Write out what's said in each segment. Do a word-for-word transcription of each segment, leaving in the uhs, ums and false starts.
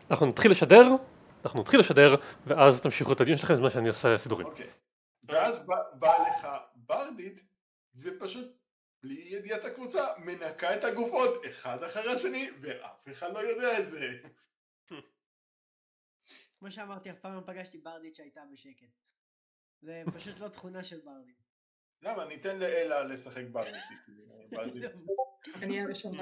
אנחנו נתחיל לשדר, אנחנו נתחיל לשדר, ואז תמשיכו את הדיון שלכם בזמן שאני עושה סידורים. אוקיי. ואז באה לך ברדית, ופשוט בלי ידיעת הקבוצה, מנקה את הגופות אחד אחרי השני, ואף אחד לא יודע את זה. כמו שאמרתי, אף פעם לא פגשתי ברדית שהייתה בשקט. זה פשוט לא תכונה של ברדית. למה? ניתן לאלה לשחק ברדית. אני הראשונה.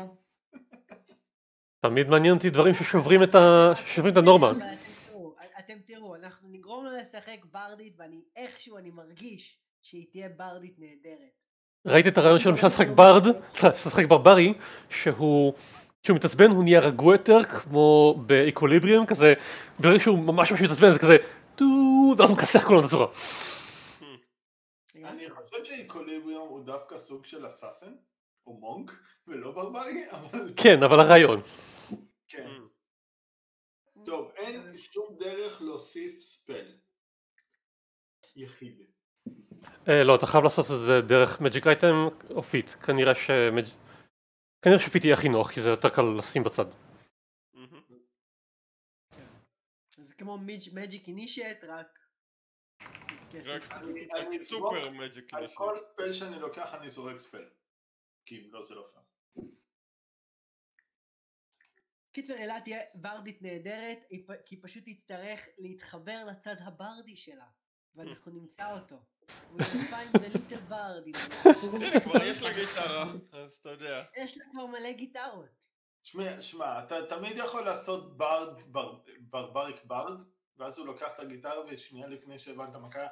תמיד מעניין אותי דברים ששוברים את ה- ששוברים את הנורמה. אבל אתם תראו, אתם תראו, אנחנו נגרום לו לשחק ברדית, ואני איכשהו אני מרגיש שהיא תהיה ברדית נהדרת. ראיתי את הרעיון שלו למשל לשחק ברד, לשחק ברברי, שהוא, כשהוא מתעצבן הוא נהיה רגוע יותר, כמו באקוליבריום, כזה, ברגע שהוא ממש ממש מתעצבן זה כזה, טו, ואז הוא מכסח כולנו את הצורה. אני חושב שאקוליבריום הוא דווקא סוג של אסאסן, או מונק, ולא ברברי, אבל... כן, אבל הרעיון. כן. טוב, אין שום דרך להוסיף ספל. יחיד. לא, אתה חייב לעשות את זה דרך מג'יק אייטם או פיט, כנראה ש... כנראה שפיט יהיה הכי נוח, כי זה יותר קל לשים בצד. זה כמו מג'יק אינישייט, רק... רק סופר מג'יק על אינישייט. כל ספל שאני לוקח אני זורק ספל. כי אם לא זה לא פייר. קיצר, אלה תהיה ברדית נהדרת, כי פשוט תצטרך להתחבר לצד הברדי שלה, ואנחנו נמצא אותו. הוא יפיין בליטל ברדי. הנה, כבר יש לה גיטרה, אז אתה יודע. יש לה כבר מלא גיטרות. שמע, שמע, אתה תמיד יכול לעשות ברד, ברבריק ברד, ואז הוא לוקח את הגיטרה ושנייה לפני שהבנת מה קרה,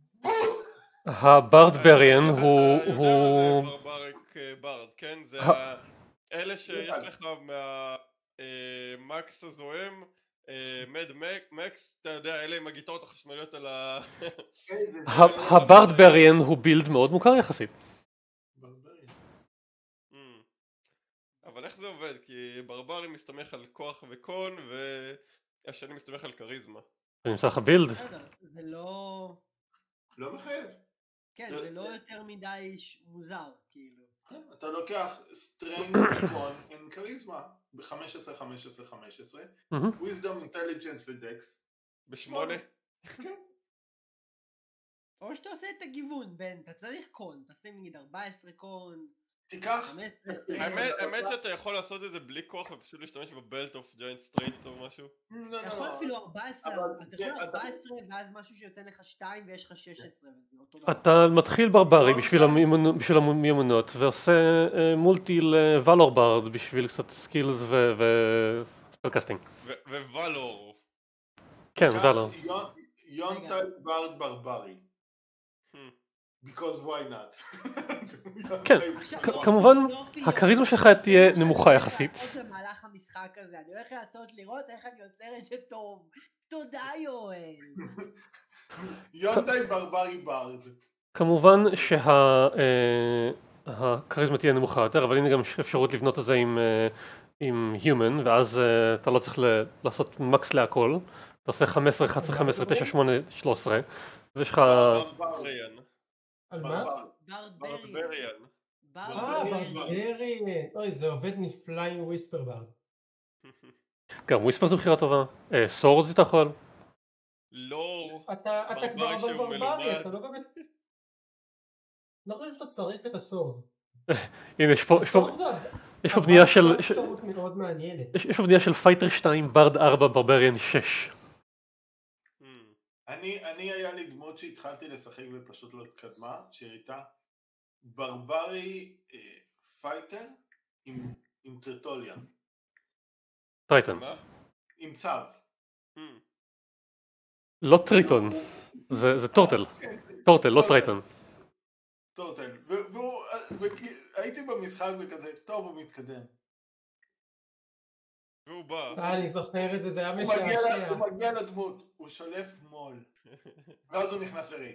הברד-בריאן הוא... אתה יודע מה זה ברבריק ברד, כן? זה אלה שיש לך מהמקס הזוהם, מד מקס, אתה יודע, אלה עם הגיטרות החשמליות על ה... הברד-בריאן הוא בילד מאוד מוכר יחסית. אבל איך זה עובד? כי ברברי מסתמך על כוח וקון, והשני מסתמך על קריזמה. זה נמצא לך בילד? זה לא... לא מחייב. כן, זה לא יותר מדי מוזר, כאילו. אתה לוקח סטרנג וקון עם קריזמה ב-חמש עשרה, חמש עשרה, חמש עשרה, wisdom, intelligence ודקס. בשמונה? כן. או שאתה עושה את הגיוון בין, אתה צריך קון, תשים נגיד ארבע עשרה קון, תיקח. האמת שאתה יכול לעשות את זה בלי כוח ופשוט להשתמש בבלט אוף ג'יינט סטרייט או משהו? אתה יכול אפילו ארבע עשרה, אתה יכול ארבע עשרה ואז משהו שיותן לך שתיים ויש לך שש עשרה. אתה מתחיל ברברי בשביל המיומנות ועושה מולטי לוולור ברד בשביל קצת סקילס וספלקסטינג. וולור. כן, וולור. יונטל ברד ברברי. Because why not? כן, כמובן הקריזמה שלך תהיה נמוכה יחסית. במהלך המשחק הזה, אני הולך לעשות לראות איך אני עוצר את זה טוב. תודה יואל. יונטל ברברי ברד. כמובן שהקריזמה תהיה נמוכה יותר, אבל הנה גם אפשרות לבנות את זה עם human, ואז אתה לא צריך לעשות מקס להכל. אתה עושה חמש עשרה, אחת עשרה, חמש עשרה, תשע, שמונה, שלוש עשרה, ויש לך... על מה? ברבריאן. אה, ברבריאן. אוי, זה עובד נפלא עם וויספר ברד. גם וויספר זו בחירה טובה. סורדס אתה יכול? לא. אתה כבר אבל ברברי, אתה לא באמת... לא חושב שאתה צריך את הסורד. הנה, יש פה... יש פה בנייה של... מאוד מעניינת. יש פה בנייה של פייטר שתיים, ברד ארבע, ברבריאן שש. אני, אני היה לי דמות שהתחלתי לשחק ופשוט לא התקדמה, שהייתה ברברי אה, פייטר עם, עם טריטוליה. טרייטון. עם צו. לא טריטון, זה, זה טורטל. טורטל, לא טרייטון. טורטל, והייתי במשחק וכזה, טוב הוא מתקדם. והוא בא. אני זוכר את זה, זה היה הוא משעשע. הוא מגיע לדמות, הוא שולף מול, ואז הוא נכנס לרייג'.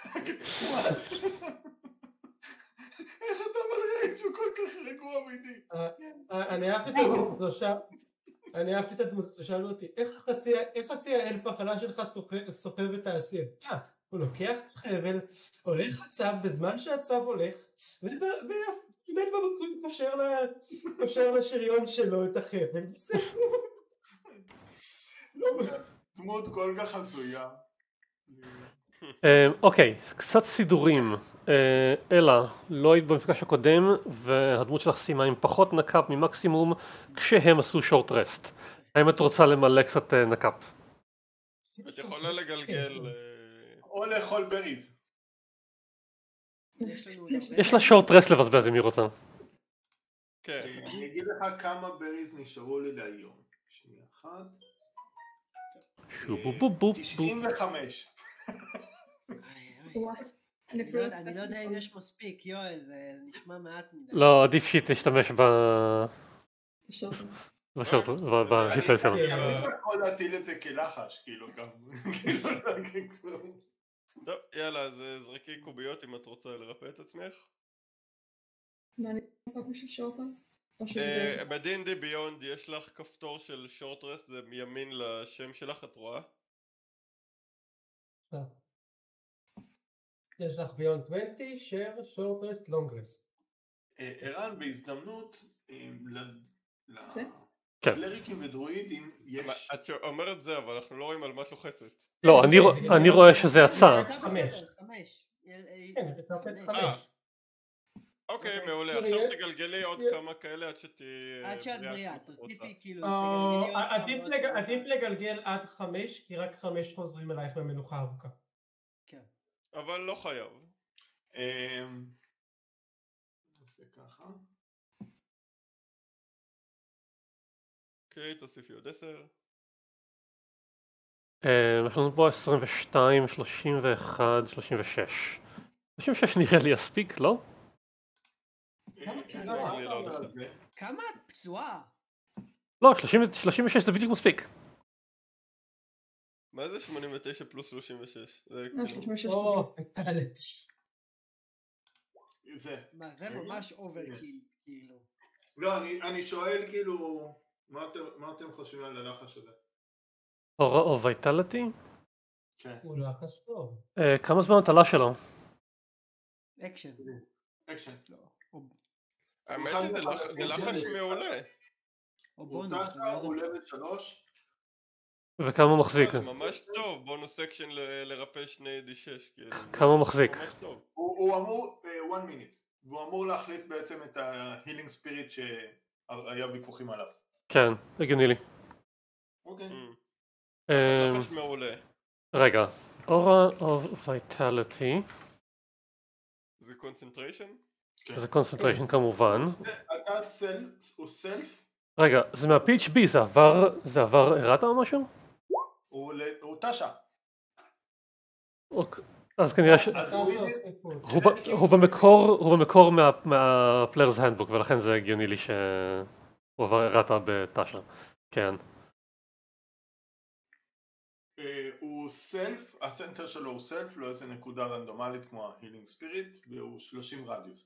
איך אתה מרייג' הוא כל כך רגוע בידי. אני אהב את הדמות הזו שם, אני אהב את הדמות הזו, שאלו אותי, איך חצי האלף החלה שלך סוחב את האסיר? הוא לוקח את חבל, הולך לצו בזמן שהצו הולך, ובאמת במקום קושר לשריון שלו את החבל. דמות כל כך הזויה. אה, אוקיי, קצת סידורים. אה, אלה, לא היית במפגש הקודם, והדמות שלך סיימה עם פחות נקאפ ממקסימום כשהם עשו שורט רסט. האם את רוצה למלא קצת אה, נקאפ? את יכולה לגלגל... אה, או לאכול בריז. יש לנו עוד הרבה... יש לה שורט רסט לבזבז אם היא רוצה. כן. אני אגיד לך כמה בריז נשארו לי להיום. שנייה אחת. שו בו בו בו בו. תשעים וחמש. איי, איי. וואי, אני אפילו לא- לא אני לא יודע אם הספקתי יש מספיק, יואל, זה נשמע מעט מדי. לא, עדיף שהיא תשתמש ב... לשאול. בשורט, ב- אני בשיט שלנו. אני תמיד יכול להטיל את זה כלחש, כאילו גם. כאילו, לא להגיד כלום. טוב, יאללה, אז אה, זרקי קוביות אם את רוצה לרפא את עצמך. מה אני עושה בשביל שורטרסט? או שזה אה, דרך? ב-די אנד די ביונד יש לך כפתור של שורט רסט, זה מימין לשם שלך, את רואה? יש לך ביונד עשרים, share, short rest, long rest. אה, ערן, בהזדמנות, אה, ל- זה? כן. לקלריקים ודרואידים יש... את אומרת זה, אבל אנחנו לא רואים על מה את לוחצת. לא, אני רוא- אני רואה שזה יצא. אתה חמש. בסדר, חמש. אה, אה, כן, אתה עובד חמש. חמש. אוקיי, אוקיי. מעולה, תראי, עכשיו יש- תגלגלי עוד יש- כמה כאלה עד שתהיי עד שאת בריאה, כמו שאת רוצה. תוסיפי כאילו, אה, תגלגלי עוד עדיף כמה לג- עוד עדיף כמה. לגלגל עד חמש, כי רק חמש חוזרים אלייך במנוחה ארוכה. כן. אבל לא חייב. אה, נעשה ככה. אוקיי, תוסיפי עוד עשר. אה, יש לנו פה עשרים ושתיים, שלושים ואחת, שלושים ושש. שלושים ושש נראה לי יספיק, לא? אה, כמה אה, קיצור? מה אתה אומר על זה? כמה את פצועה? לא, שלושים שלושים ושש זה בדיוק מספיק. מה זה שמונים ותשע פלוס שלושים ושש? זה לא, כאילו... שלושים ושש או, פטלתי. זה. מה, זה ממש אוברקיל, כאילו. לא, אני- אני שואל כאילו, מה אתם- מה אתם חושבים על הלחש הזה? אורה או וייטליטי? כן. הוא לא קשור. אה, כמה זמן הטלה שלו? אקשן. אקשן. לא. או- האמת הוא שזה חייב לח- לך- זה לחש מעולה. או הוא בונוס. אני טסה, לא הוא זוכר. לבל שלוש. וכמה הוא מחזיק? ממש ממש טוב, בונוס אקשן ל- לרפא שני די שש, כאילו. כמה הוא מחזיק? ממש טוב. הוא הוא אמור, אה, one minute. והוא אמור להחליף בעצם את ה-healing spirit שהיה ויכוחים עליו. כן, הגיוני לי. אוקיי. Mm. אה, לחש מעולה. רגע, אורה או וייטליטי, זה קונצנטריישן? כן. זה קונסנטריישן כמובן. אתה סלף, הוא סלף, רגע, זה מה-פי אייץ' בי, זה עבר, זה עבר הרעת או משהו? הוא ל- הוא טשה. אוקיי, אז כנראה ש... הדרואידים- הוא ב- הוא במקור, הוא במקור מהפליירס הנדבוק, ולכן זה הגיוני לי שהוא עבר הרעת בתשה. כן. אה, הוא סלף, הסנטר שלו הוא סלף, לא איזה נקודה רנדומלית כמו ה-healing spirit, והוא שלושים רדיוס.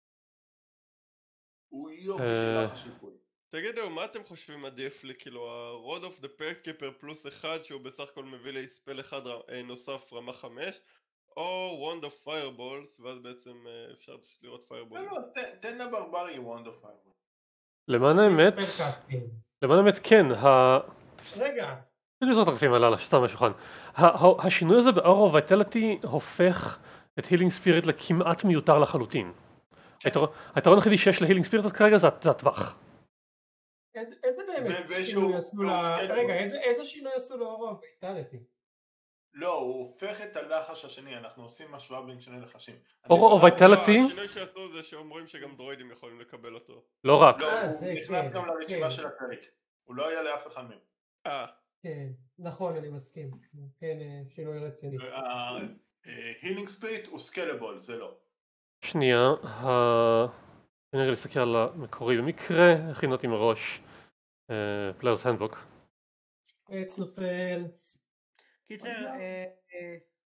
הוא יופי של אה. לחש של קול. תגידו, מה אתם חושבים עדיף לי? כאילו, ה-Rod of the Pathkeeper פלוס אחד, שהוא בסך הכל מביא לי ספל אחד ר- אה, נוסף רמה חמש, או Wand of Fireballs, ואז בעצם אה, אפשר פשוט לראות לא, פיירבול. לא, ת- תן לברברי וונד אוף פיירבול. למען האמת, למען האמת כן, ה... רגע, יש לזרוק את הקלפים האלה, סתם על השולחן. ה- ה- השינוי הזה באורו וייטליטי הופך את הילינג ספיריט לכמעט מיותר לחלוטין. היתרון- היתרון היחידי שיש להילינג ספיריט כרגע זה זה הטווח. איזה איזה באמת ו- ושהוא- שינוי עשו והוא ל... סקייל. רגע, איזה- איזה שינוי עשו לאורו וייטליטי? לא, הוא הופך את הלחש השני, אנחנו עושים השוואה בין שני לחשים. אורו אני- או וייטליטי? השינוי שעשו זה שאומרים שגם דרואידים יכולים לקבל אותו. לא רק. לא, אה, הוא זה נכנס כן, גם לרשימה כן. של הפרק. הוא לא היה לאף אחד מהם. אה, כן, נכון, אני מסכים. כן, אה, שינוי רציני. ה-healing spirit הוא סקלבול, זה לא. שנייה, ה- אני רגע להסתכל על המקורי במקרה, הכין אותי מראש. פליירס הנדבוק. עץ נופל. קיצר, אה, אה,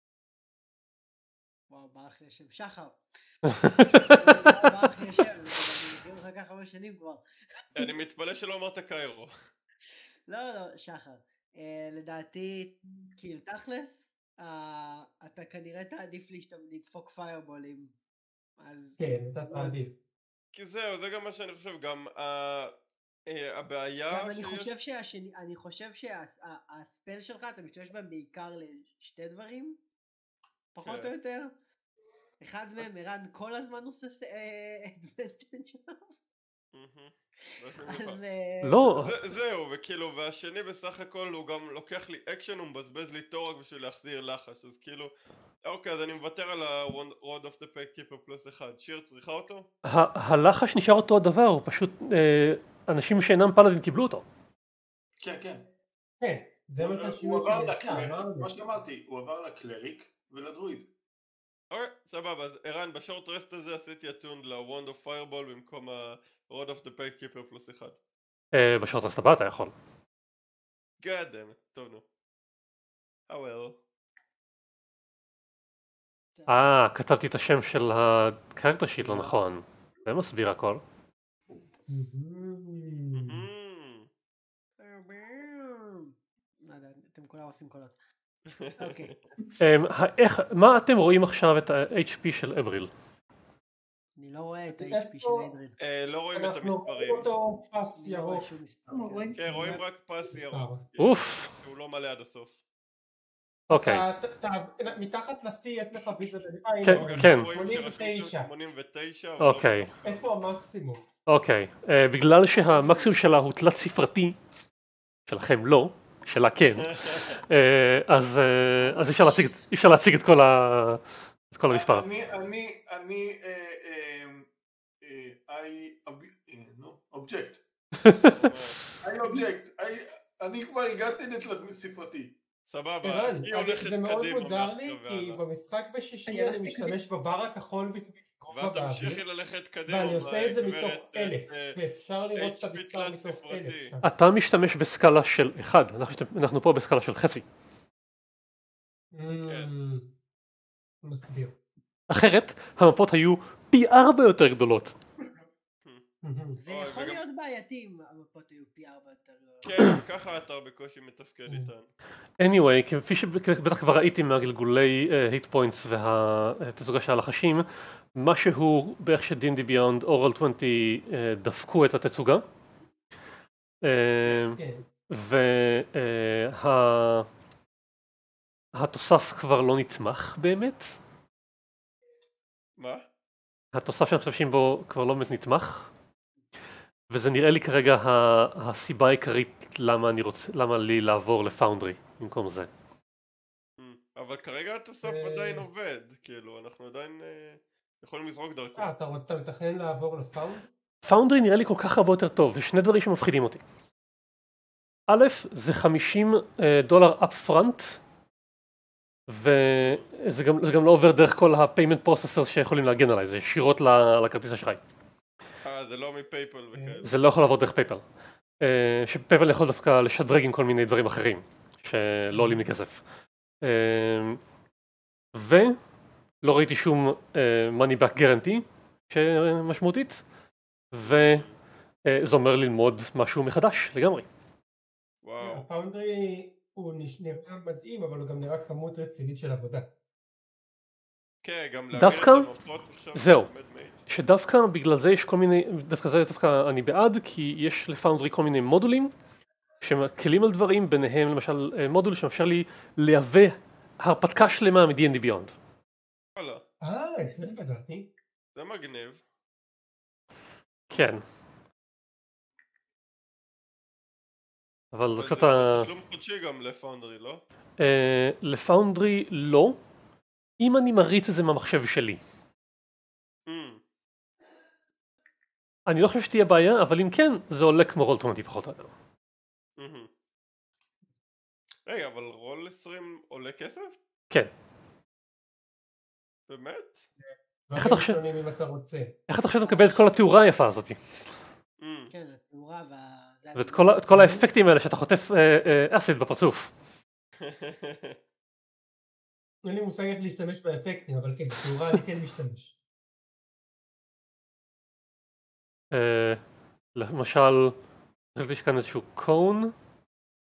וואו, ברח לי השם, שחר. ברח לי השם, אני מכיר אותך ככה חמש שנים כבר. אני מתפלא שלא אמרת קיירו. לא, לא, שחר. אה, לדעתי, כאילו, תכלס, אה, אתה כנראה תעדיף להשת- לדפוק פיירבולים. אז... כן, אתה תעדיף. כי זהו, זה גם מה שאני חושב, גם ה- אה, הבעיה גם אני שיש... חושב שהשני, אני חושב שהספל שלך, אתה משתמש בהם בעיקר לשתי דברים, פחות כן. או יותר. אחד מהם, ערן כל הזמן עושה אדווסטנט שלו. מהמם. ואז אני אומר, אז... אה, לא, זה- זהו, וכאילו, והשני בסך הכל הוא גם לוקח לי אקשן, הוא מבזבז לי תור רק בשביל להחזיר לחש, אז כאילו, אוקיי, אז אני מוותר על ה-Rod of the Packkeeper פלוס אחד. שיר צריכה אותו? ה- הלחש נשאר אותו הדבר, הוא פשוט, אה, אנשים שאינם פלאדין קיבלו אותו. כן, כן. כן, זה מה הוא שהשינוי עבר שנעשה, לקלריק, אמרנו. כמו שאמרתי, הוא עבר לקלריק ולדרואיד. אוקיי, סבבה, אז ערן, בשורט רסט הזה עשיתי אטונד ל-Wand of Fireball במקום ה-Rod of the Packkeeper פלוס אחד. אה, בשעות רסט הבא אתה יכול. God damn it, טוב נו. Oh well. אה, כתבתי את השם של הקרקטר שיט לא נכון. זה מסביר הכל. מהמם. מהמם. לא יודע, אתם כולם עושים קולות. אוקיי. אמ, איך, מה אתם רואים עכשיו את ה-אייץ' פי של אבריל? אני לא רואה את איפה- ה-אייץ' פי של אדריל. אה, לא רואים את אנחנו רואים המספרים. אותו פס אני לא רואה ירוק. שום מספר. אנחנו רואים. כן, רואים רק פס ירוק. אוף. הוא לא מלא עד הסוף. אוקיי. אתה- אתה- מתחת ל-C יש לך ויזת, כן, אוקיי, כן. אנחנו רואים שרשום שמונים ותשע. שם שמונים ותשע, אבל לא אוקיי. בטוח. איפה המקסימום? אוקיי. אה, בגלל שהמקסימום שלה הוא תלת ספרתי, שלכם לא, שלה כן, אה, אז אה, אז אי אפשר להציג- אי אפשר להציג את כל ה- את כל המספר. אני, אני, אני, אה, אה, אה, I, ob- אה, נו, object. I object. I- אני כבר הגעתי לתלת ספרתי. סבבה, ערן, היא הולכת זה מאוד קדימה מוזר לי, מעכשיו כי והלאה. במשחק בשישי אני אני הלכתי משתמש בבר הכחול בקרובה ואת תמשיכי באוויר, ללכת קדימה, ואני עושה את זה מתוך גברת, אלף, אה, ואפשר לראות את אייץ' פי המספר תלת מתוך ספרתי. אלף שם. אתה משתמש בסקאלה של אחד, אנחנו- אנחנו פה בסקאלה של חצי. אמ, מסביר. אחרת המפות היו פי ארבע יותר גדולות. מהמם. זה אוי, יכול וגם- להיות בעייתי אם המפות היו פי ארבע יותר גדולות. כן, גם ככה האתר בקושי מתפקד איתן. anyway, כפי שבטח כבר ראיתם מהגלגולי היט פוינטס והתצוגה של הלחשים, משהו בערך ש-די אנד די Beyond אורל עשרים אה, דפקו את התצוגה. כן. והתוסף כבר לא נתמך באמת. מה? התוסף שאנחנו משתמשים בו כבר לא באמת נתמך. וזה נראה לי כרגע ה- הסיבה העיקרית למה אני רוצה, למה לי לעבור לפאונדרי במקום זה. אמ, אבל כרגע התוסף אה. עדיין עובד, כאילו, אנחנו עדיין אה, יכולים לזרוק דרכו. אה, אתה רוצה- אתה מתכנן לעבור לפאונד? פאונדרי נראה לי כל כך הרבה יותר טוב, יש שני דברים שמפחידים אותי. א', זה חמישים אה, דולר אפ פרונט, וזה גם, זה גם לא עובר דרך כל ה-payment processors שיכולים להגן עליי, זה ישירות ל- לכרטיס אשראי. אה, זה לא מפייפל וכאלה. זה לא יכול לעבור דרך פייפל. אה, שפייפל יכול דווקא לשדרג עם כל מיני דברים אחרים, שלא עולים לי כסף. אה, ולא ראיתי שום אה, money back guarantee שמשמעותית, וזה אומר ללמוד משהו מחדש לגמרי. וואו. הפאונדרי הוא נש- נראה מדהים, אבל הוא גם נראה כמות רצינית של עבודה. כן, גם להבין דווקא- את המפות עכשיו. זהו. זה באמת מייג'. שדווקא בגלל זה יש כל מיני, דווקא זה דווקא אני בעד, כי יש לפאונדרי כל מיני מודולים שמקלים על דברים, ביניהם למשל אה, מודול שמאפשר לי לייבא הרפתקה שלמה מ-די אנד די Beyond. וואלה, אה, את זה בדעתי. זה מגניב. כן. אבל זה וזה קצת ה... תשלום חודשי גם לפאונדרי, לא? אה, לפאונדרי לא, אם אני מריץ את זה מהמחשב שלי. אמ, אני לא חושב שתהיה בעיה, אבל אם כן, זה עולה כמו רול עשרים פחות או יותר. אמ. רגע, אבל רול עשרים עולה כסף? כן. באמת? איך אתה חושב- שונים אם אתה רוצה. איך אתה חושב שאתה מקבל את כל התאורה היפה הזאת? אמ. כן, התאורה וה... זה ואת הדיבור. כל, את כל האפקטים האלה שאתה חוטף אה, אה, אסיד בפרצוף. אין לי מושג איך להשתמש באפקטים, אבל כן, בתאורה אני כן משתמש. אה, למשל, חשבתי שכאן איזשהו קון.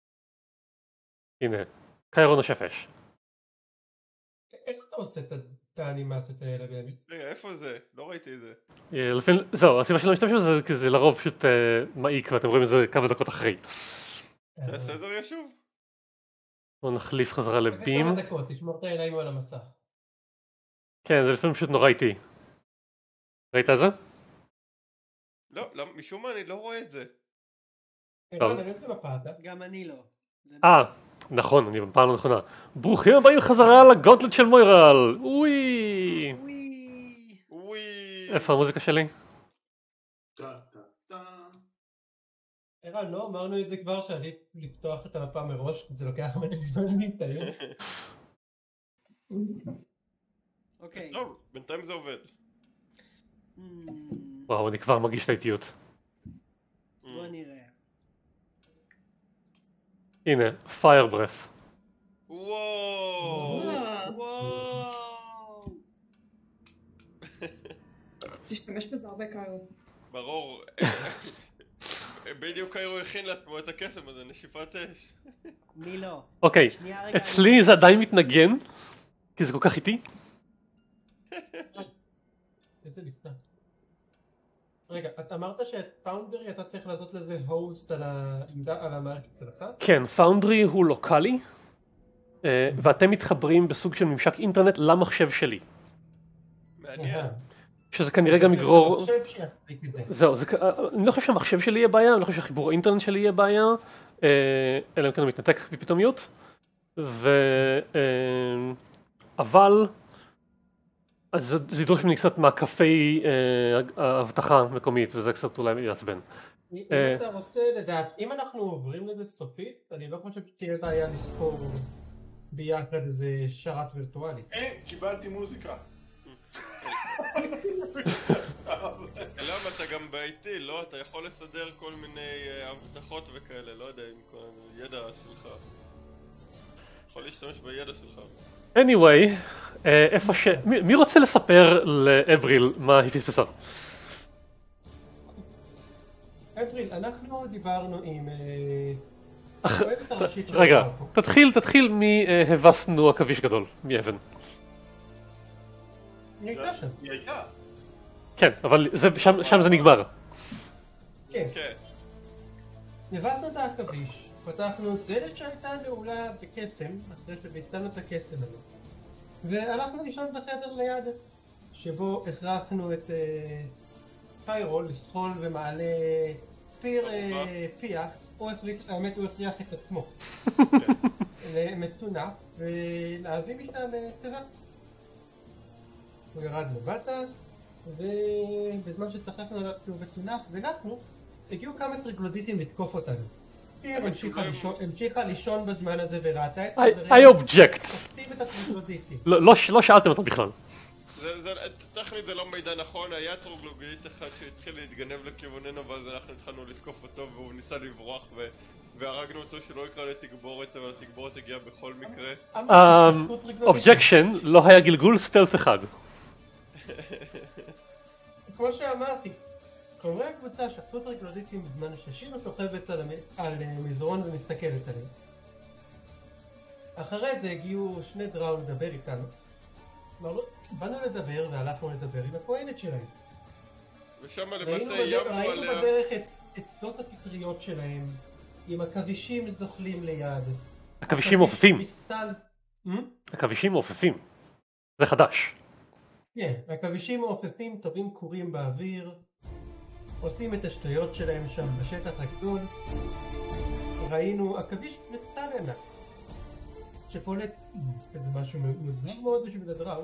הנה, קיירון השפש. איך אתה עושה את ה- את את האנימציות האלה באמת. רגע, איפה זה? לא ראיתי את זה. אה, לפעמים, זהו, הסיבה שלא משתמש בזה זה כי זה לרוב פשוט אה, מעיק ואתם רואים את זה כמה דקות אחרי. תעשה את זה רגע שוב. בואו נחליף חזרה זה לבים. כמה דקות, תשמור את העיניים על המסך. כן, זה לפעמים פשוט נורא איטי. ראית את זה? לא, למה- משום מה אני לא רואה את זה. ערן, על איזה מפה אתה? גם אני לא. זה- אה, נכון, אני בפעם הנכונה. ברוכים הבאים חזרה לגונטלט של מוירל! וואי! וואי. וואי. איפה המוזיקה שלי? טה טה טה. ערן, לא אמרנו את זה כבר שעדיף לפתוח את המפה מראש, זה לוקח מלא זמן להתאר. אוקיי. טוב, בינתיים זה עובד. Hmm, וואו, אני כבר מרגיש את האיטיות. בוא נראה. הנה, fire breath. וואו. אה, וואו. תשתמש בזה הרבה קיירו. ברור. בדיוק קיירו הכין לעצמו את הקסם הזה, נשיפת אש. מי לא? אוקיי, שנייה רגע. אצלי זה עדיין מתנגן, כי זה כל כך איטי. איזה נפלא. רגע, אתה אמרת שאת פאונדרי אתה צריך לעשות לזה הוסט על העמדה, על המערכת שלך? כן, פאונדרי הוא לוקאלי, אה, ואתם מתחברים בסוג של ממשק אינטרנט למחשב שלי. מעניין. אהה. שזה כנראה גם יגרור... אני חושב שיחזיק את זה. זהו, זה, אני לא חושב שהמחשב שלי יהיה בעיה, אני לא חושב שהחיבור האינטרנט שלי יהיה בעיה, אה, אלא אם כן הוא מתנתק בפתאומיות, ו... אה, אבל אז זה, זה ידרוש ממני קצת מעקפי אה, האבטחה מקומית, וזה קצת אולי יעצבן. אם אה. אתה רוצה לדעת, אם אנחנו עוברים לזה סופית, אני לא חושב שתהיה בעיה לספור ביחד איזה שרת וירטואלי. אין, קיבלתי מוזיקה. למה אתה גם באיטי, לא? אתה יכול לסדר כל מיני אה, הבטחות וכאלה, לא יודע, עם כל הידע שלך. יכול להשתמש בידע שלך. anyway, אה, איפה ש... מי, מי רוצה לספר לאבריל מה היא תתפסה? אפריל, אנחנו דיברנו עם... אה, אח- הכואבת הראשית של רגע, הפארק. תתחיל, תתחיל מהבסנו עכביש גדול, מאבן. היא הייתה שם. היא הייתה. כן, אבל זה, שם, שם זה נגמר. כן. כן. נבסנו את העכביש, פתחנו דלת שהייתה נעולה בקסם, אחרי שביטלנו את הקסם הזה. והלכנו לישון בחדר ליד, שבו הכרחנו את אה, פיירול לסחול ומעלה פיר אה, פיח, הוא החליט, האמת הוא הכריח את עצמו למטונף ולהביא משם תיבה. הוא ירד לבטה, ובזמן שצחקנו עליו שהוא מטונף ולחנו, הגיעו כמה טריגלודיטים לתקוף אותנו. היא המשיכה לישון- המשיכה לישון בזמן הזה וראתה את I, I object. תוקטים את הטריגלודיטים. לא, לא, לא שאלתם אותו בכלל. זה, זה, טכנית זה לא מידע נכון, היה טרוגלוגיט אחד שהתחיל להתגנב לכיווננו ואז אנחנו התחלנו לתקוף אותו והוא ניסה לברוח ו... והרגנו אותו שלא יקרא לתגבורת, אבל התגבורת הגיעה בכל מקרה. אובג'קשן, לא היה גלגול סטלף אחד. כמו שאמרתי, חברי הקבוצה שחטו טריגלודיטים בזמן ששירה שוכבת על, המ... על מזרון ומסתכלת עליהם. אחרי זה הגיעו שני דראו לדבר איתנו. אמרנו, באנו לדבר והלכנו לדבר עם הכהנת שלהם. ושם ראינו, למעשה בדרך, איימנו ראינו עליה. בדרך את, את שדות הפטריות שלהם, עם עכבישים זוחלים ליד. עכבישים מעופפים. מסתל... Hmm? עכבישים מעופפים. זה חדש. כן, עכבישים מעופפים טובים קורים באוויר, עושים את השטויות שלהם שם בשטח הגדול. ראינו עכביש מסתל ענק, שפולט איזה משהו מוזר מאוד בשביל הדראו,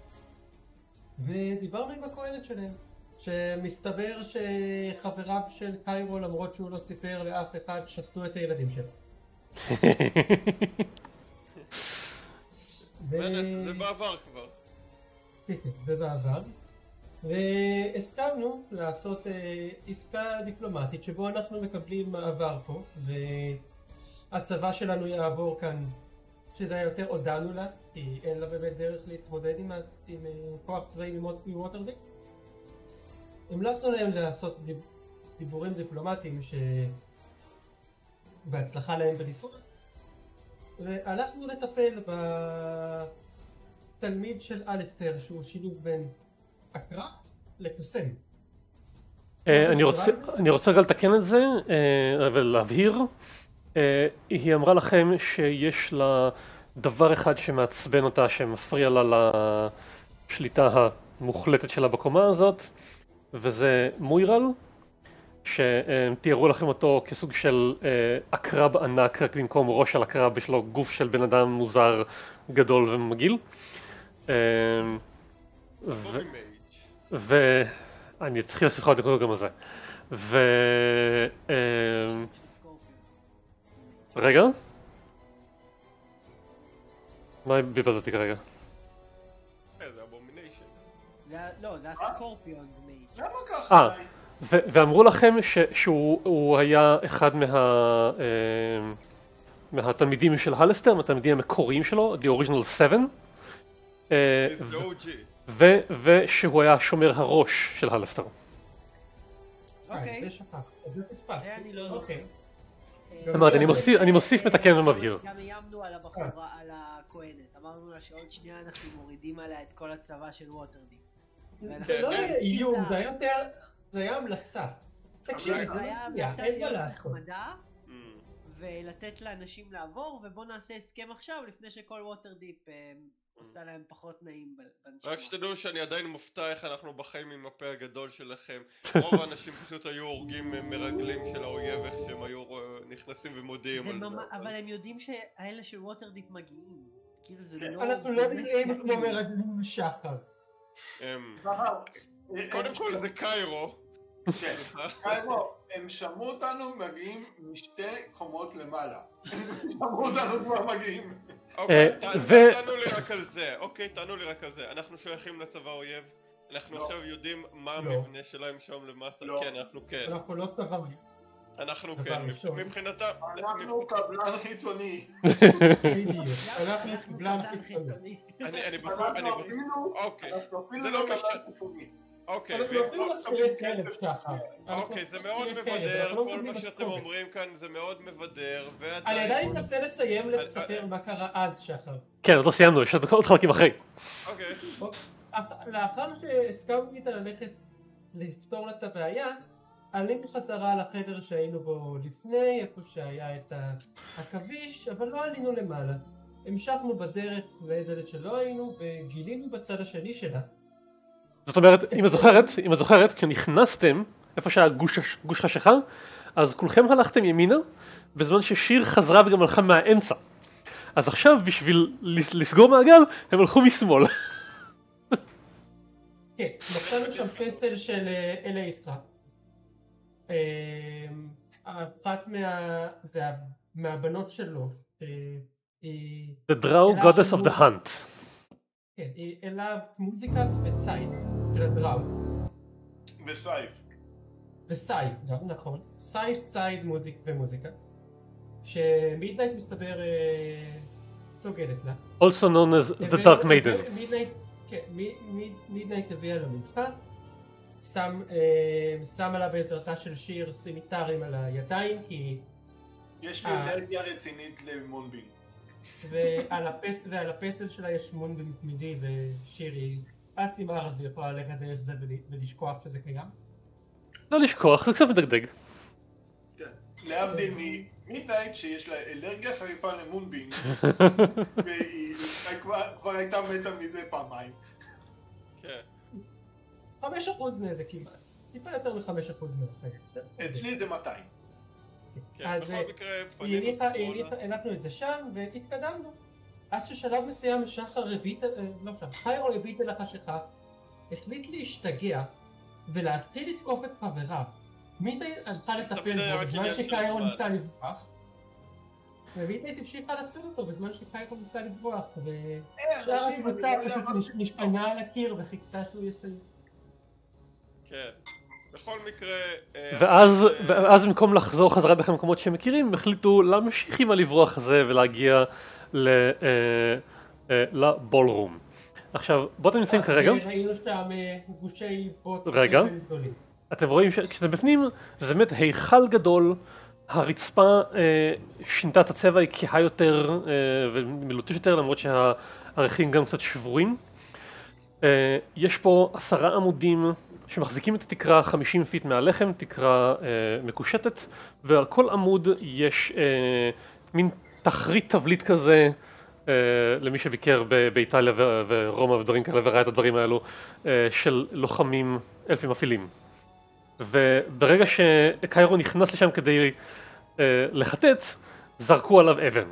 ודיברנו עם הכהנת שלהם, שמסתבר שחבריו של קיירו, למרות שהוא לא סיפר לאף אחד, שחטו את הילדים שלו. ו- זה בעבר כבר. כן, כן, זה בעבר. והסכמנו לעשות אה, עסקה דיפלומטית שבו אנחנו מקבלים מעבר פה, והצבא שלנו יעבור כאן, שזה היה יותר הודענו לה, כי אין לה באמת דרך להתמודד עם, עם אה, כוח צבאי מווטרדיק. המלצנו להם לעשות דיב, דיבורים דיפלומטיים שבהצלחה להם בניסוח, והלכנו לטפל ב... תלמיד של אליסטר שהוא שילוב בין עקרב לקוסם. אני רוצה, אני רוצה רגע לתקן את זה ולהבהיר. היא אמרה לכם שיש לה דבר אחד שמעצבן אותה, שמפריע לה לשליטה המוחלטת שלה בקומה הזאת, וזה מוירל, שתיארו לכם אותו כסוג של עקרב ענק, רק במקום ראש של עקרב יש לו גוף של בן אדם מוזר, גדול ומגעיל. ואני אתחיל לספר לך עוד נקודות גם על זה. ו... רגע? מה ביבלת אותי כרגע? זה אבומיניישן. לא, זה הסקורפיון מייג'. למה ככה? אה, ואמרו לכם שהוא היה אחד מהתלמידים של הלסטר, מהתלמידים המקוריים שלו, The Original Seven. ושהוא היה שומר הראש של הלסטר. אוקיי. זה שכח, זה פספס. זה אני לא זוכר. אמרתי, אני מוסיף, מתקן ומבהיר. גם איימנו על הבחורה, על הכהנת. אמרנו לה שעוד שנייה אנחנו מורידים עליה את כל הצבא של ווטרדיפ. זה לא היה איום, זה היה יותר, זה היה המלצה. תקשיב, זה היה המלצה להיות נחמדה, ולתת לאנשים לעבור, ובוא נעשה הסכם עכשיו לפני שכל ווטרדיפ עושה להם פחות נעים בנשימה. רק שתדעו שאני עדיין מופתע איך אנחנו בחיים עם הפה הגדול שלכם. רוב האנשים פשוט היו הורגים מרגלים של האויב, איך שהם היו נכנסים ומודיעים על זה. אבל הם יודעים שהאלה של ווטרדיפ מגיעים. כאילו זה לא... אנחנו לא נראים כמו מרגלים בשחר. קודם כל זה קיירו. כן, קיירו, הם שמעו אותנו מגיעים משתי חומות למעלה. הם שמעו אותנו כבר מגיעים. אוקיי, תענו לי רק על זה, אוקיי, תענו לי רק על זה. אנחנו שייכים לצבא אויב? אנחנו עכשיו יודעים מה המבנה שלהם שם למטה? כן, אנחנו כן. אנחנו לא צבא אויב. אנחנו כן, מבחינתם... אנחנו קבלן חיצוני. אנחנו קבלן חיצוני. אני בטוח, אני בטוח, אוקיי. זה לא משנה. אוקיי, אוקיי, זה מאוד מבדר, כל מה שאתם אומרים כאן זה מאוד מבדר, אני עדיין מנסה לסיים לספר מה קרה אז, שחר. כן, עוד לא סיימנו, יש עוד חלקים אחרי. אוקיי. לאחר שהסכמתי איתה ללכת לפתור את הבעיה, עלינו חזרה לחדר שהיינו בו לפני, איפה שהיה את העכביש, אבל לא עלינו למעלה. המשכנו בדרך לדלת שלא היינו, וגילינו בצד השני שלה. זאת אומרת, אם את זוכרת, אם את זוכרת, כשנכנסתם, איפה שהיה גוש חשיכה, אז כולכם הלכתם ימינה, בזמן ששיר חזרה וגם הלכה מהאמצע. אז עכשיו, בשביל לסגור מעגל, הם הלכו משמאל. כן, מצאנו שם פסל של אלייסטרה. אחת מהבנות שלו. The Drow Goddess of the Hunt. כן, היא אלה מוזיקה וציד של הדראו. וסייף. וסייף, גם נכון. סייף, ציד, מוזיק ומוזיקה. שמידנייט מסתבר סוגלת לה. Also known as the Dark Maiden. כן, מידנייט הביאה למלכה. שם עלה בעזרתה של שיר סימיטרים על הידיים, כי... יש לי אלרגיה רצינית למונבין. ועל הפסל, ועל הפסל שלה יש מונבין מתמידי, ושירי אסימר, אז היא יכולה ללכת דרך זה ולשכוח שזה קיים. לא לשכוח, זה קצת מדגדג. כן, להבדיל ממידנייט שיש לה אלרגיה חריפה למונבין, והיא כבר הייתה מתה מזה פעמיים. כן. חמש אחוז נזק כמעט, טיפה יותר מחמש אחוז נזק. אצלי זה מאתיים. אז הנחנו את זה שם והתקדמנו עד ששלב מסוים שחר הביט, לא שם, חיירו הביט אל החשיכה, החליט להשתגע ולהתחיל לתקוף את חבריו. מידנייט הלכה לטפל בו בזמן שקיירו ניסה לברוח, ומידנייט המשיכה לצוד אותו בזמן שקיירו ניסה לברוח, ושאר הקבוצה פשוט נשענה על הקיר וחיכתה שהוא יסיים. כן. בכל מקרה... ואז, ואז במקום לחזור חזרה דרך המקומות שהם מכירים, הם החליטו להמשיך עם הלברוח הזה ולהגיע לבולרום. עכשיו, בוא אתם נמצאים כרגע. ראינו שם גושי בוץ. רגע. אתם רואים שכשאתם בפנים, זה באמת היכל גדול, הרצפה אה, שינתה את הצבע, היא כהה יותר אה, ומלוטש יותר, למרות שהערכים גם קצת שבורים. אה, יש פה עשרה עמודים שמחזיקים את התקרה חמישים פיט מהלחם, תקרה אה, מקושטת, ועל כל עמוד יש אה, מין תחרית תבליט כזה, אה, למי שביקר ב- באיטליה ו- ורומא ודברים כאלה וראה את הדברים האלו, אה, של לוחמים אלפים אפלים. וברגע שקיירו נכנס לשם כדי אה, לחטט, זרקו עליו אבן.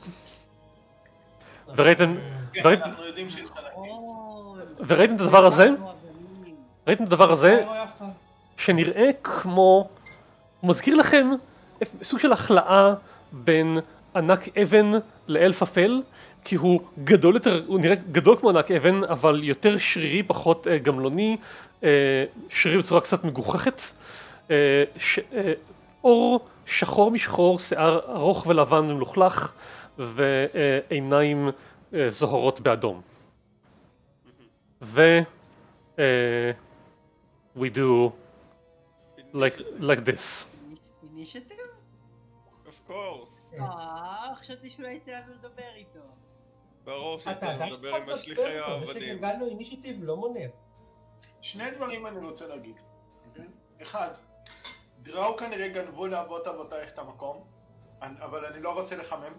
וראיתם, כן, וראיתם, אנחנו יודעים שיש חלקים. או, וראיתם את הדבר הזה? אנחנו אבנים. ראיתם את הדבר הזה? קיירו יחד. שנראה כמו, הוא מזכיר לכם סוג של החלאה בין ענק אבן לאלף אפל, כי הוא גדול יותר, הוא נראה גדול כמו ענק אבן, אבל יותר שרירי, פחות אה, גמלוני, אה, שרירי בצורה קצת מגוחכת, אה, ש, אה, אור שחור משחור, שיער ארוך ולבן ומלוכלך, ועיניים אה, זוהרות באדום. ו... אה, we do like like this. אינישטיב? Of course. אה, חשבתי שאולי יצא לנו לדבר איתו. ברור אתה שיצא עדיין לדבר עם יכול השליחי לדבר פה, זה האבנים. שגלגלנו אינישיטיב לא מונע. שני דברים אני רוצה להגיד. אוקיי? אחד, דראו כנראה גנבו לאבות אבותייך את המקום, אני- אבל אני לא רוצה לחמם.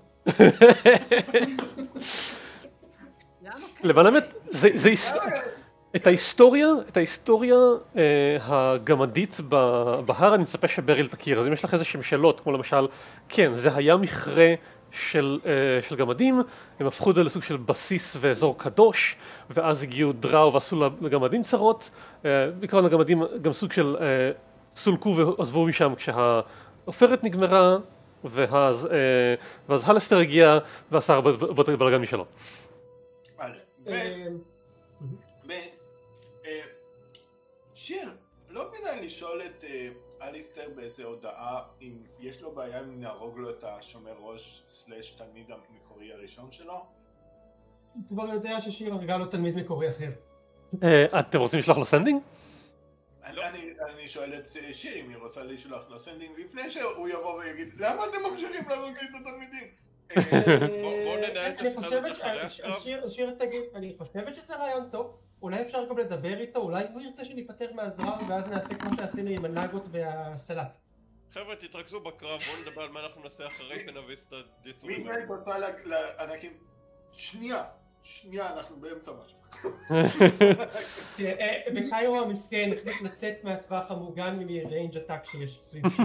למה ככה? למען האמת, זה, זה, היס- את ההיסטוריה, את ההיסטוריה אה, הגמדית ב- בהר אני מצפה שבריל תכיר. אז אם יש לך איזה שהם שאלות, כמו למשל, כן, זה היה מכרה של, אה, של גמדים, הם הפכו את זה לסוג של בסיס ואזור קדוש, ואז הגיעו דראו ועשו לגמדים צרות. אה, בעיקרון הגמדים גם סוג של אה, סולקו ועזבו משם כשהעופרת נגמרה, ואז, אה, ואז הלסטר הגיע ועשה הרבה יותר בלגן משלו. א', ב', אה, ב', אה, שיר, לא כדאי לשאול את אה, אליסטר באיזה הודעה אם יש לו בעיה אם נהרוג לו את השומר ראש סלאש תלמיד המקורי הראשון שלו? הוא כבר יודע ששיר הרגה לו תלמיד מקורי אחר. אה, אתם רוצים לשלוח לו סנדינג? אני, אני, אני שואל את אה, שיר אם היא רוצה לשלוח לו סנדינג לפני שהוא יבוא ויגיד למה אתם ממשיכים להרוג לי את התלמידים? בוא- בוא ננהל את אני השיחה חושבת הזאת ש- אחרי אז הקרב. שיר- אז שיר תגיד, אני חושבת שזה רעיון טוב, אולי אפשר גם לדבר איתו, אולי הוא ירצה שניפטר מהדראון ואז נעשה כמו שעשינו עם הנאגות והסלט. חבר'ה, תתרכזו בקרב, בואו נדבר על מה אנחנו נעשה אחרי שנביס את הדיצורים. מידנייט רוצה לה- לענקים... שנייה, שנייה, אנחנו באמצע משהו. אה, וקיירו המסכן החליט לצאת מהטווח המוגן מריינג' אטאק שיש סביב שיר.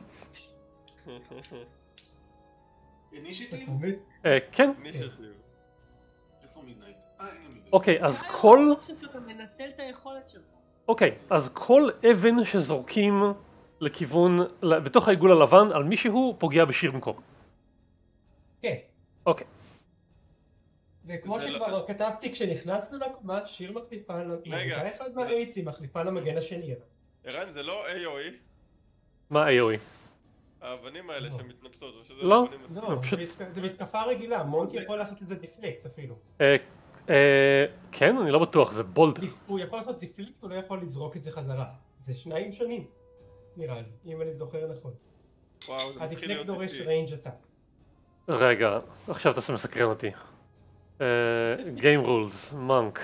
אינישיטיב? אה, כן. אינישיטיב. איפה מידנייט? אה, הנה מידנייט. אוקיי, אז אני כל... לא חושב שאתה מנצל את היכולת שלך. אוקיי, אז כל אבן שזורקים לכיוון, ל- בתוך העיגול הלבן על מישהו פוגע בשיר במקום. כן. אוקיי. וכמו זה שכבר כתבתי כשנכנסנו לקומה, שיר מחליפה, מגנה אחד מהרייסים מחליפה למגן השני. ערן, זה לא איי או אי? מה איי או אי? האבנים האלה לא. שמתנפצות, או שזה לא. אבנים לא, מסוימים? פשוט- זה מת- זה מתקפה רגילה, מונק יכול לעשות את זה דיפלקט אפילו. אה, אה, כן, אני לא בטוח, זה בולד. הוא יכול לעשות דיפלקט, הוא לא יכול לזרוק את זה חזרה. זה שניים שונים, נראה לי, אם אני זוכר נכון. וואו, זה מתחיל הדיפלקט להיות דורש איטי. ריינג' אטאק. רגע, עכשיו אתה מסקרן אותי. אה, Game rules, monk.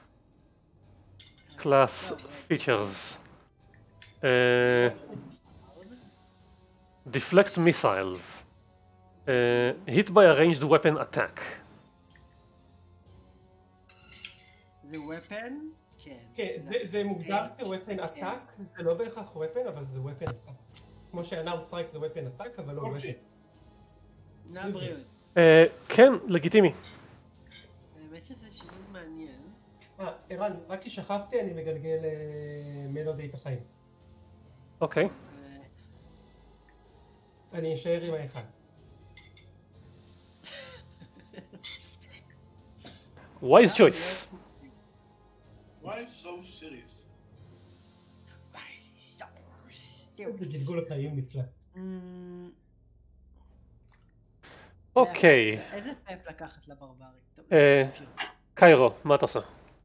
Class features. אה, deflect missiles. אה, hit by a ranged weapon attack. זה weapon? כן. כן, זה- זה מוגדר כ-weapon attack, זה לא בהכרח weapon, אבל זה weapon attack. כמו ש-unarmed strike זה weapon attack, אבל לא אוקיי. weapon. נא בריאות. אה, כן, לגיטימי. האמת שזה שינוי מעניין. אה, ערן, רק כי שכחתי, אני מגלגל אה, מלודי את החיים. אוקיי. אה, אני אשאר עם האחד. wise choice. Why so serious? זה גלגול החיים נפלא. אמ, אוקיי. איזה פאפ לקחת לברברי? טוב, אה, תמשיך. קיירו, מה אתה עושה?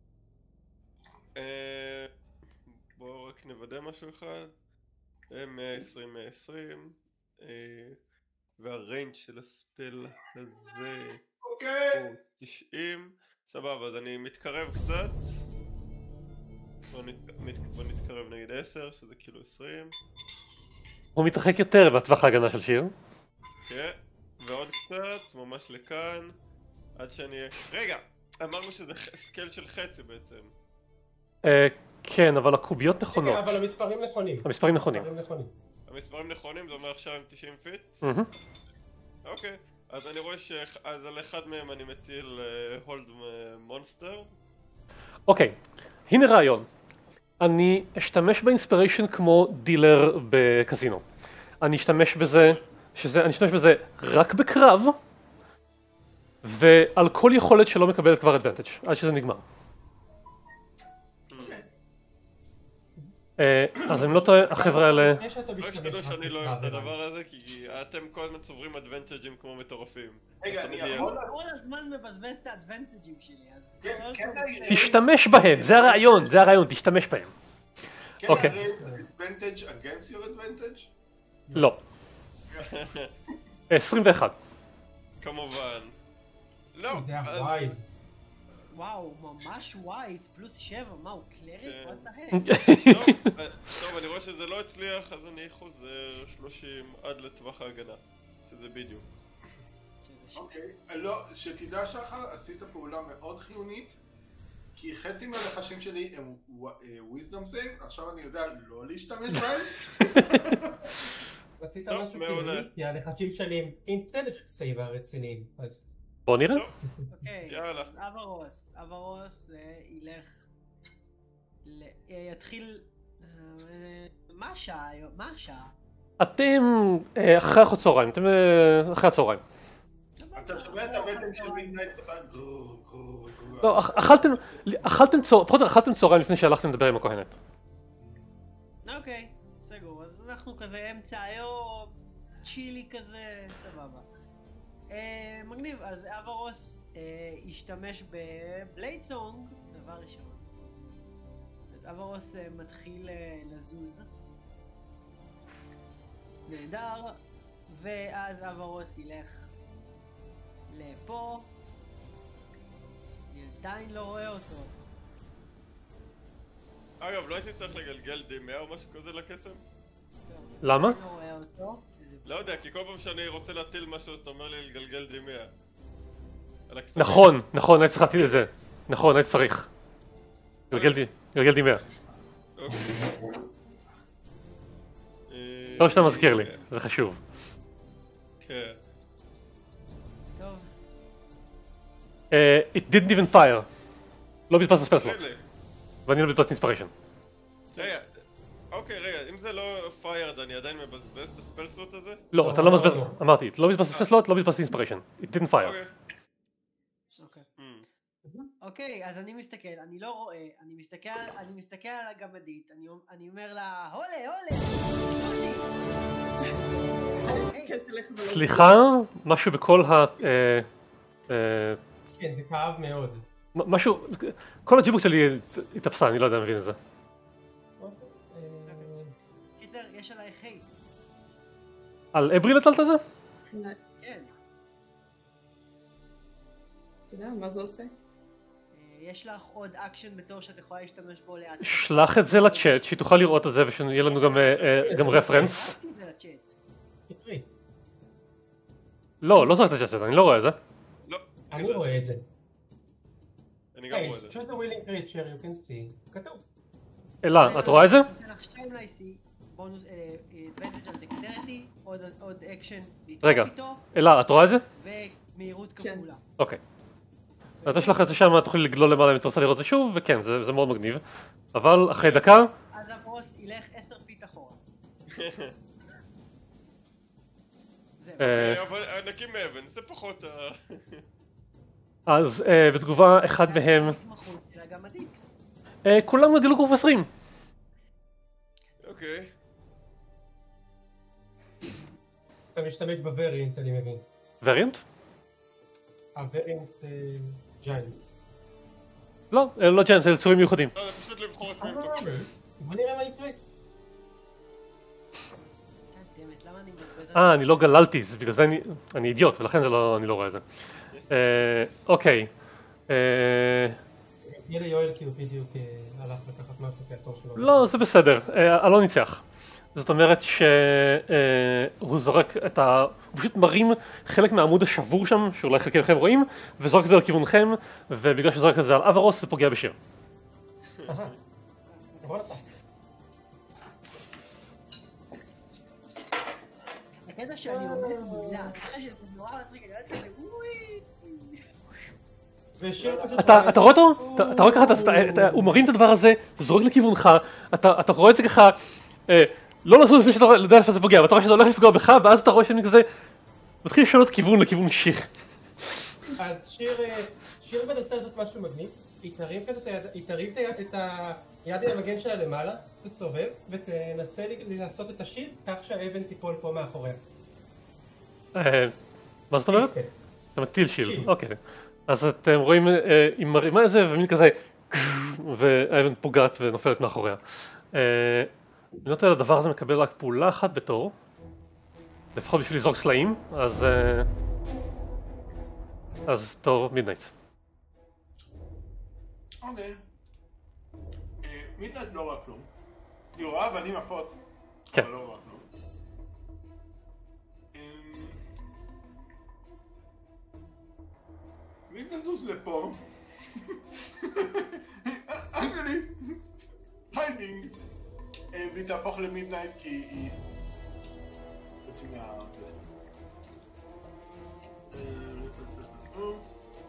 אה, בואו רק נוודא משהו אחד. אה, מאה עשרים מאה עשרים. והריינג' של הספל הזה אוקיי. הוא תשעים. סבבה, אז אני מתקרב קצת. בוא, נת... נת... בוא נתקרב נגיד עשר, שזה כאילו עשרים. הוא מתרחק יותר בטווח ההגנה של שיר. כן, ועוד קצת, ממש לכאן. עד שאני... רגע! אמרנו שזה סקייל של חצי בעצם. אה, כן, אבל הקוביות נכונות. אבל המספרים נכונים. המספרים נכונים. המספרים נכונים, זה אומר עכשיו עם תשעים פיט? מהמם. אוקיי, אז אני רואה שעל אחד מהם אני מטיל הולד מונסטר. אוקיי, הנה רעיון. אני אשתמש באינספיריישן כמו דילר בקזינו. אני אשתמש בזה, שזה, אני אשתמש בזה רק בקרב, ועל כל יכולת שלא מקבלת כבר אדוונטג' עד שזה נגמר. אז אני לא טועה, החבר'ה האלה... רק שתדעו שאני לא אוהב את הדבר הזה, כי אתם כל הזמן צוברים אדוונטג'ים כמו מטורפים. רגע, אני יכול... כל הזמן מבזבז את האדוונטג'ים שלי, אז... תשתמש בהם, זה הרעיון, זה הרעיון, תשתמש בהם. אוקיי. advantage against your advantage? לא. עשרים ואחת. כמובן. לא. זה הווייז. וואו, ממש ווייז, פלוס שבע, מה הוא קלריק? טוב, אני רואה שזה לא הצליח, אז אני חוזר שלושים עד לטווח ההגנה, שזה בדיוק. אוקיי, לא, שתדע שחר, עשית פעולה מאוד חיונית, כי חצי מהלחשים שלי הם wisdom save, עכשיו אני יודע לא להשתמש בהם. עשית משהו חיוני, כי הלחשים שלי הם intelligence save הרציניים, אז... בוא נראה. אוקיי, אברוס, אברוס ילך, יתחיל, מה השעה? מה השעה? אתם אחרי הצהריים, אתם אחרי הצהריים. אתה שומע את הבטן של מידנייט קטן גרור גרור גרור. לא, אכלתם, אכלתם צהריים, פחות אכלתם צהריים לפני שהלכתם לדבר עם הכהנת. אוקיי, סגור, אז אנחנו כזה אמצע היום, צ'ילי כזה, סבבה. מגניב, אז אברוס ישתמש בבלייד סונג, דבר ראשון. אז אברוס מתחיל לזוז. נהדר, ואז אברוס ילך לפה. אני עדיין לא רואה אותו. אגב, לא הייתי צריך לגלגל די מאה או משהו כזה לקסם? למה? אני לא רואה אותו. לא יודע, כי כל פעם שאני רוצה להטיל משהו אז אתה אומר לי לגלגל די מאה. נכון, נכון, הייתי צריך להטיל את זה. נכון, הייתי צריך. גלגל די מאה. לא שאתה מזכיר לי, זה חשוב. כן. טוב. It didn't even fire. לא בזבזת ספל סלוט. ואני לא בזבזת אינספיריישן. רגע, אוקיי, רגע, אם זה לא פיירד, אני עדיין מבזבז את הספל סלוט הזה? לא, אתה לא מבזבז, אמרתי, לא בזבזת ספל סלוט, לא בזבזת אינספיריישן. It didn't fire. אוקיי, אז אני מסתכל, אני לא רואה, אני מסתכל, אני מסתכל על הגמדית, אני אומר לה, הולה, הולה, סליחה, משהו בכל ה... כן, זה כאב מאוד. משהו, כל הג'יבוק שלי התאפסה, אני לא יודע מבין את זה. קיצר, יש עליי חייט. על אבריל הטלת את זה? כן. אתה יודע, מה זה עושה? יש לך עוד אקשן בתור שאת יכולה להשתמש בו לאט. שלח את זה לצ'אט, שהיא תוכל לראות את זה ושיהיה לנו גם רפרנס. לא, לא זרקת את זה, אני לא רואה את זה. לא. אני רואה את זה. אני גם רואה את זה. choose the willing creature, you can see. כתוב. אלה, את רואה את זה? שתיים ל-איי-סי, בונוס, advantage על דקסטריטי, עוד אקשן. רגע, אלה, את רואה את זה? ומהירות כפולה. אוקיי. אז יש לך את זה שם, תוכלי לגלול למעלה אם את רוצה לראות את זה שוב, וכן, זה מאוד מגניב. אבל אחרי דקה... אז הבוס ילך עשר פיט אחורה. אבל ענקים מאבן, זה פחות... אז בתגובה אחד מהם... כולם נגלו גוף עשרים. אוקיי. אתה משתמש בווריאנט, אני מבין. וריאנט? הווריאנט ג'יינטס. לא, לא ג'יינטס, זה יצורים מיוחדים. לא, זה פשוט לבחור את מהם טוב. בוא נראה מה יקרה. מבזבזת? למה אני מבזבזת? אה, אני לא גללתי, אז בגלל זה אני, אני אידיוט, ולכן זה לא, אני לא רואה את זה. אה, אוקיי. אה, יהיה ליואל כי הוא בדיוק אה, הלך לקחת משהו מהתור שלו. לא, זה בסדר, אה, אלון ניצח. זאת אומרת שהוא זורק את ה... הוא פשוט מרים חלק מהעמוד השבור שם, שאולי חלקכם רואים, וזורק את זה לכיוונכם, ובגלל שזורק את זה על אברוס זה פוגע בשיר. אהה. בוא נתן. הקטע שאני עומד מילה, אחרי שזה נורא מצחיק, אני יודעת כזה וואי. ושיר פשוט... אתה אתה רואה אותו? אתה אתה רואה ככה, אתה- אתה- אתה- הוא מרים את הדבר הזה, זורק לכיוונך, אתה אתה רואה את זה ככה, אה, לא לזוז לפני שאתה יודע איפה זה פוגע, ואתה רואה שזה הולך לפגוע בך, ואז אתה רואה שאני כזה מתחיל לשנות כיוון לכיוון שיר. אז שיר, אה, שיר מנסה לעשות משהו מגניב, היא תרים כזה את היד, היא תרים את היד- את היד עם המגן שלה למעלה, תסובב, ותנסה לי- לעשות את השיל, כך שהאבן תיפול פה מאחוריה. אה, מה זאת אומרת? כן. אתה מטיל שילד, שילד. אוקיי. אז אתם רואים, אה, היא מרימה את זה ומין כזה, והאבן פוגעת ונופלת מאחוריה. אה, אני לא יודע, הדבר הזה מקבל רק פעולה אחת בתור, לפחות בשביל לזרוק סלעים, אז... אה, אז תור מידנייט. אוקיי. אה, מידנייט לא רואה כלום. היא רואה אבנים עפות. כן. אבל לא רואה כלום. אה, מי תזוז לפה? אנגלי! היידינג! אה, והיא תהפוך למידנייט כי היא... בעצם מה... אה,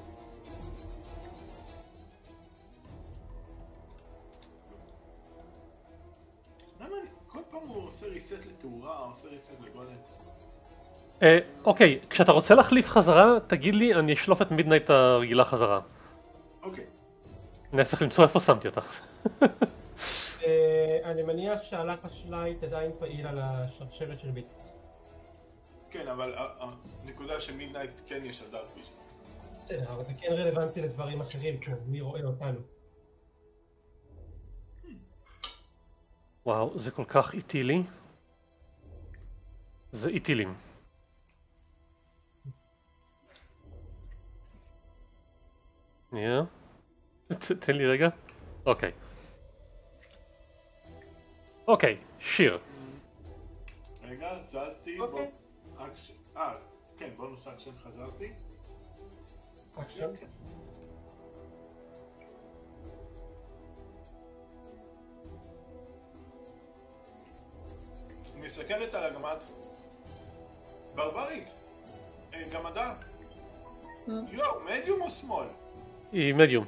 למה אני... כל פעם הוא עושה ריסט לתאורה, עושה ריסט לגודל. אה, אוקיי, כשאתה רוצה להחליף חזרה, תגיד לי, אני אשלוף את מידנייט הרגילה חזרה. אוקיי. אני צריך למצוא איפה שמתי אותה. אה, אני מניח שהלחש לייט עדיין פעיל על השרשרת של ביט. כן, אבל ה- הנקודה שמידנייט כן יש על דארק ויז'ן. בסדר, אבל זה כן רלוונטי לדברים אחרים, כמו מי רואה אותנו. וואו, זה כל כך איטי לי. זה איטילים. שנייה. ת- תן לי רגע. אוקיי. אוקיי, שיר. רגע, זזתי, אוקיי. בוא... אקשן... אה, כן, בונוס אקשן חזרתי. עכשיו, מסתכלת על הגמד. ברברית! אה, גמדה. אה. יואו, מדיום או שמאל? היא מדיום.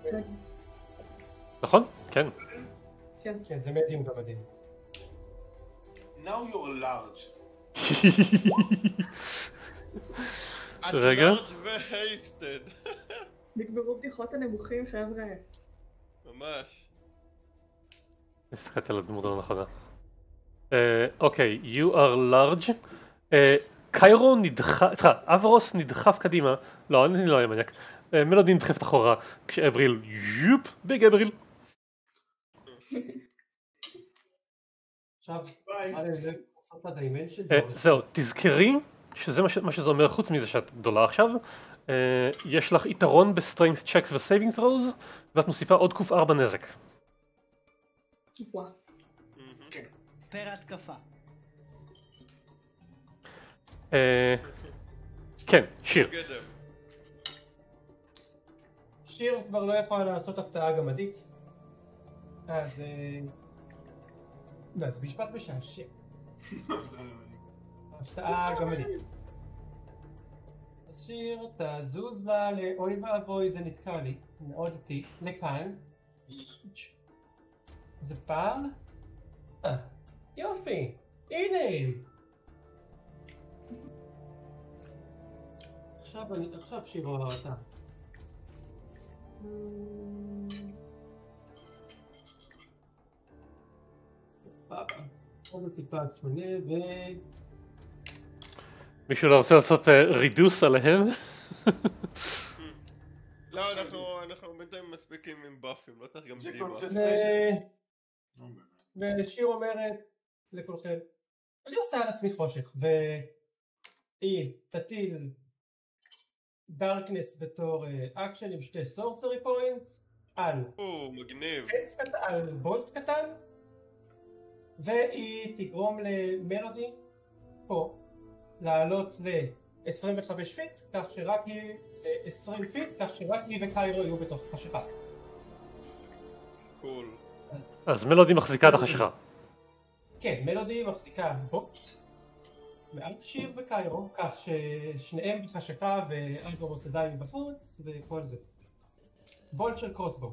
נכון? כן. כן. כן, זה מדיום גם מדהים. Now you're large. את רגע. לארג' והייסטד. נגמרו בדיחות הנמוכים, חבר'ה. ממש. הסתכלתי על הדמות הנכונה. אה, אוקיי, you are large. אה, קיירו נדחף, סליחה, אברוס נדחף קדימה. לא, אני לא אהיה מניאק. אה, מלודי נדחפת אחורה, כשאבריל יופ, ביג אבריל. עכשיו, ביי. מה זה לעשות לדיימנשן? אה, זהו, תזכרי שזה מה ש- מה שזה אומר, חוץ מזה שאת גדולה עכשיו. אה, יש לך יתרון בסטרינג' צ'קס וסייבינג ת'רוז, ואת מוסיפה עוד קוף ארבע נזק. וואו. פר התקפה. אה, כן, שיר. גדר. שיר כבר לא יכולה לעשות הפתעה גמדית. אז... אה, לא, זה משפט משעשע. הפתעה גמדית. אז שיר, תזוז לה לאוי ואבוי, זה נתקע לי. מאוד איטי. לכאן. זה פער? אה, יופי. הנה. עכשיו אני, עכשיו שיר רואה אותה. סבבה. עוד טיפה שונה ו... מישהו לא רוצה לעשות רידוס עליהם? לא, אנחנו אנחנו בינתיים מספיקים עם באפים, לא צריך גם זה דימה. קונספט. ו... ושיר אומרת לכולכם, אני עושה על עצמי חושך, והיא תטיל דארקנס בתור אקשן עם שתי סורסרי פוינטס על או, מגניב. עץ קטן, על בולט קטן, והיא תגרום למלודי פה לעלות ל-עשרים וחמש פיט, כך שרק היא עשרים פיט, כך שרק היא וקיירו יהיו בתוך החשיכה. קול. אז מלודי מחזיקה את החשיכה. כן, מלודי מחזיקה בוט מעל שיר וקיירו, כך ששניהם בחשכה ואלגורוס עדיין בחוץ וכל זה. בולט של קרוסבו.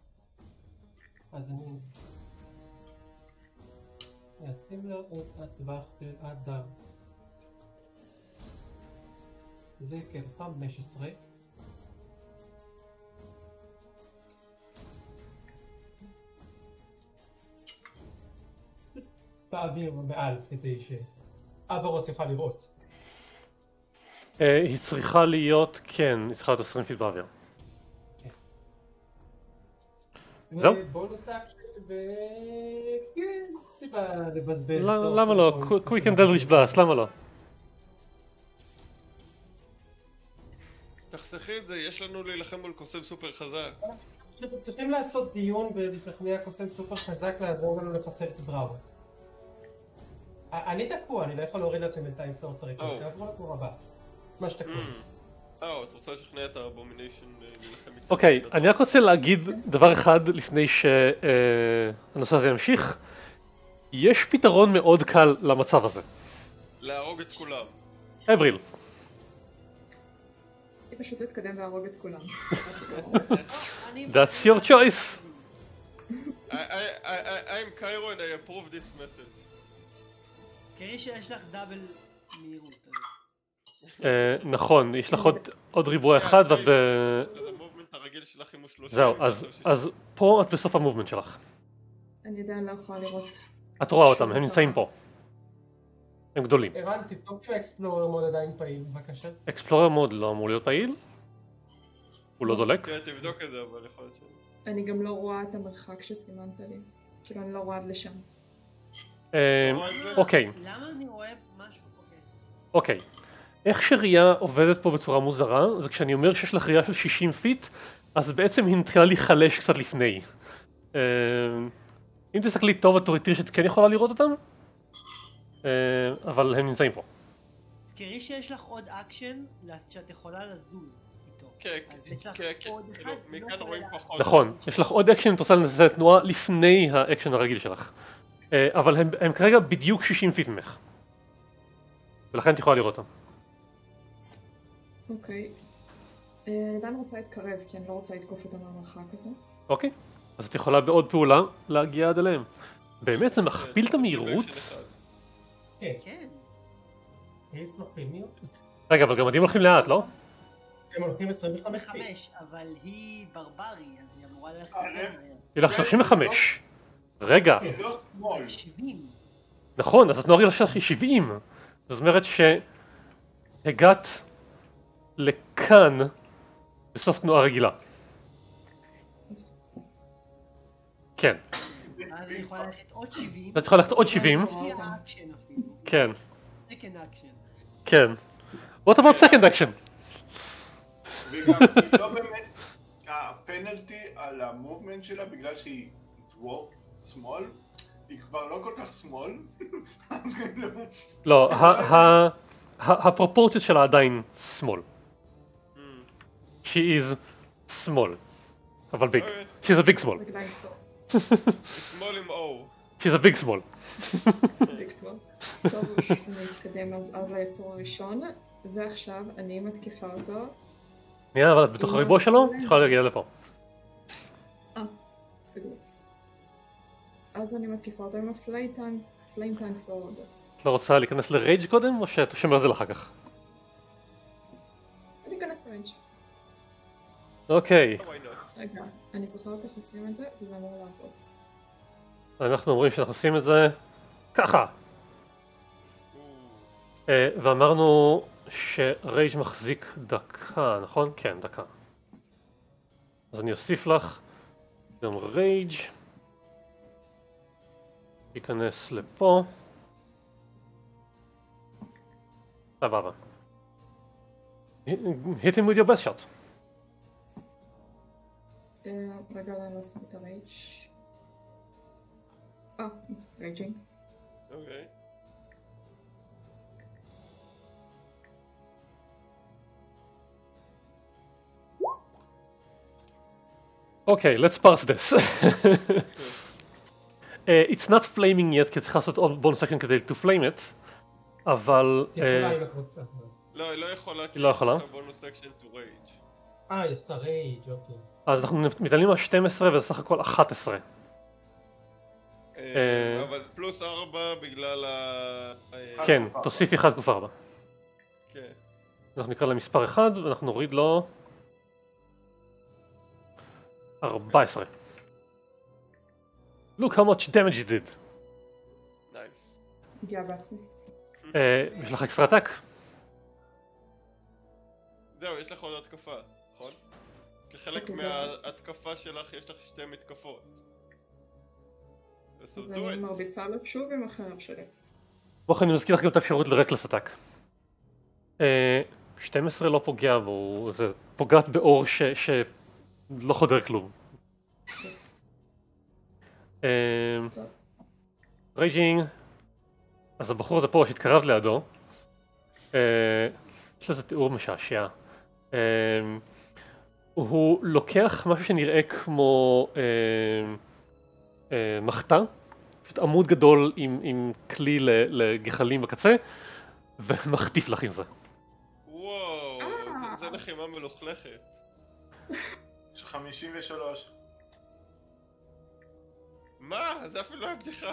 אז אני אשים לו את הטווח של הדארקס. זה כן, חמש עשרה. באוויר מעל כדי שאברוס יוכל לראות. היא צריכה להיות, כן, היא צריכה להיות עשרים פיט באוויר. זהו? ובונוס אקשן וכן, סיבה לבזבז. למה לא? Quick and Devilish Blast, למה לא? תחסכי את זה, יש לנו להילחם מול קוסם סופר חזק. אנחנו צריכים לעשות דיון ולשכנע קוסם סופר חזק לעזור לנו לחסל את דראוס. אני תקוע, אני לא יכול להוריד לעצמי בינתיים סורסרי, תעברו לקור הבא. מה שתקוע. אה, את רוצה לשכנע את האבומיניישן להילחם איתו? אוקיי, אני רק רוצה להגיד דבר אחד לפני שהנושא הזה ימשיך. יש פתרון מאוד קל למצב הזה. להרוג את כולם. אבריל. היא פשוט תתקדם להרוג את כולם. That's your choice. I, I, I, I'm Cairo and I approve this message. תראי שיש לך דאבל מהירות. נכון, יש לך עוד ריבוע אחד ואת ב... אז המובמנט הרגיל שלך אם הוא שלושים. זהו, אז פה את בסוף המובמנט שלך. אני עדיין לא יכולה לראות. את רואה אותם, הם נמצאים פה. הם גדולים. הבנתי, תבדוק אם האקספלורר מוד עדיין פעיל, בבקשה. אקספלורר מוד לא אמור להיות פעיל? הוא לא דולק? כן, תבדוק את זה, אבל יכול להיות ש... אני גם לא רואה את המרחק שסימנת לי. כאילו אני לא רואה עד לשם. אוקיי. למה אני רואה משהו? אוקיי. איך שראייה עובדת פה בצורה מוזרה, זה כשאני אומר שיש לך ראייה של שישים פיט, אז בעצם היא נתחילה להיחלש קצת לפני. אם תסתכלי טוב, את תראי שאת כן יכולה לראות אותם, אבל הם נמצאים פה. תזכרי שיש לך עוד אקשן שאת יכולה לזוז איתו. כן, כן, כן, מכאן רואים פחות. נכון, יש לך עוד אקשן, את רוצה לנסות תנועה לפני האקשן הרגיל שלך. אבל הם כרגע בדיוק שישים פיט ממך. ולכן את יכולה לראות אותם. אוקיי. אני עדיין רוצה להתקרב, כי אני לא רוצה לתקוף אותם מהמרחק הזה. אוקיי. אז את יכולה בעוד פעולה להגיע עד אליהם. באמת זה מכפיל את המהירות? כן. כן. איזה מכפיל מהירות? רגע, אבל גם עדים הולכים לאט, לא? הם הולכים עשרים וחמש פיט. חמש, אבל היא ברברי, אז היא אמורה ללכת אה, יותר. היא לך שלושים וחמש. רגע. היא לא שמאל. שבעים. נכון, אז התנועה שלך היא שבעים. זאת אומרת שהגעת לכאן בסוף תנועה רגילה. כן. אז היא יכולה ללכת עוד שבעים. את יכולה ללכת עוד שבעים. לפי האקשן אפילו. כן. second action. כן. What about second action? וגם היא לא באמת, הפנלטי על המובמנט שלה בגלל שהיא דוורף שמאל, היא כבר לא כל כך שמאל. לא, הפרופורציות שלה עדיין שמאל. She is small. אבל big. She's a big small. שמאל עם O. She's a big small. ביג סמאל. טוב, אני אתקדם אז עד ליצור הראשון, ועכשיו אני מתקיפה אותו. נראה, אבל את בתוך הריבוע שלו? את יכולה להגיע לפה. אה, סגור. אז אני מתקיפה אותו עם הפליים טנק סורד. את לא רוצה להיכנס לרייג' קודם, או שאת שומר את זה לאחר כך? אני אכנס לרייג'. אוקיי. רגע, אני זוכרת איך עושים את זה, וזה אמור לעבוד. אנחנו אומרים שאנחנו עושים את זה ככה. ואמרנו שרייג' מחזיק דקה, נכון? כן, דקה. אז אני אוסיף לך גם רייג' ייכנס לפה. סבבה. hit him with your best shot. אה, רגע, אני לא אשים את הרייג'. אה, רייג'ינג. אוקיי. Okay, let's parse this. uh, it's not flaming yet, כי צריך לעשות עוד בונוס אקשן כדי to flame it, אבל... היא יכולה uh, אם את רוצה. לא, היא לא יכולה, כי לא יכולה? יש לה בונוס אקשן to rage. אה, יש את הרייג', אוקיי. אז אנחנו מתעלים על שתים עשרה וזה סך הכל אחת עשרה. אה, אבל פלוס ארבע בגלל ה... אה, כן, תוסיף אחד תקופה ארבע. כן. אנחנו נקרא למספר אחד ואנחנו נוריד לו... ארבע עשרה. Look how much damage you did. נייס. הגיע בעצמי. אה, יש לך אקסטרה אטאק? זהו, יש לך עוד התקפה, נכון? כחלק אוקיי, מההתקפה שלך יש לך שתי מתקפות. אז אז do אני it. מרביצה לו שוב עם החרב שלי. בואו אני מזכיר לך גם את האפשרות לרקלס אטאק. שתים עשרה לא פוגע בו, זה פוגעת באור ש... שלא חודר כלום. רייג'ינג, אז הבחור הזה פה שהתקרב לידו, אה, יש לזה תיאור משעשע. אה, הוא לוקח משהו שנראה כמו אה, אה, מחתה, פשוט עמוד גדול עם, עם כלי ל- לגחלים בקצה, ומחטיף לך עם זה. וואו, זה- זה לחימה מלוכלכת. יש חמישים ושלוש. מה? זה אפילו לא היה בדיחה.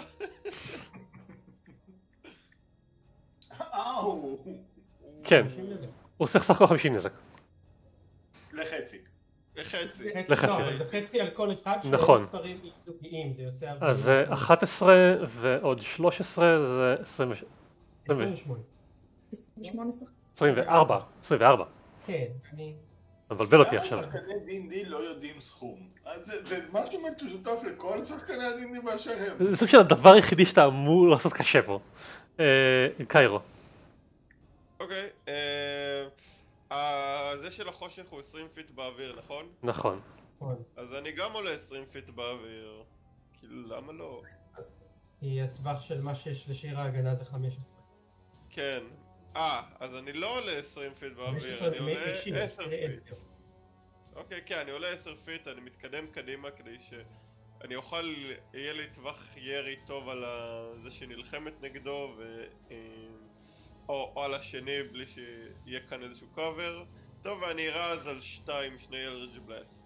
אאו! כן, חמישים נזק. הוא עושה סך הכל חמישים נזק. לחצי. לחצי. לחצי. לא, אבל זה חצי על כל אחד שני נכון. מספרים ייצוגיים, זה יוצא ארבעים. אז זה אחת עשרה ועוד שלוש עשרה זה עשרים ושמונה. עשרים ושמונה. שמונה עשרה. עשרים וארבע. עשרים וארבע. כן, אני... מבלבל אותי עכשיו. למה שחקני די אנד די לא יודעים סכום? אז זה- זה משהו משותף לכל שחקני ה-די אנד די באשר הם. זה סוג של הדבר היחידי שאתה אמור לעשות קשה פה. אה, קיירו. אוקיי, אה, אה, זה של החושך הוא עשרים פיט באוויר, נכון? נכון. נכון. אז אני גם עולה עשרים פיט באוויר. כאילו, למה לא? כי הטווח של מה שיש לשיר ההגנה זה חמש עשרה. כן. אה, אז אני לא עולה עשרים פיט באוויר, עשר אני עולה לשיר, עשר פיט. עשר. אוקיי, כן, אני עולה עשר פיט, אני מתקדם קדימה כדי שאני אוכל, יהיה לי טווח ירי טוב על ה- זה שנלחמת נגדו ו... אה, או, או על השני בלי שיהיה כאן איזשהו קאבר. טוב, ואני אראה אז על שתיים, שני אלרג' בלאסט.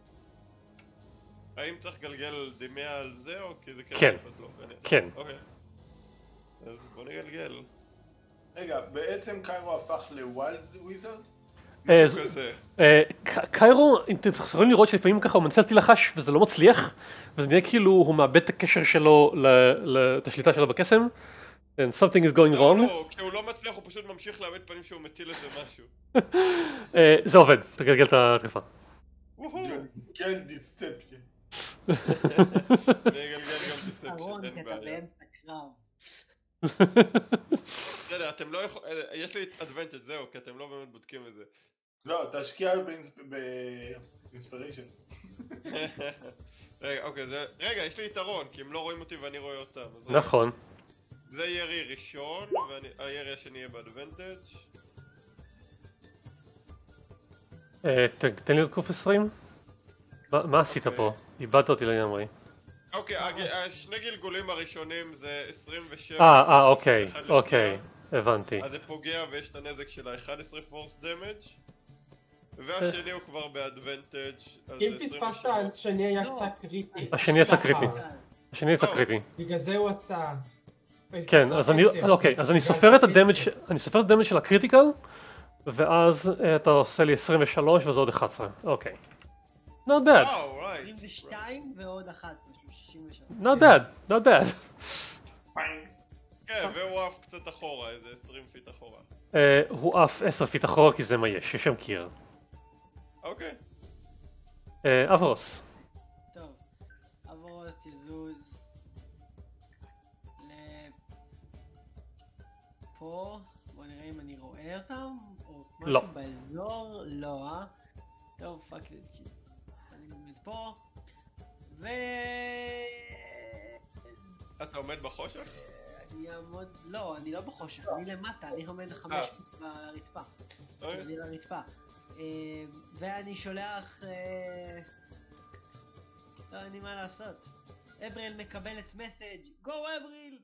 האם צריך לגלגל דמיה על זה או כי זה כן. אז לא, אני- כן. אוקיי. אז בוא נגלגל. רגע, בעצם קיירו הפך לווילד וויזרד? אה, משהו כזה. אה, ק- קיירו, אם אתם יכולים לראות שלפעמים ככה הוא מנסה להטיל לחש וזה לא מצליח, וזה נראה כאילו הוא מאבד את הקשר שלו, ל- ל- את השליטה שלו בקסם. And something is going לא, wrong. לא, כי הוא לא מצליח, הוא פשוט ממשיך להעמיד פנים שהוא מטיל איזה משהו. אה, זה עובד, תגלגל את ההתקפה. וואו. כן, דיסצפשן. אני אגלגל גם דיספשן, אהרון, כי אין אתה בעיה. באמצע קרב. בסדר, אתם לא יכולים, יש לי אדוונטג' זהו, כי אתם לא באמת בודקים את זה. לא, תשקיע באינספיריישן. רגע, אוקיי, זה... רגע, יש לי יתרון, כי הם לא רואים אותי ואני רואה אותם. אז רגע. נכון. זה ירי ראשון, והירי השני יהיה באדוונטג'. אה, ת- תן לי עוד קוף עשרים. מה מה עשית אוקיי. פה? איבדת אותי לגמרי. אוקיי, הג- השני גלגולים הראשונים זה עשרים ושבע. אה, אה, אוקיי, אחד אוקיי, לפגיעה. הבנתי. אז זה פוגע ויש את הנזק של ה-אחד עשר פורס דמג'. והשני הוא כבר באדוונטג'. אז אם זה פספסת, עשרים ושבע. השני היה לא. קצת קריטי. השני יצא ככה. קריטי. השני יצא לא. קריטי. בגלל זה הוא עשה... כן, אז אני, עשר. אוקיי, אז אני בגלל סופר את עשר. הדמג' אני סופר את הדמג' של הקריטיקל, ואז אה, אתה עושה לי עשרים ושלוש וזה עוד אחת עשרה. אוקיי. Not bad, וואו, right. עשרים ושתיים ועוד אחת עשרה, שישים ושלוש. not bad, not bad. כן, והוא עף קצת אחורה, איזה עשרים פיט אחורה. אה, הוא עף עשר פיט אחורה כי זה מה יש, יש שם קיר. אוקיי. אה, אברוס. טוב, אברוס יזוז לפה, בוא נראה אם אני רואה אותם, או לא. משהו באזור, לא אה? טוב, פאק את שיט. אני עומד פה, ו... אתה עומד בחושך? אני אעמוד... לא, אני לא בחושך, אני למטה, אני עומד חמש פוט ברצפה. אני לרצפה. ואני שולח... לא, אין לי מה לעשות. אבריל מקבלת מסאג' גו אבריל!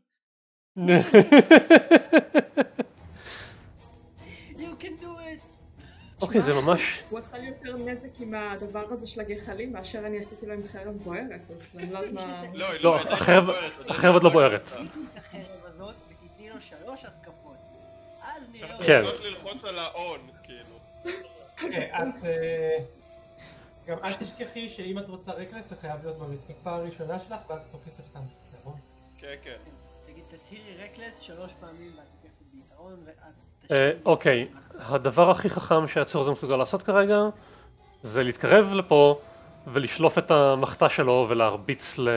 You can do it! אוקיי, זה ממש... הוא עשה לי יותר נזק עם הדבר הזה של הגחלים מאשר אני עשיתי לו עם חרב בוערת, אז אני לא יודעת מה... לא, החרב עוד לא בוערת. תתני את החרב הזאת ותתני לו שלוש התקפות. אז נראה... כן. צריך ללחוץ על האון, כאילו. את... גם אל תשכחי שאם את רוצה רקלס זה חייב להיות במתקפה הראשונה שלך ואז את תוקפת אותם ביתרון. כן, כן. תגיד, תצהירי רקלס שלוש פעמים ואת תוקפת ביתרון ואת... אוקיי, הדבר הכי חכם שהצור הזה מסוגל לעשות כרגע זה להתקרב לפה ולשלוף את המחתה שלו ולהרביץ ל...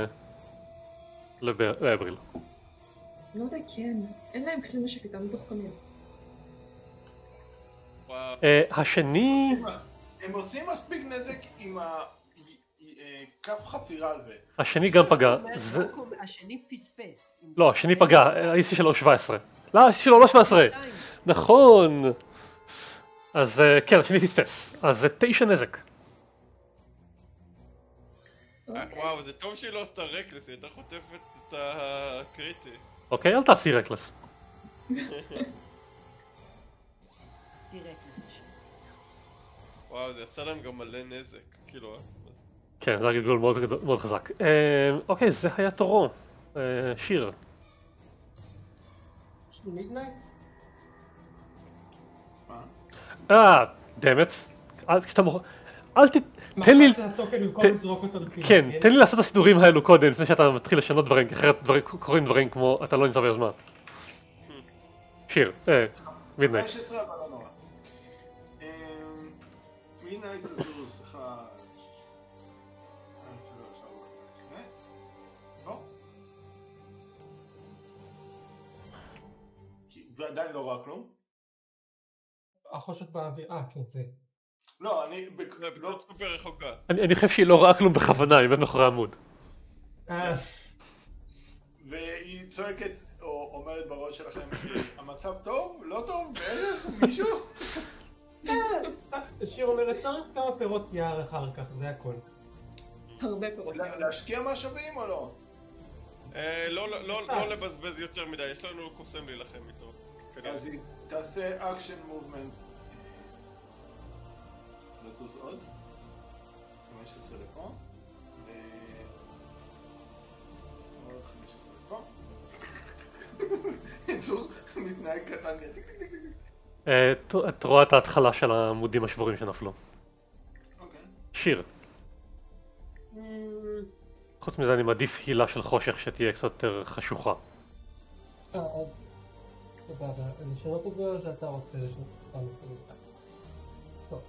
לאבריל. לא יודע, כן. אין להם כלי נשק איתם מתוחכמים. וואו. השני... הם עושים מספיק נזק עם הכף חפירה הזה. השני גם פגע. השני פספס. לא, השני פגע, ה-איי סי שלו שבע עשרה. לא, ה-איי סי שלו לא שבע עשרה. נכון. אז כן, השני פספס. אז זה תשע נזק. וואו, זה טוב שהיא לא עשתה רקלס, היא הייתה חוטפת את הקריטי. אוקיי, אל תעשי רקלס. וואו, זה יצא להם גם מלא נזק, כאילו... כן, זה היה גלגול מאוד חזק. אוקיי, זה היה תורו. שיר. יש לי מידנייט? מה? אה, דמת. כשאתה מוכר... אל ת... תן לי... כן, תן לי לעשות את הסידורים האלו קודם, לפני שאתה מתחיל לשנות דברים, כי אחרת קוראים דברים כמו אתה לא נמצא ביוזמה. שיר, אה, מידנייט. חמש עשרה אבל לא נורא. מידנייט הזו, סליחה... ועדיין לא ראה כלום? החושך באוויר, אה, כן, זה. לא, אני... זה פשוט סופר רחוקה. אני חושב שהיא לא ראה כלום בכוונה, היא באמת מאחורי עמוד. והיא צועקת, או אומרת בראש שלכם, המצב טוב? לא טוב? בערך? מישהו? שיר אומרת, צריך כמה פירות יער אחר כך, זה הכל. הרבה פירות יער. להשקיע משאבים או לא? לא לבזבז יותר מדי, יש לנו קוסם להילחם איתו. אז היא תעשה אקשן מובמנט. לזוז עוד. חמש עשרה לפה. עוד חמש עשרה לפה. יצור מתנהג קטן. את רואה את ההתחלה של העמודים השבורים שנפלו. שיר. חוץ מזה אני מעדיף הילה של חושך שתהיה קצת יותר חשוכה. אה, אז... סבבה, אני אשנות את זה או שאתה רוצה לשנות את זה? טוב.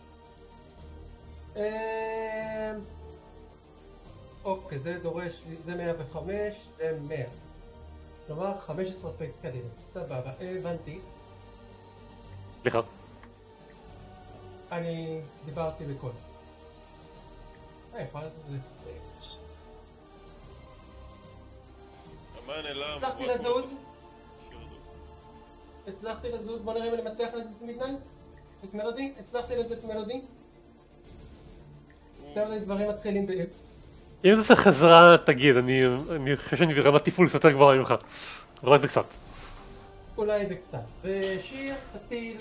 אוקיי, זה דורש, זה מאה וחמש, זה מאה. כלומר, חמש עשרה פייט קדימה. סבבה, הבנתי. סליחה. אני דיברתי בקול. אה, יכולה לעשות את זה עשרים. הצלחתי לזוז? הצלחתי לזוז? בוא נראה אם אני מצליח לזוז את מידנייט? את מלודי? הצלחתי לזוז את מלודי? עכשיו לי דברים מתחילים ב... אם אתה צריך חזרה תגיד, אני חושב שאני ברמת טיפול קצת יותר גבוהה ממך. אבל רק בקצת. אולי בקצת. ושיר תטיל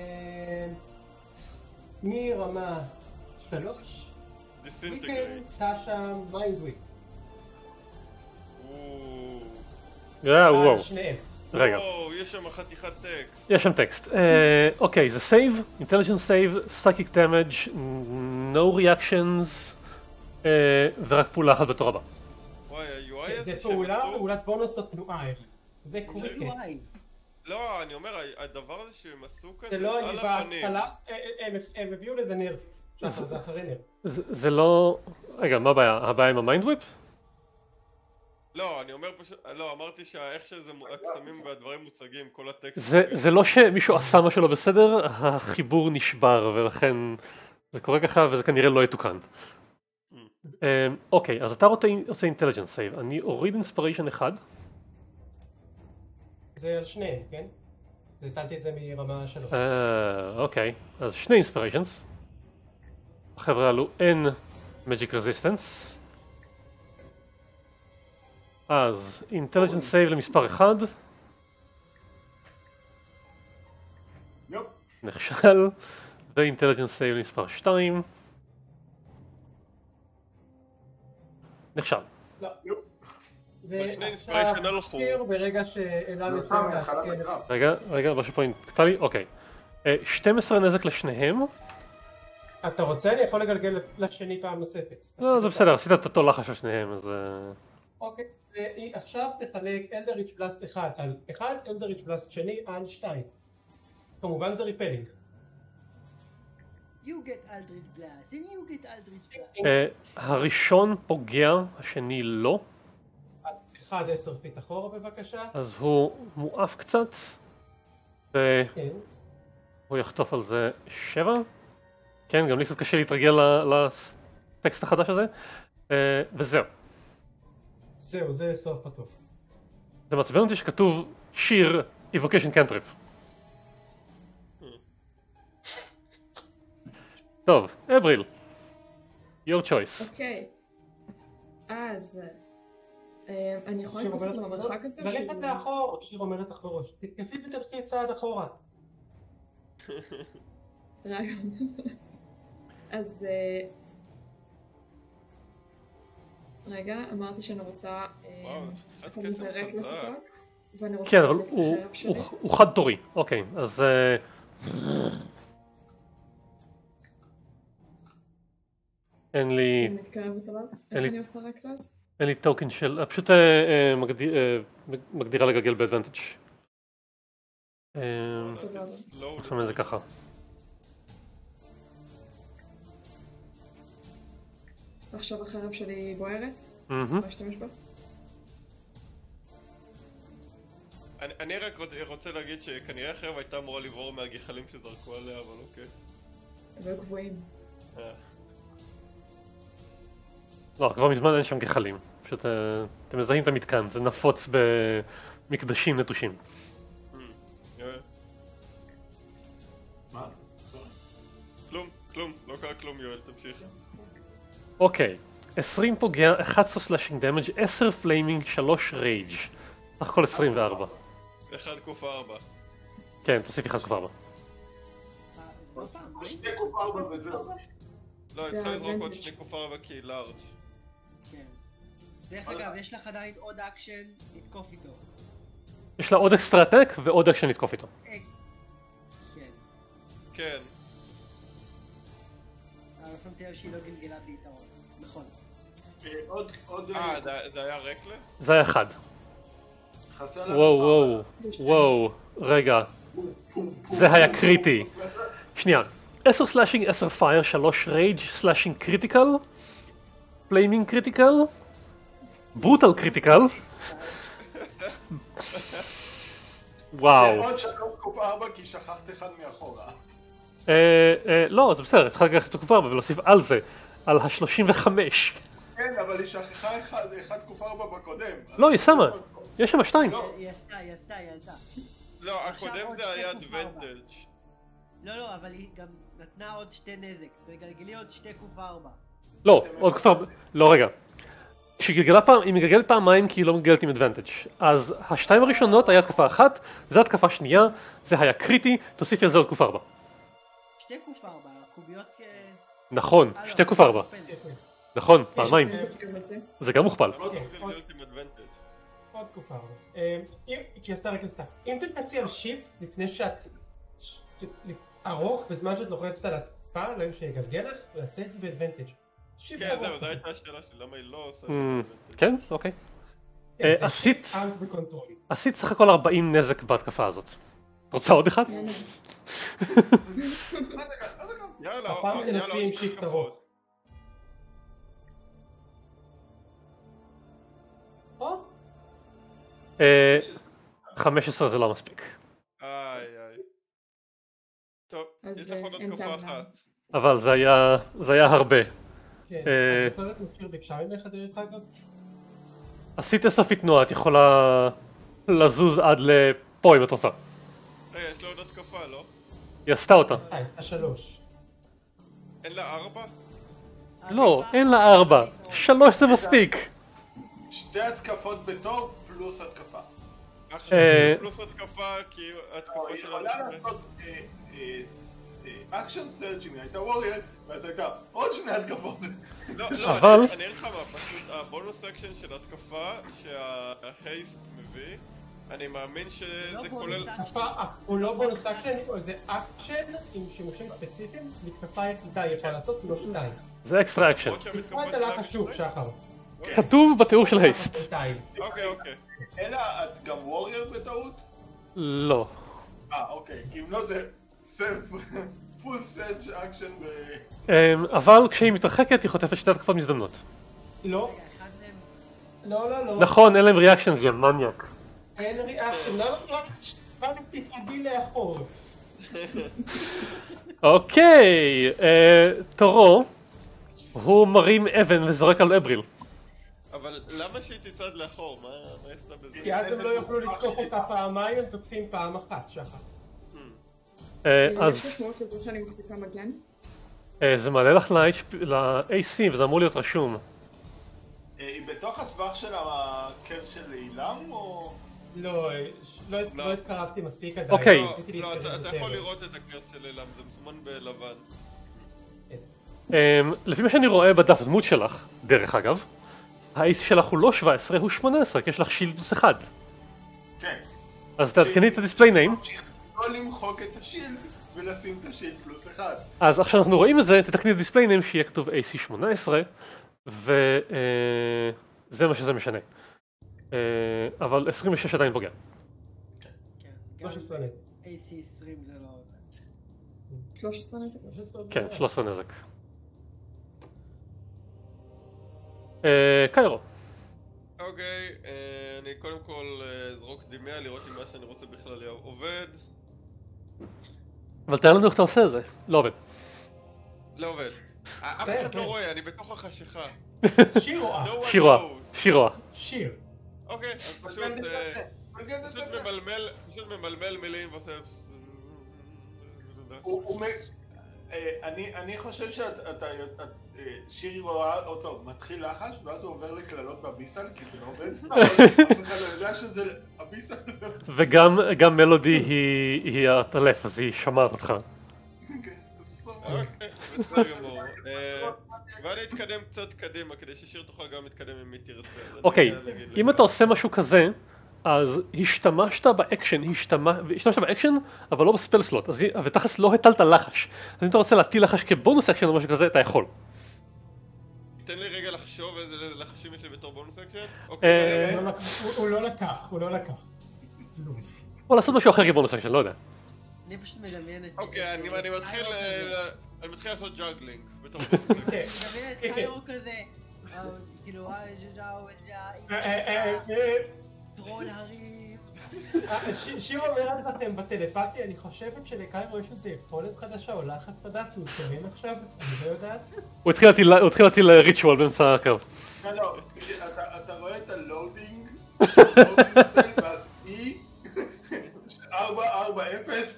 מרמה שלוש. מכן תשה מיינדוויק. יאה, וואו. שניהם. רגע. וואו, יש שם חתיכת טקסט. יש שם טקסט. אוקיי, זה סייב, אינטליג'נס סייב, סייקיק דמג', no reactions, ורק פעולה אחת בתור הבא. וואי, ה-יו איי הזה זה פעולה, פעולת בונוס או תנועה. זה קוריקט. לא, אני אומר, הדבר הזה שהם עשו כזה זה לא, על אני הפנים. בהתחלה, הם הביאו לזה נרף. זה אחרי נרף. זה לא... רגע, מה הבעיה? הבעיה עם המיינד וויפ? לא, אני אומר פשוט, לא, אמרתי שאיך שזה הקסמים והדברים מוצגים, כל הטקסט... זה, זה לא שמישהו עשה משהו לא בסדר, החיבור נשבר ולכן זה קורה ככה וזה כנראה לא יתוקן. אוקיי, אז אתה רוצה אינטליג'נס סייב, אני אוריד אינספיריישן אחד. זה על שניהם, כן? נתתי את זה מרמה שלוש. אוקיי, אז שני אינספיריישנס. החבר'ה עלו אין Magic Resistance. אז אינטליג'נס סייב למספר אחד. יופ. נכשל. ואינטליג'נס סייב למספר שתיים. נכשל. לא. יופ. בשני אינספיריישן הלכו. ועכשיו ברגע שאלה לא, מסיים סתם, התחלת להסתכל. בקרב. רגע, רגע, משהו פה נקטע לי, אוקיי. אה, שתים עשרה נזק לשניהם. אתה רוצה? אני יכול לגלגל לשני פעם נוספת. לא, זה בסדר, עשית את אותו לחש על שניהם, אז... אה, אוקיי, ועכשיו תחלק אלדריץ' פלאסט אחד על אחד, אלדריץ' פלאסט שני על שתיים. כמובן זה ריפלינג. You get Aldrich Blast, and you get Aldrich Blast. אה, הראשון פוגע, השני לא. אחד עשר פיט אחורה בבקשה. אז הוא מואף קצת. והוא כן. יחטוף על זה שבע. כן, גם לי קצת קשה להתרגל ל- לטקסט החדש הזה. אה, וזהו. זהו, זה סוף הטוב. זה מעצבן אותי שכתוב שיר Evocation Cantrip. טוב, אבריל. Your choice. אוקיי. אז... אה, אני יכולה שיר לקחת אומרת אותו במרחק הזה? ללכת שהוא- לאחור, שיר אומרת לך בראש. תתקפי ותלכי צעד אחורה. רעיון. אז... אה, רגע, אמרתי שאני רוצה... אה, וואו, חתיכת איך אני קסם זרק חזק. לשחק, ואני רוצה כן, אבל להדליק את הוא- החרב שלי. הוא הוא חד תורי. אוקיי, אז... אה, אין לי... אני מתקרבת אליו. אין איך לי- אני עושה רקלס? אין לי טוקן של... אה, פשוט אה, אה, מגדיר- אה, מגדירה לגלגל באדוונטג'. אה, סבבה. לא, עכשיו את זה ככה. עכשיו החרב שלי בוערת? מהמם. מה אשתמש בה? אני, אני רק רוצ, רוצה להגיד שכנראה החרב הייתה אמורה לברור מהגחלים שזרקו עליה, אבל אוקיי. הם היו גבוהים. אה. לא, כבר מזמן אין שם גחלים. פשוט אה, אתם מזהים את המתקן, זה נפוץ במקדשים נטושים. Hmm. אה. מה? כלום, כלום, לא קרה כלום יואל, תמשיך. אוקיי, עשרים פוגע, אחד עשר סלאשינג דמג', עשר פליימינג, שלוש רייג'. סך הכל עשרים וארבע. אחד קוף ארבע. כן, תוסיף אחד כבר. אה, לא פעם, שתי קוף ארבע וזהו. לא, זה אני צריכה לזרוק עוד ה-advantage. שני קוף ארבע כי היא לארג'. כן. דרך אגב, יש לך עדיין עוד אקשן לתקוף איתו. יש לה עוד אקסטרה אטק ועוד אקשן לתקוף איתו. אה, כן. כן. אבל לא שמתי לב שהיא לא גלגלה ביתרון. נכון. אה, עוד, עוד... אה, זה- זה היה רקלס? זה היה אחד. חסר לנו וואו ארבע. וואו, וואו, רגע, זה היה קריטי. שנייה, עשר סלאשינג, עשר פייר, שלוש רייג', סלאשינג קריטיקל, פליימינג קריטיקל, ברוטל קריטיקל. וואו. עוד שלוש קוף ארבע כי שכחת אחד מאחורה. אה, אה, לא, זה בסדר, צריך לקחת את הקופה ולהוסיף על זה, על ה-שלושים וחמש. כן, אבל היא שכחה אחד, אחד קוף ארבע בקודם. לא, היא שמה, יש שם שתיים. לא. היא עשתה, היא עשתה, היא עלתה. לא, עכשיו הקודם עוד זה שתי היה קוף ארבע. אדוונטג'. לא, לא, אבל היא גם נתנה עוד שתי נזק. תגלגלי עוד שתי קוף ארבע. לא, עוד קופה, לא רגע. כשהיא גלגלה פעם, היא מגלגלת פעמיים כי היא לא מגלגלת עם אדוונטג'. אז השתיים הראשונות היה תקופה אחת, זה התקפה שנייה, זה היה קריטי, תוסיפי על זה עוד תקופה ארבע. שתי קוף ארבע, קוביות כ... נכון, אה, לא, שתי תקופה ארבע. פנדל. נכון, פעמיים. יש לי גם את זה. זה גם מוכפל. לא אוקיי, צריך להיות עם אדוונטג'. עוד תקופה ארבע. אה, אם, כי עשתה רק עשתה. אם תלחצי על שיפט לפני שאת... ש- ארוך, בזמן שאת לוחצת על התקופה, לא שיגלגל לך, הוא יעשה את זה באדוונטג'. שיפט כן, ארוך. זהו, זו הייתה השאלה שלי, למה היא לא עושה את אמ, זה באדוונטג'. כן, אוקיי. כן, אה, זה עשית- שיפט, אאוט וקונטרול. עשית סך הכל ארבעים נזק בהתקפה הזאת. את רוצה עוד אחד? יאללה. מה דקה, מה דקה? יאללה, הפעם יאללה, תנסי עוד עם שתי שיפט התקפות. ארוך. או, אה, חמש עשרה זה לא מספיק. איי איי. טוב, אז, יש לך עוד אה, אין התקפה טעם אחת. אבל זה היה, זה היה הרבה. כן, אה, את זוכרת מכיר ביקשה ממך דרך אגב? עשית אינסופית תנועה, את יכולה לזוז עד לפה אם את רוצה. רגע, יש לה עוד התקפה, לא? היא עשתה אותה. עשתה, עשתה שלוש. אין לה ארבע? לא, אין לה ארבע. שלוש זה מספיק. שתי התקפות בטוב פלוס התקפה. אה, עכשיו, פלוס התקפה, כי או, התקפה היא שלה... יכולה לעשות אקשן סרג' אם היא הייתה ווריאל, ואז הייתה עוד שני התקפות. לא, לא, אבל- אני אני אגיד לך מה, פשוט הבונוס אקשן של התקפה שההייסט מביא, אני מאמין שזה לא כולל... בונוס התקפה, הוא לא בונוס אקשן, זה אקשן עם שימושים ספציפיים, מתקפה יחידה היא יכולה לעשות, לא שניים. זה אקסטרה אקשן. למרות שהמתקפה תקרא את שלה הלחש שוב, משתנה. שחר. כתוב בתיאור של הייסט. שתיים. אוקיי, אוקיי. אלא את גם ווריאל בטעות? לא. אה, אוקיי, כי אם לא זה סלף, פול סרג' אקשן ו... אמ, אבל כשהיא מתרחקת היא חוטפת שתי התקפות מזדמנות. לא, רגע, אחד מהם... לא, לא, לא. נכון, אין להם ריאקשן, זה מניאק. אין ריאקשן, למה רק תצעדי לאחור? אוקיי, אה, תורו. הוא מרים אבן וזורק על אבריל. אבל למה שהיא תצעד לאחור? מה מה היא עשתה בזה? כי אז הם לא יוכלו לתקוף אותה פעמיים, הם תוקפים פעם אחת, שחר. אה, יש אז משמעות לזה שאני מחזיקה מגן? אה, זה מעלה לך ל-איי סי וזה אמור להיות רשום. אה, היא בתוך הטווח של הקרס של אילם או... לא, לא לא. לא התקרבתי מספיק עדיין. אוקיי. לא, רציתי לא, להתקרב אתה אתה יותר. יכול לראות את הקרס של אילם, זה מסומן בלבן. אמ, לפי מה שאני רואה בדף דמות שלך, דרך אגב, ה-איי סי שלך הוא לא שבע עשרה, הוא שמונה עשרה, כי יש לך שילד פלוס אחד. כן. אז תעדכני את הדיספליי ניים. ממשיך לא למחוק את השילד ולשים את השילד פלוס אחד. אז עכשיו אנחנו רואים את זה, תתקני את הדיספליי ניים שיהיה כתוב איי סי שמונה עשרה, וזה מה שזה משנה. אה, אבל עשרים ושש עדיין פוגע. כן, לא גם ששונא. איי סי עשרים זה לא... זה. שלוש עשרה נזק? כן, שלוש עשרה נזק. אה, קיירו. אוקיי, אה, אני קודם כל אה, אזרוק דימיה לראות אם מה שאני רוצה בכלל יהיה עובד. אבל תאר לנו איך אתה עושה את זה. לא עובד. לא עובד. אה, אף כן, אחד כן. לא רואה, אני בתוך החשיכה. שיר רואה. No one שירואה. knows. שירואה. שיר. אוקיי, אז פשוט מגן אה, את זה, מגן את פשוט זה. ממלמל, פשוט ממלמל מילים ועושה... הוא- הוא מ- אה, אני אני חושב שאתה, אתה- את- אה, שירי רואה אותו מתחיל לחש ואז הוא עובר לקללות בביסל כי זה לא עובד, אבל אף אחד לא יודע שזה הביסל. וגם גם מלודי היא היא הטלף, אז היא שומעת אותך. אוקיי, בסדר גמור. אה, ואני אתקדם קצת קדימה כדי ששיר תוכל גם להתקדם אם היא תרצה. אז אני אוקיי, יודע להגיד אם לך. אתה עושה משהו כזה, אז השתמשת באקשן, השתמש- השתמשת באקשן, אבל לא בספל סלוט, אז- ותכלס לא הטלת לחש. אז אם אתה רוצה להטיל לחש כבונוס אקשן או משהו כזה, אתה יכול. תן לי רגע לחשוב איזה לחשים יש לי בתור בונוס אקשן. אה, אוקיי, הוא לא לק- הוא- הוא לא לקח, הוא לא לקח. לא. או לעשות משהו אחר כבונוס אקשן, לא יודע. אני פשוט מדמיין את... אוקיי, אני אני מתחיל קיירו אה, כזה. אני מתחיל לעשות ג'אגלינג בתור בונוס אקשן. כן. אני מדמיין את כן, קיירו כזה, אה, כאילו, אה, ז'או, אה, אה, אה, אה, טרול הרים. אה, ש- שיר אומרת לכם בטלפתיה, אני חושבת שלקיירו יש איזה יכולת חדשה או לחץ חדש, הוא מתכוון עכשיו, אני לא יודעת. הוא התחיל להטיל- הוא התחיל להטיל ריטואל באמצע הקרב. לא, לא, אתה- אתה רואה את הלואודינג, לואודינג ספל, ואז אי, ארבע ארבע אפס,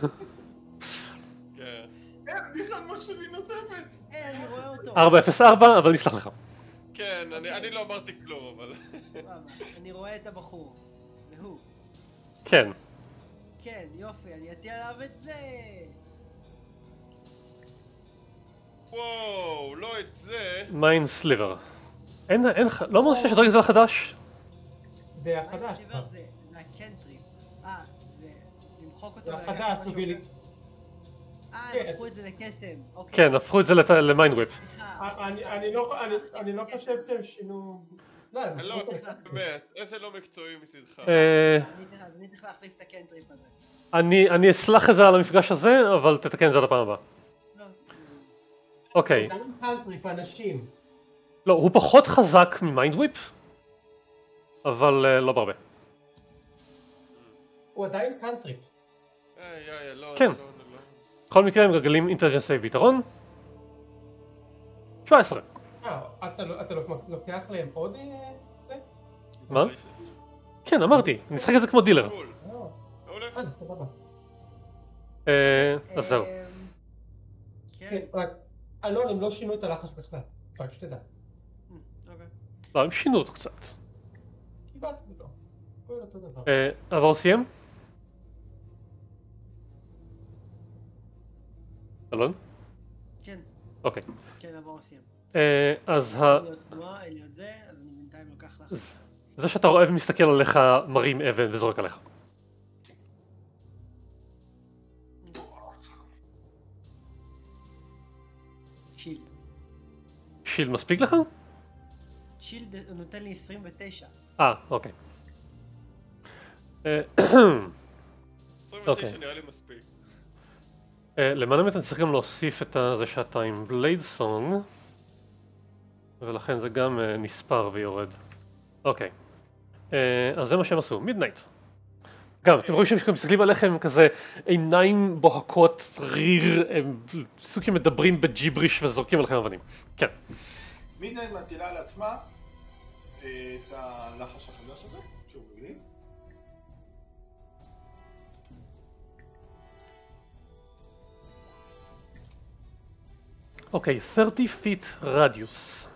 כן. כן, ניחן מחשבי נוספת. אה, אני רואה אותו. ארבע אפס ארבע, אבל נסלח לך. כן, אני אני לא אמרתי כלום, אבל... סבבה, אני רואה את הבחור. זה הוא. כן. כן, יופי, אני אטיל עליו את זה. וואו, לא את זה. מיין סליבר. אין, אין, ח- לא אמרנו שיש דרגה זה החדש? זה החדש. הסטיבר זה זה הקנטריפ. אה, זה למחוק אותו. זה ולקחת החדש, משהו תובילי. אחר. אה, כן. הם הפכו את זה לקסם. אוקיי. כן, הפכו את זה לת- למיינד וויפ. סליחה. אני- אני לא- אני- אני לא חושב שהם שינו... לא, הם לא, עשו את- באמת, איזה לא מקצועי מצדך. אה, אני צריך- אז אני צריך להחליף את הקנטריפ הזה. אני אני אסלח את זה על המפגש הזה, אבל תתקן את זה עד הפעם הבאה. לא. אוקיי. גם קאנטריפ, אנשים. לא, הוא פחות חזק ממיינד וויפ, אבל אה, לא בהרבה. הוא עדיין קאנטרי. איי איי לא, כן. לא, לא, לא. בכל מקרה הם מגלגלים אינטליג'נס סייב ביתרון. שבע עשרה. אה, אתה לא- אתה לא- לוקח להם עוד אה, זה? מה? כן, אמרתי, אני משחק את זה כמו דילר. קול. אה, מעולה. אה, סבבה. אה, אז זהו. אמ, כן, כן. רק, אלון, הם לא שינו את הלחש בכלל. רק שתדע. אוקיי. לא, הם שינו אותו קצת. קיבלתי אותו. הכל אותו דבר. אה, עבור סיים? אלון? כן, אוקיי. כן, עבור סיים. אה, אז ה... אין לי עוד תנועה, אין לי עוד זה, אז אני בינתיים לוקח לך. זה- זה שאתה רואה ומסתכל עליך מרים אבן וזורק עליך. שילד. שילד מספיק לך? שילד נותן לי עשרים ותשע. אה, אוקיי. אה, עשרים אוקיי. ותשע נראה לי מספיק. אה, למען האמת אני צריך גם להוסיף את זה שאתה עם בלייד סונג, ולכן זה גם אה, נספר ויורד. אוקיי. אה, אז זה מה שהם עשו, מידנייט. גם, אתם רואים שהם מסתכלים עליכם כזה עיניים בוהקות, ריר, הם סוקים מדברים בג'יבריש וזורקים עליכם אבנים. כן. מידנייט מטילה על עצמה אה, את הלחש החדש הזה, שהוא מגניב. אוקיי, שלושים feet radius.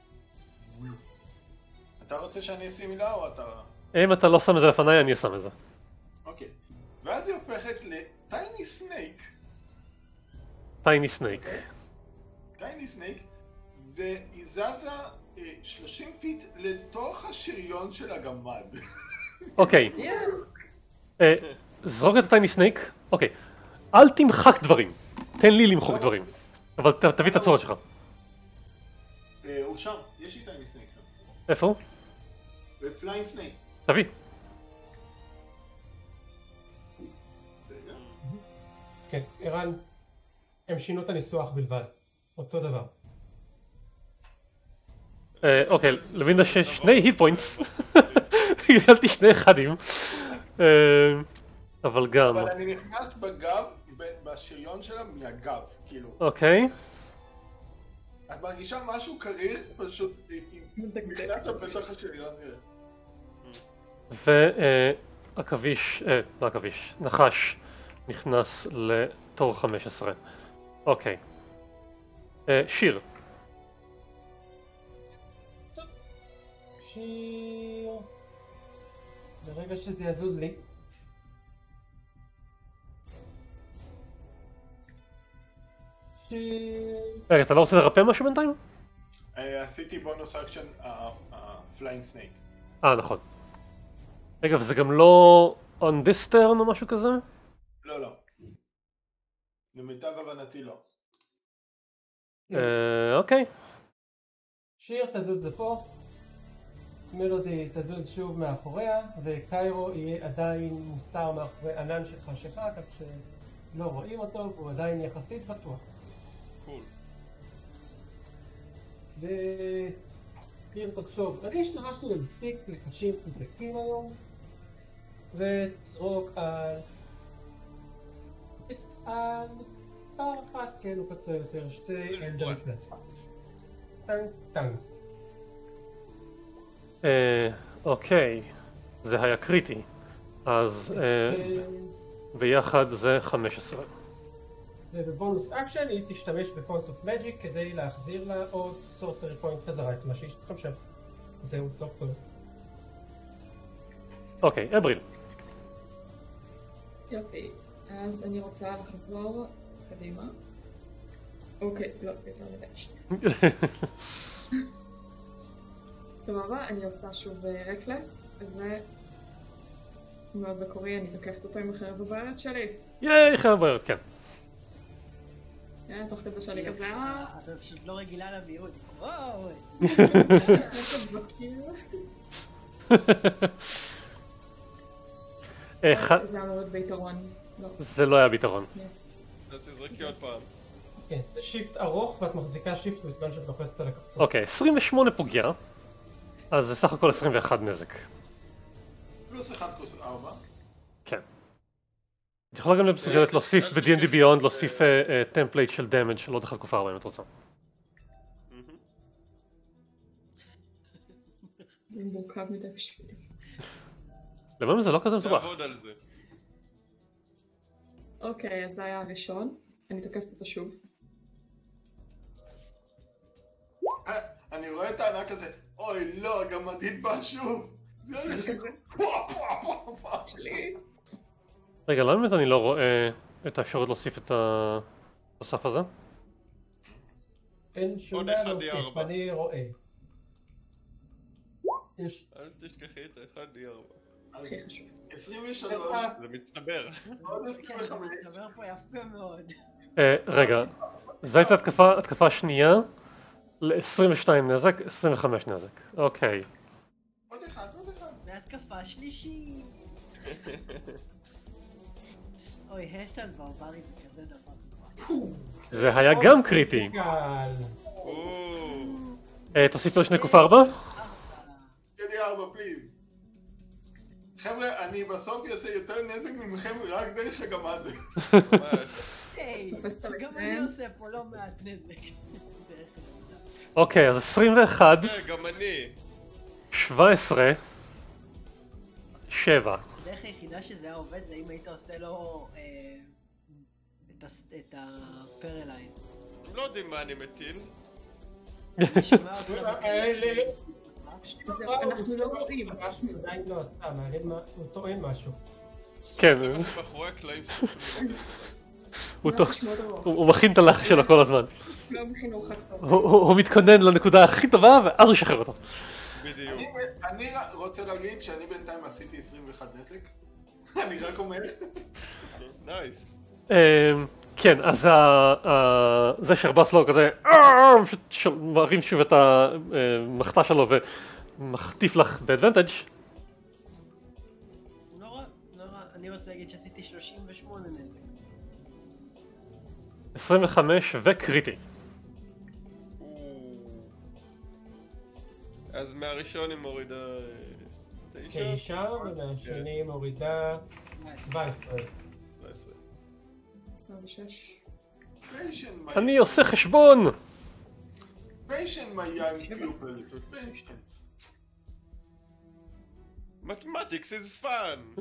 אתה רוצה שאני אשים מילה או אתה... אם אתה לא שם את זה לפניי, אני אשם את זה. אוקיי. ואז היא הופכת לטייני סנייק. טייני סנייק. טייני סנייק, והיא זזה אה, שלושים פיט לתוך השריון של הגמד. אוקיי, יא. אה, זרוק את הטייני סנייק. אוקיי, אל תמחק דברים. תן לי למחוק דברים. אבל ת- תביא את הצורת שלך. אה, הוא שם, יש לי טייני סנייק שם. איפה הוא? ופליינג סנייק. תביא. רגע. כן, ערן, הם שינו את הניסוח בלבד. אותו דבר. אה, אוקיי, לוינדה שיש שני היט פוינטס. גדלתי שני אחדים. אה, אבל גם. אבל אני נכנס בגב, ב- בשריון שלה מהגב, כאילו. אוקיי. את מרגישה משהו קריר, פשוט היא היא נכנסת בתוך השריון. ועכביש, אה, לא עכביש, נחש נכנס לתור חמש עשרה. אוקיי. אה, שיר. שיר... ברגע שזה יזוז לי. שיר... רגע, אתה לא רוצה לרפא משהו בינתיים? אה, עשיתי בונוס אקשן, הפליינג סנייק. אה, נכון. רגע, וזה גם לא on this turn או משהו כזה? לא, לא. למיטב הבנתי לא. אה, אוקיי. שיר תזוז לפה. מלודי תזוז שוב מאחוריה, וקיירו יהיה עדיין מוסתר מאחורי ענן של חשיכה, כך שלא רואים אותו, והוא עדיין יחסית בטוח. קול. ושיר תחשוב, אני השתמשנו במספיק לחשים חזקים היום, וצרוק על... מס- על מספר אחת, כן, הוא פצוע יותר, שתי אלדר פלס. טנק טנק. אה, אוקיי. זה היה קריטי. אז אה, ביחד זה חמש עשרה. ובבונוס אקשן היא תשתמש בפונט אוף מג'יק כדי להחזיר לה עוד סורסרי פוינט חזרה את מה שיש לכם שם. זהו סוף טוב. אוקיי, אבריל. יופי. אז אני רוצה לחזור קדימה. אוקיי, לא, יותר מדי. סבבה, אני עושה שוב רקלס, ו... מאוד בקורי, אני תוקפת אותו עם החרב הבעיות שלי. ייי, חייב בעיות, כן. תוך כדי שאני כזה... אה, אתה פשוט לא רגילה למיעוט. וואו. נכנסת בקיר. אה, ח- זה אמור להיות ביתרון. לא. זה לא היה ביתרון. יס. אז תזרקי עוד פעם. כן, זה שיפט ארוך ואת מחזיקה שיפט בזמן שאת לוחצת על הכפתור. אוקיי, עשרים ושמונה פוגע. אז זה סך הכל עשרים ואחד נזק. פלוס אחד פלוס ארבע. כן. את יכולה גם מסוגלת להוסיף ב-די אנד די Beyond, להוסיף טמפלייט של דמג' של עוד אחד תקופה ארבע אם את רוצה. זה מורכב מדי בשבילי. למען זה לא כזה מסובך. נעבוד על זה. אוקיי, אז זה היה הראשון. אני תוקפת אותו שוב. אני רואה את הענק הזה, אוי לא, הגמדית בא שוב. זה הולך כזה. פואה פואה פואה פואה. שלי. רגע, למה באמת אני לא רואה את האפשרות להוסיף את התוסף הזה? אין שום עוד בעיה אחד להוסיף, ארבע. אני רואה. יש... אל תשכחי את ה-אחד די ארבע. הכי חשוב. עשרים ושלוש, זה מצטבר. עוד עשרים כן, זה וחמש. מתחבר פה יפה מאוד. אה, רגע, זו הייתה התקפה, התקפה שנייה ל-עשרים ושתיים נזק, עשרים וחמש נזק. אוקיי. עוד אחד, עוד אחד. והתקפה שלישית. אוי, הסל ברברי זה כזה דבר. זה היה גם קריטי. קל. אה, תוסיף לו שני קוף ארבע? ידי ארבע פליז. חבר'ה, אני בסוף אעשה יותר נזק ממכם רק דרך הגמד. היי, תופס את גם המקדם. אני עושה פה לא מעט נזק. דרך אגב. אוקיי, אז עשרים ואחת, גם אני. שבע עשרה, שבע. הדרך היחידה שזה היה עובד זה אם היית עושה לו אה, את הס- את הפרליין. הם לא יודעים מה אני מטיל. אני שומע אותך האלה... זהו, אנחנו לא רואים. משהו עדיין לא עשה, מעניין מה... הוא טוען משהו. כן, זה מה שמאחורי הקלעים שלנו. הוא לא תוך- תשמעו דבר. הוא הוא מכין את הלחש שלו כל הזמן. לא מכין ארוחת סוף. הוא- הוא הוא מתכונן לנקודה הכי טובה ואז הוא ישחרר אותו. בדיוק. אני- אני רוצה להגיד שאני בינתיים עשיתי עשרים ואחד נזק. אני רק אומר. נייס. אמ, כן, אז ה- ה- זה שהרבס לו כזה "אה", פשוט של- מרים שוב את המחטה שלו ומחטיף לך באדוונטג'. נורא, נורא, אני רוצה להגיד שעשיתי שלושים ושמונה נזק. עשרים וחמש וקריטי. אז מהראשון היא מורידה אה, תשע. תשע, ומהשני מורידה שבע עשרה. שבע עשרה. עשרים ושש. Patient, my- אני עושה חשבון! patient, my young pupils. Patience. Mathematics is fun!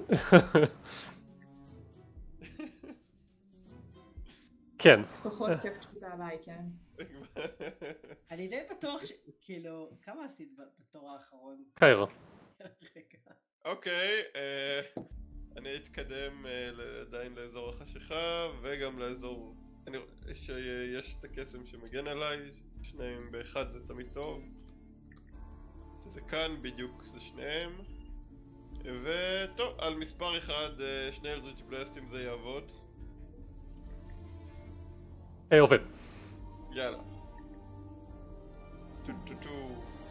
כן. פחות כיף שזה עליי, כן. אני די בטוח ש... כאילו, כמה עשית ב- בתור האחרון? קיירו. רגע. אוקיי, אה, אני אתקדם אה, ל- עדיין לאזור החשיכה וגם לאזור... אני רואה שיש את הקסם שמגן עליי, שניהם באחד זה תמיד טוב. שזה כאן בדיוק, זה שניהם. וטוב, על מספר אחד אה, שני אלדריץ' בלסטים זה יעבוד. אה, עובד. יאללה. טו טו טו.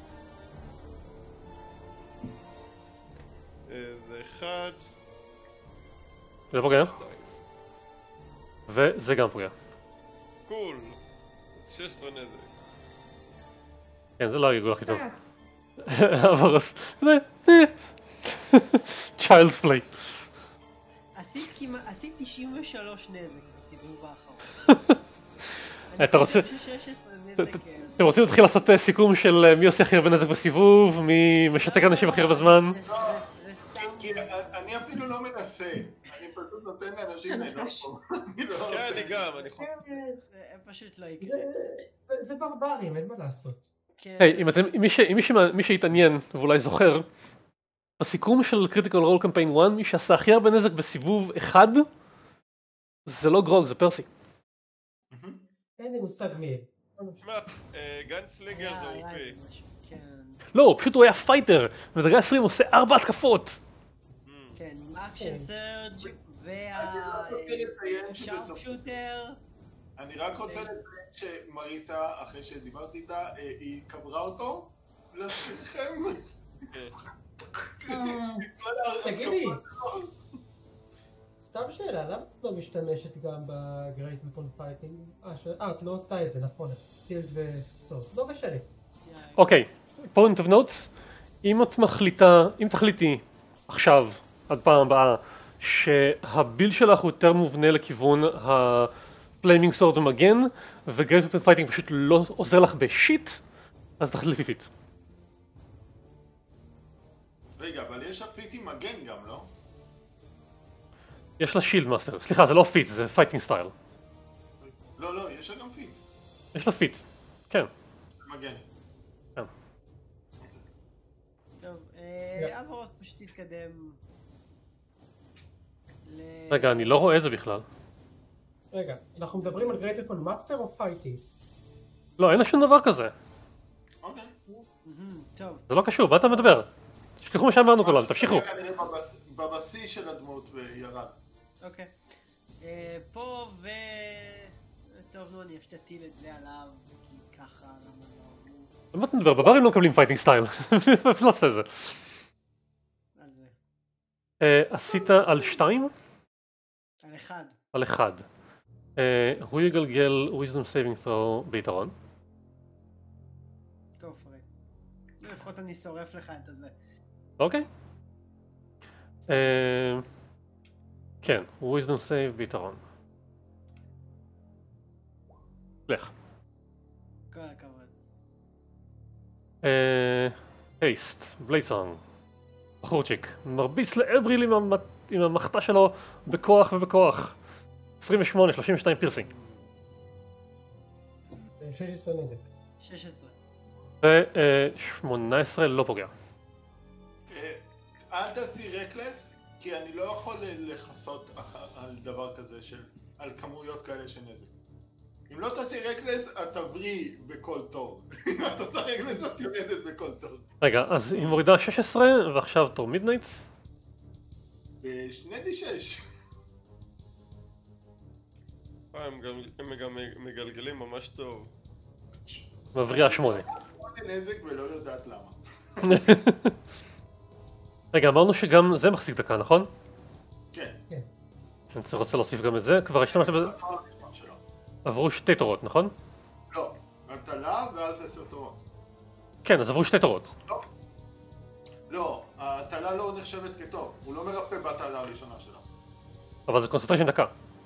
אה, זה אחד. זה פוגע. שתיים. וזה גם פוגע. קול. אז שש עשרה נזק. כן, זה לא הגלגול הכי טוב. אבל אז... זה... צ'יילדס פליי. עשית כמעט, עשית תשעים ושלוש נזק בסיבוב האחרון. אתה רוצה- אני חושב ש-שש עשרה נזק... אה, אתם רוצים להתחיל לעשות אה, סיכום של אה, מי עושה הכי הרבה נזק בסיבוב? מי משתק אנשים הכי הרבה זמן? זה- זה- זה סתם... כי אני אפילו לא מנסה. אני פשוט נותן לאנשים כן, ליהנות ממש. פה. אני לא כן, עושה. אני גם, אני חושב. זה פשוט לא יקרה. זה- זה- זה ברברים, אין מה לעשות. כן. היי, אם אתם, מי ש- מי ש- מי שהתעניין ואולי זוכר, בסיכום של קריטיקל רול קמפיין אחת, מי שעשה הכי הרבה נזק בסיבוב אחד, זה לא גרוג, זה פרסי. אין לי מושג מי. שמע, אה, גנסלינגר היה- זה היה אופי. איזה משהו, כן. לא, פשוט הוא היה פייטר, בדרגה עשרים עושה ארבע התקפות. כן, עם אקשן כן. סרג' אני רק רוצה לציין שבסוף... והשארפשוטר. אני רק רוצה לציין שמריסה, אחרי שדיברתי איתה, אה, היא קברה אותו, להזכירכם. תגידי, סתם שאלה, למה את לא משתמשת גם בגרייט ופון פייטינג? אה, ש- אה, את לא עושה את זה, נכון, טילד וסוף. לא משנה. אוקיי, point of note, אם את מחליטה, אם תחליטי עכשיו, עד פעם הבאה, שהביל שלך הוא יותר מובנה לכיוון הפליימינג סורד ומגן, וגרייט ופן פייטינג פשוט לא עוזר לך בשיט, אז תחליפי פיט. רגע, אבל יש הפיט עם מגן גם, לא? יש לה שילד מאסטר, סליחה זה לא פיט, זה פייטינג סטייל. לא, לא, יש לה גם פיט. יש לה פיט, כן. מגן. כן. טוב, אה, אברוס פשוט תתקדם. ל... רגע, אני לא רואה את זה בכלל. רגע, אנחנו מדברים על גרייט ופן מאסטר או פייטינג? לא, אין לה שום דבר כזה. אוקיי. מהמם, טוב, זה לא קשור, מה אתה מדבר? תשכחו מה שאמרנו כולם, תמשיכו. זה כנראה בבס- בבסיס של הדמות וירד. אוקיי. אה, פה ו... טוב, נו, אני אשתטיל את זה עליו, כי ככה, למה לא... על מה אתה מדבר? בברים לא מקבלים פייטינג סטייל. לא עושה את זה. על זה. אה, עשית על שתיים? על אחד. על אחד. אה, הוא יגלגל wisdom saving throw ביתרון. go for it. לפחות אני שורף לך את הזה. אוקיי. אה, כן, wisdom save ביתרון. לך. כל הכבוד. הייסט, בליידסונג. בחורצ'יק. מרביץ לאבריל עם המ- עם המחתה שלו בכוח ובכוח. עשרים ושמונה, שלושים ושתיים פירסינג. שש עשרה נזק. שש עשרה. ו-שמונה עשרה לא פוגע. אה, אל תעשי רקלס, כי אני לא יכול לכסות אח- על דבר כזה של... על כמויות כאלה של נזק. אם לא תעשי רקלס, את תבריא בכל תור. אם את עושה רקלס, את יורדת בכל תור. רגע, אז היא מורידה שש עשרה ועכשיו תור מידנייט. בשני די שש. אה, הם גם, הם גם מגלגלים ממש טוב. מבריאה שמונה. נזק ולא יודעת למה. רגע, אמרנו שגם זה מחזיק דקה, נכון? כן. אני רוצה להוסיף גם את זה, כבר השתמשת בזה. התור הראשון שלו. עברו שתי תורות, נכון? לא, הטלה ואז עשר תורות. כן, אז עברו שתי תורות. לא. לא, הטלה לא נחשבת כטוב. הוא לא מרפא בהטלה הראשונה שלו. אבל זה קונסנטריישן דקה.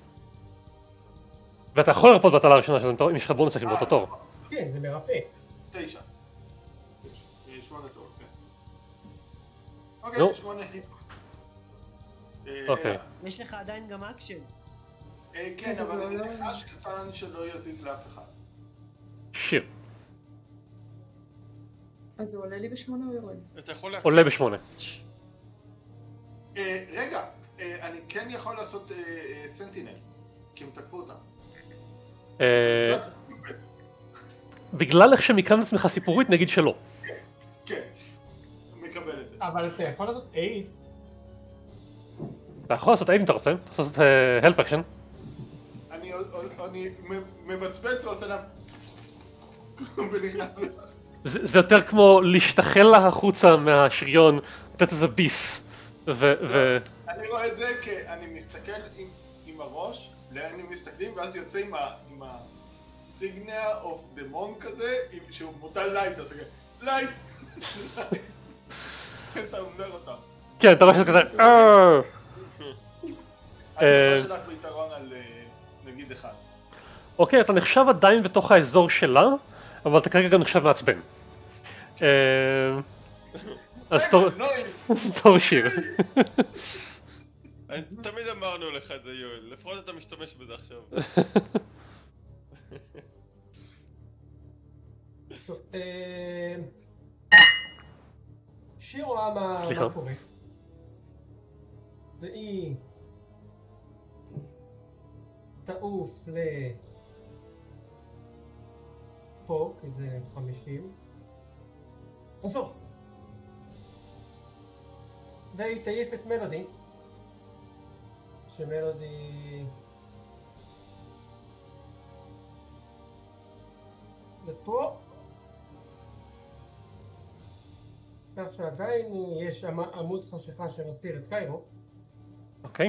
ואתה יכול לרפות בהטלה הראשונה שלו אם יש לך בונוסים באותו תור. כן, זה מרפא. תשע. אה, שמונה תורות, כן. נו. אוקיי, שמונה היט. אה, אוקיי. יש לך עדיין גם אקשן. אה, כן, אז אבל הוא אני לא- נחש קטן שלא יזיז לאף אחד. שיר. אז הוא עולה לי בשמונה או יורד? אתה יכול להקשיב. עולה בשמונה. אה, רגע, אה, אני כן יכול לעשות אה, אה, סנטינל, כי הם תקפו אותם. אה, בגלל איך שמיקמת את עצמך סיפורית נגיד שלא. כן, מקבל את זה. אבל אתה יכול לעשות אייד. אתה יכול לעשות אייד אם אתה רוצה, אתה יכול לעשות הלפ אקשן. אני אני מבצבץ ועושה להם... ונכנס... זה זה יותר כמו להשתחל לה החוצה מהשריון, לתת איזה ביס. ו... ו... אני רואה את זה כי אני מסתכל עם, עם הראש, לאן הם מסתכלים, ואז יוצא עם ה... עם ה... סיגניה אוף דמון כזה, עם- שהוא מוטל לייט, אז כזה, לייט! לייט! מסמדר אותם. כן, אתה רואה שזה כזה... "אה". אני שלך ביתרון על אה, נגיד אחד. אוקיי, אתה נחשב עדיין בתוך האזור שלה, אבל אתה כרגע גם נחשב מעצבן. אה, אז תור- נועים! תור שיר. אני- תמיד אמרנו לך את זה יואל, לפחות אתה משתמש בזה עכשיו. טוב, אה, שיר רואה מה סליחה. מה קורה. והיא תעוף ל... פה, כי זה חמישים. עזוב. והיא תעיף את מלודי. שמלודי... ופה. כך שעדיין יש שם עמוד חשיכה שמסתיר את קיירו. אוקיי.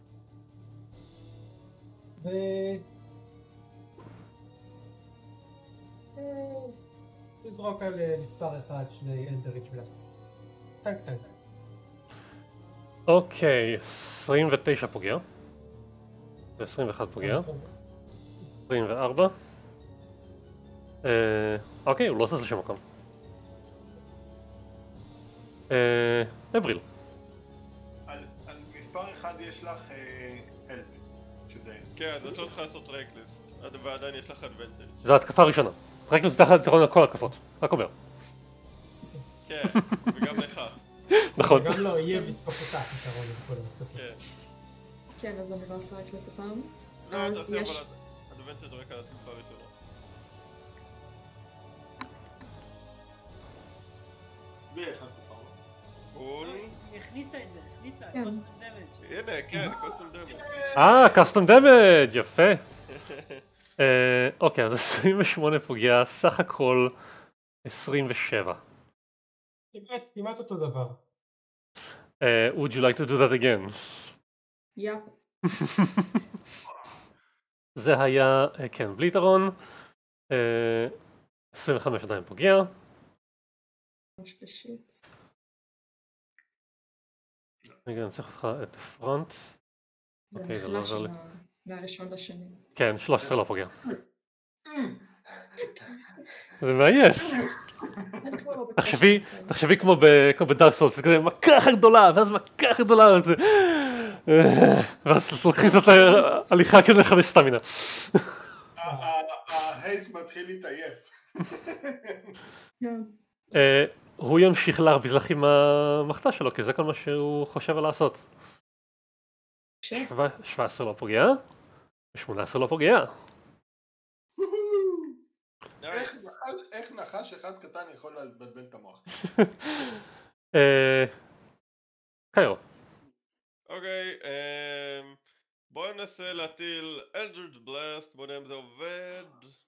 ו... אה, תזרוק על אה, מספר אחד שני אנדריץ' בלאסט. טנק טנק. אוקיי, עשרים ותשע פוגע. ו-עשרים ואחת פוגע. עשרים וארבע. אה, אוקיי, הוא לא עושה לשם מקום. אה, אבריל. על על מספר אחד יש לך הלפ, שזה... כן, אז את לא צריכה לעשות רייקליסט, ועדיין יש לך אדוונטג'. זו התקפה הראשונה. רק נצטרך לתרון על כל התקפות. רק אומר. כן, וגם לך. נכון. גם לא יהיה לתקוף אותך יתרון לכל התקפות. כן. כן, אז אני לא עושה רק לספם. לא, אז תעשי יש... אבל אדוונטג' רק על התקופה הראשונה. ואיך התקופה? קול. היא הכניסה את זה, הכניסה, כן. קוסט דמג'. הנה, כן, קוסטום דמו. אה, קאסטום דמג', יפה. אה, אוקיי, אז עשרים ושמונה פוגע, סך הכל עשרים ושבע. כמעט, כמעט אותו דבר. אה, would you like to do that again? יפ. זה היה, אה, כן, בלי יתרון. אה, עשרים וחמש עדיין פוגע. שלישית. רגע, אני צריך אותך את הפרונט. זה אוקיי, זה לא נחלש עוזר לי. מה- מהראשון לשני. כן, שלוש עשרה לא פוגע. זה מעייף. אני כבר לא תחשבי, בקושי יותר. תחשבי כמו ב- כמו בדארק סולס, זה כזה מכה אחת גדולה, ואז מכה אחת גדולה, וזה... ואז לוקחים את ההליכה כזה לחדש סטמינה. ההייס מתחיל להתעייף. כן. אה, הוא ימשיך להרביץ לך עם המחתה שלו, כי זה כל מה שהוא חושב לעשות. שף. שבע עשרה לא פוגע, ו-שמונה עשרה לא פוגע. איך נחש- איך נחש אחד קטן יכול לבלבל את המוח? אה, קיירו. אוקיי, אמ... בואו ננסה להטיל אלדריץ' בלאסט, בואו נראה אם זה עובד.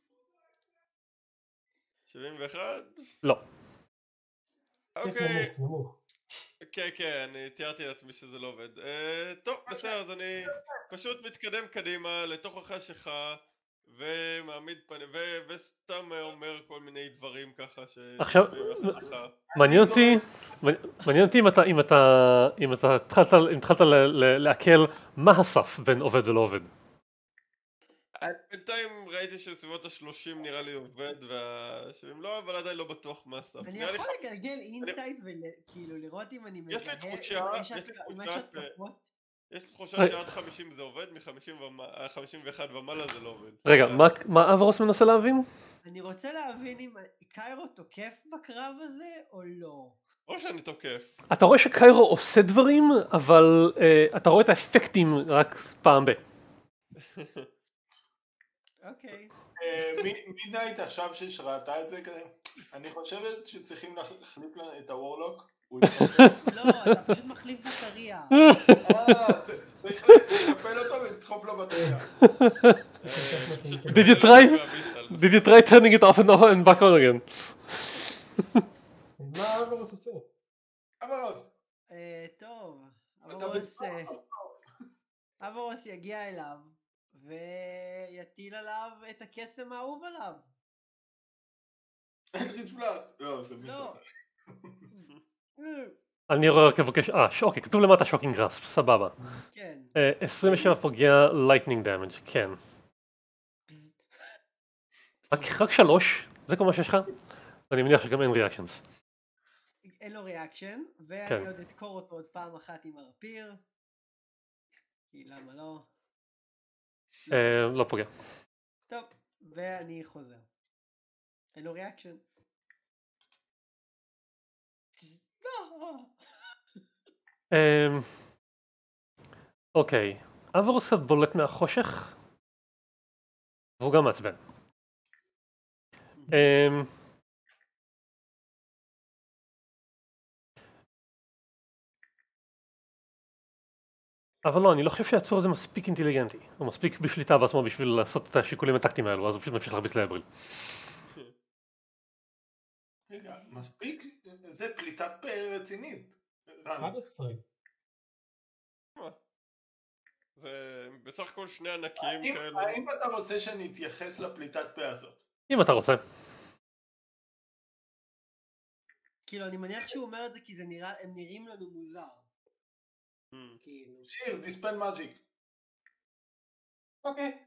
שבעים ואחת? לא. קצת אוקיי, נמוך, נמוך. כן כן, אני תיארתי לעצמי שזה לא עובד. אה, טוב, בסדר, אז אני פשוט מתקדם קדימה לתוך החשיכה ומעמיד פנים, ו- וסתם אומר כל מיני דברים ככה עכשיו, שנשמעים מהחשיכה. מעניין אותי, מעניין אותי אם אתה, אם אתה, אם אתה התחלת, אם התחלת ל- ל- לעכל מה הסף בין עובד ולא עובד. בינתיים ראיתי שסביבות השלושים נראה לי עובד והשבעים לא, אבל עדיין לא בטוח מה הסף. אני נראה לי יכול ח- לגלגל אינסייט וכאילו לראות אם אני יש לי מזהה, תחושה, אם יש לי התק- אם יש תחושה ש- התקפות. יש לי תחושה רגע. שעד חמישים זה עובד, מ-חמישים ואחת ומעלה זה לא עובד. רגע, מה, מה אברוס מנסה להבין? אני רוצה להבין אם קיירו תוקף בקרב הזה או לא. או שאני תוקף. אתה רואה שקיירו עושה דברים, אבל אה, אתה רואה את האפקטים רק פעם ב. אוקיי. מידנייט עכשיו שראתה את זה כזה, אני חושבת שצריכים להחליף לה את הוורלוק. הוא לא, אתה פשוט מחליף בטריה. אה, צריך לקפל אותו ולדחוף לו בטריה. Did you try? Did you try turning it off and off and back on again? מה אברוס עושה? אברוס. אה, טוב, אתה אברוס, אה, בטוח. אברוס יגיע אליו ויטיל עליו את הקסם האהוב עליו. אלדריץ' בלאסט. לא, זה מישהו לא. אחר. אני רואה רק לבקש, אה, אוקיי, כתוב למטה שוקינג גראספ, סבבה. כן. אה, עשרים ושבע פוגע לייטנינג דאמג', כן. רק, רק שלוש, זה כל מה שיש לך? אני מניח שגם אין ריאקשנס. אין לו ריאקשן, ואני כן. עוד אדקור אותו עוד פעם אחת עם הרפיר. כי למה לא? אה, לא פוגע. טוב, ואני חוזר. אין לו ריאקשן. לא. אמ, אוקיי, אברוס קצת בולט מהחושך, והוא גם מעצבן. אמ, אבל לא, אני לא חושב שהצור הזה מספיק אינטליגנטי, הוא מספיק בשליטה בעצמו בשביל לעשות את השיקולים הטקטיים האלו, אז הוא פשוט ממשיך להרביץ לאבריל. רגע, מספיק? זה פליטת פה רצינית. רן. אחד עשרה. זה בסך הכל שני ענקים האם- כאלה. האם אתה רוצה שאני אתייחס לפליטת פה הזאת? אם אתה רוצה. כאילו, אני מניח שהוא אומר את זה כי זה נראה, הם נראים לנו מוזר. Hmm. כאילו. שיר, דיספל מג'יק. אוקיי.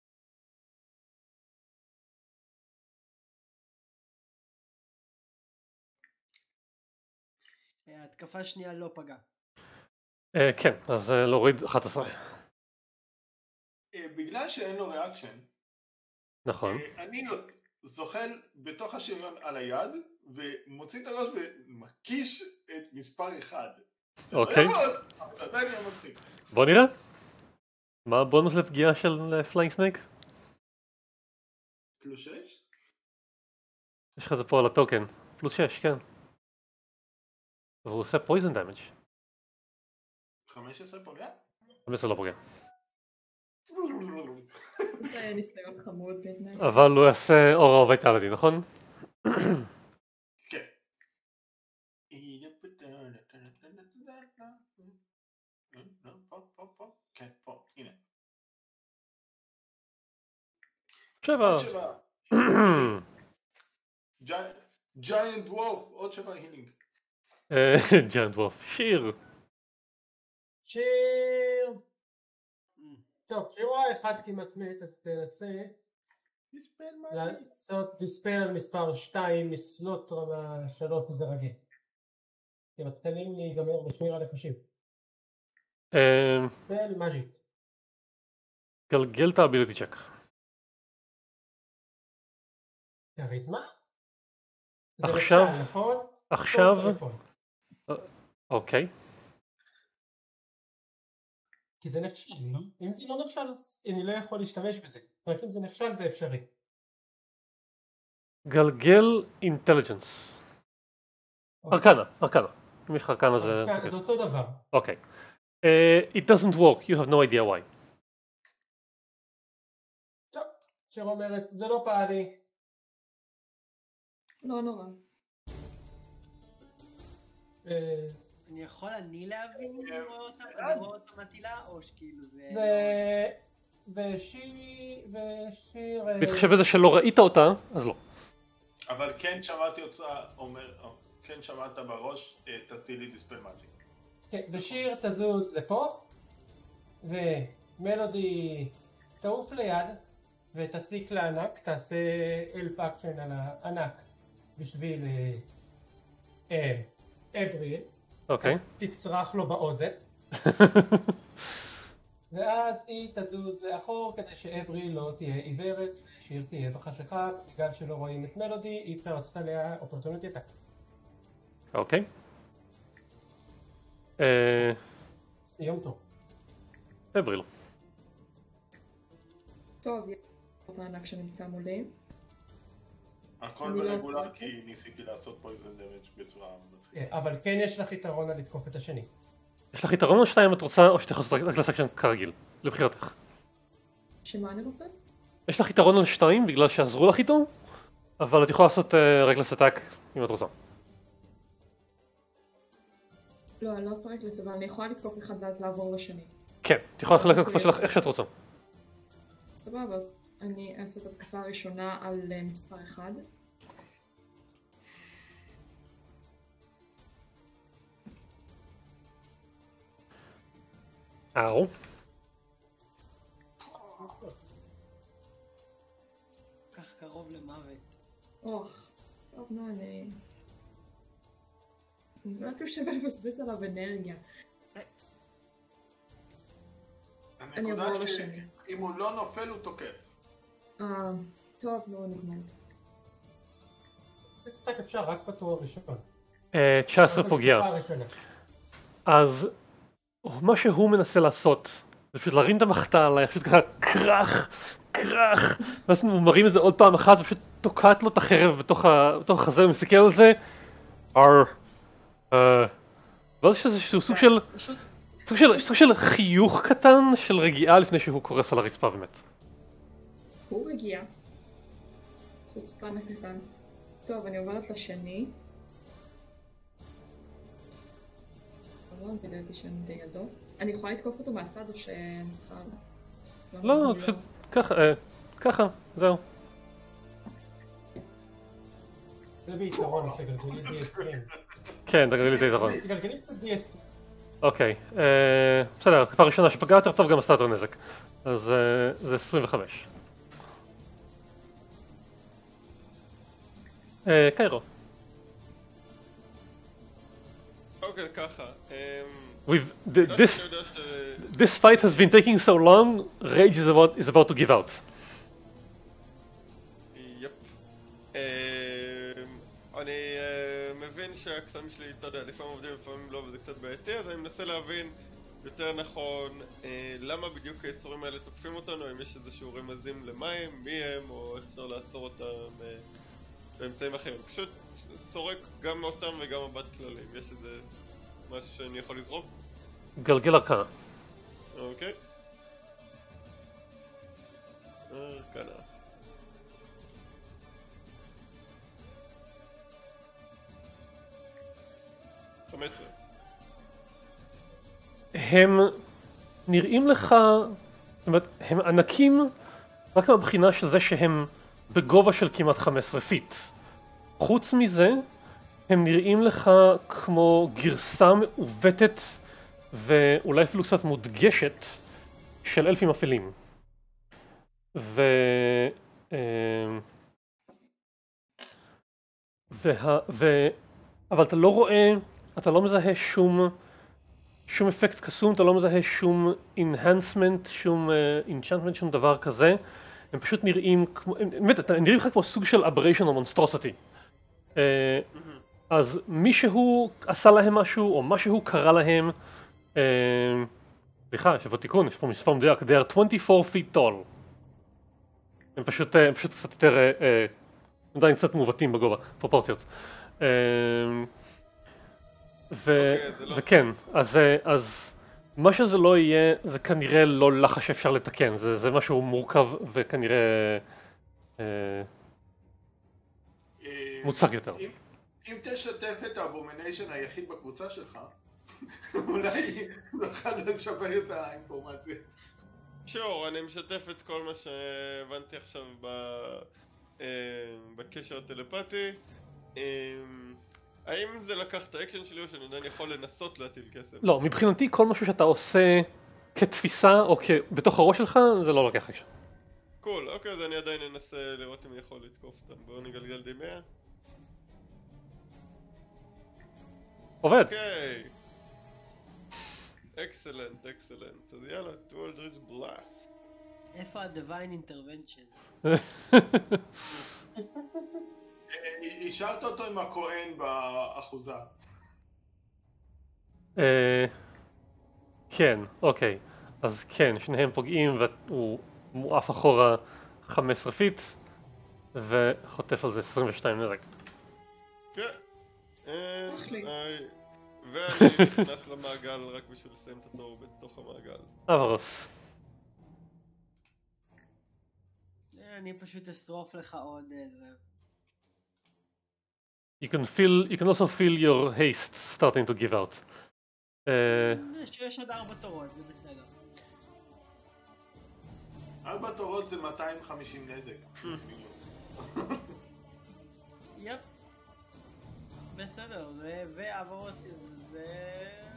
התקפה שנייה לא פגעה. אה, כן, אז אה, להוריד אחת עשרה. אה, בגלל שאין לו ריאקשן, נכון. אה, אני זוחל בתוך השריון על היד, ומוציא את הראש ומקיש את מספר אחד. זה לא אוקיי. יעבוד, אבל זה עדיין יהיה מצחיק. בוא נראה. מה הבונוס לפגיעה של פליינג סנייק? פלוס שש? יש לך את זה פה על הטוקן. פלוס שש, כן. והוא עושה פויזן דמג'. חמש עשרה פוגע? חמש עשרה לא פוגע. זה ניסיון חמוד בהתנהגות. אבל הוא יעשה אורה וייטליטי, נכון? כן. פה, פה, פה. כן, פה, הנה. שבע. עוד שבע. ג'יינט וולף, עוד שבע הילינג. ג'יינט וולף. שיר. שיר. טוב, שיר רואה אחד כמעט מת, אז תנסה לעשות דיספל על מספר שתיים מסלוט רמה שלוש וזה רגיל. כי מתחילים להיגמר בשמירה לחשיב. דיספל מג'יק. גלגל את האביליטי צ'ק. כריזמה? עכשיו, זה נכון? עכשיו, אוקיי. כי זה נכשל, אם זה לא נכשל אז אני לא יכול להשתמש בזה, רק אם זה נכשל זה אפשרי. גלגל אינטליג'נס. ארקנה, ארקנה. אם יש לך ארקנה זה... זה אותו דבר. אוקיי. It doesn't work, you have no idea why. טוב, שיר אומרת, זה לא פעל לי. לא נורא. אני יכול אני להבין אם אני רואה אותה, אני רואה אותה מטילה, או שכאילו זה... ושיר... ושיר... מתחשב בזה שלא ראית אותה, אז לא. אבל כן שמעתי אותה אומר, כן שמעת בראש, תטילי דיספל מג'יק. כן, ושיר תזוז לפה, ומלודי תעוף ליד, ותציק לענק, תעשה אלפ אקשן על הענק בשביל אבריל. אוקיי. תצרח לו באוזן. ואז היא תזוז לאחור כדי שאבריל לא תהיה עיוורת, שיר תהיה בחשכה, בגלל שלא רואים את מלודי, אי אפשר לעשות עליה אופורטוניטי אטאק. אוקיי. סיום טוב. אבריל. טוב, יש את הענק שנמצא מולי. הכל ברגולר כי ניסיתי לעשות פויזן דמג' בצורה מצחיקה. אבל כן יש לך יתרון על לתקוף את השני. יש לך יתרון או שתיים אם את רוצה, או שאתה יכול לעשות רק לסקשן כרגיל, לבחירתך. שמה אני רוצה? יש לך יתרון על שתיים בגלל שעזרו לך איתו, אבל את יכולה לעשות רגלס אטאק אם את רוצה. לא, אני לא עושה רגלס, אבל אני יכולה לתקוף אחד ואז לעבור לשני. כן, את יכולה לחלק את התקפה שלך איך שאת רוצה. סבבה, אז אני אעשה את התקפה הראשונה על מספר אחד. אהו. כך קרוב למוות. אוח, טוב, נו, אני... אני לא יודעת שווה לבזבז עליו אנרגיה. אני אעבור לשני. אם הוא לא נופל הוא תוקף. אה, טוב, לא נגמר. זה סטאק אפשר רק בטור הראשון. תשע עשרה פוגע. אז מה שהוא מנסה לעשות זה פשוט להרים את המחתה עליי, פשוט ככה קרח, קרח, ואז הוא מרים את זה עוד פעם אחת ופשוט תוקעת לו את החרב בתוך החזה ומסתכל על זה. אר, ואז יש איזשהו סוג של, סוג של חיוך קטן של רגיעה לפני שהוא קורס על הרצפה ומת. הוא רגיע. חוצפן הקטן. טוב, אני עוברת לשני. לא ידעתי שאני בידו. אני יכולה לתקוף אותו מהצד או שאני צריכה... לא, פשוט ככה, ככה, זהו. זה ביתרון, אז תגלגלי די עשרים. כן, תגלגלי די יתרון. תגלגלי די עשרים. אוקיי, אה, בסדר, התקפה ראשונה שפגעה יותר טוב גם עשתה יותר נזק. אז אה, זה עשרים וחמש. אה, קיירו. אוקיי, ככה. אמ, We've, th- בגלל this, שאני יודע ש- this fight has been taking so long, Rage is about, is about to give out. יפ. אמ, אני אה, מבין שהקסמים שלי, אתה יודע, לפעמים עובדים לפעמים לא וזה קצת בעייתי, אז אני מנסה להבין יותר נכון אה, למה בדיוק היצורים האלה תוקפים אותנו, אם יש איזשהו רמזים למים, מי הם, או איך אפשר לעצור אותם אה, באמצעים אחרים. פשוט סורק גם אותם וגם מבט כללי. יש איזה משהו שאני יכול לזרוק? גלגל ארקנה. אוקיי. ארקנה. חמש עשרה. הם נראים לך, זאת אומרת, הם ענקים רק מהבחינה של זה שהם בגובה של כמעט חמש עשרה פיט. חוץ מזה, הם נראים לך כמו גרסה מעוותת ואולי אפילו קצת מודגשת של אלפים אפלים. ו... אה, וה... ו... אבל אתה לא רואה, אתה לא מזהה שום שום אפקט קסום, אתה לא מזהה שום enhancement, שום uh, enchantment, שום דבר כזה. הם פשוט נראים כמו, באמת, הם נראים לך כמו סוג של aberration או monstrosity. Uh, אז מישהו עשה להם משהו, או משהו קרה להם, סליחה, יש פה תיקון, יש פה מספר מדויק, they are twenty-four feet tall. הם פשוט, הם פשוט קצת יותר, עדיין קצת מעוותים בגובה, פרופורציות. ו- אוקיי, זה לא- וכן, אז, אז מה שזה לא יהיה, זה כנראה לא לחש שאפשר לתקן, זה, זה משהו מורכב וכנראה אה, אה, מוצק יותר. אם- אם תשתף את האבומניישן היחיד בקבוצה שלך, אולי נוכל לשפר את האינפורמציה. שור, אני משתף את כל מה שהבנתי עכשיו ב... אה, בקשר הטלפתי. אה, האם זה לקח את האקשן שלי או שאני עדיין יכול לנסות להטיל קסם? לא, מבחינתי כל משהו שאתה עושה כתפיסה או כ... בתוך הראש שלך, זה לא לוקח אקשן. קול, אוקיי, אז אני עדיין אנסה לראות אם אני יכול לתקוף אותם. בואו נגלגל די מאה. עובד. אוקיי. אקסלנט, אקסלנט. אז יאללה, two Eldritch Blast. איפה ה-Divine Intervention? אה, השארת אותו עם הכהן באחוזה. אה, כן, אוקיי. אז כן, שניהם פוגעים והוא מועף אחורה חמש עשרה פיט וחוטף על זה עשרים ושתיים נזק. כן. אה, אחלי. אה, ואני נכנס למעגל רק בשביל לסיים את התור בתוך המעגל. אברוס. אני פשוט אשרוף לך עוד איזה... You can feel, you can also feel your haste starting to give out. אה, יש- יש עוד ארבע תורות, זה בסדר. ארבע תורות זה מאתיים וחמישים נזק. יפ. בסדר, זה... ואברוס זה...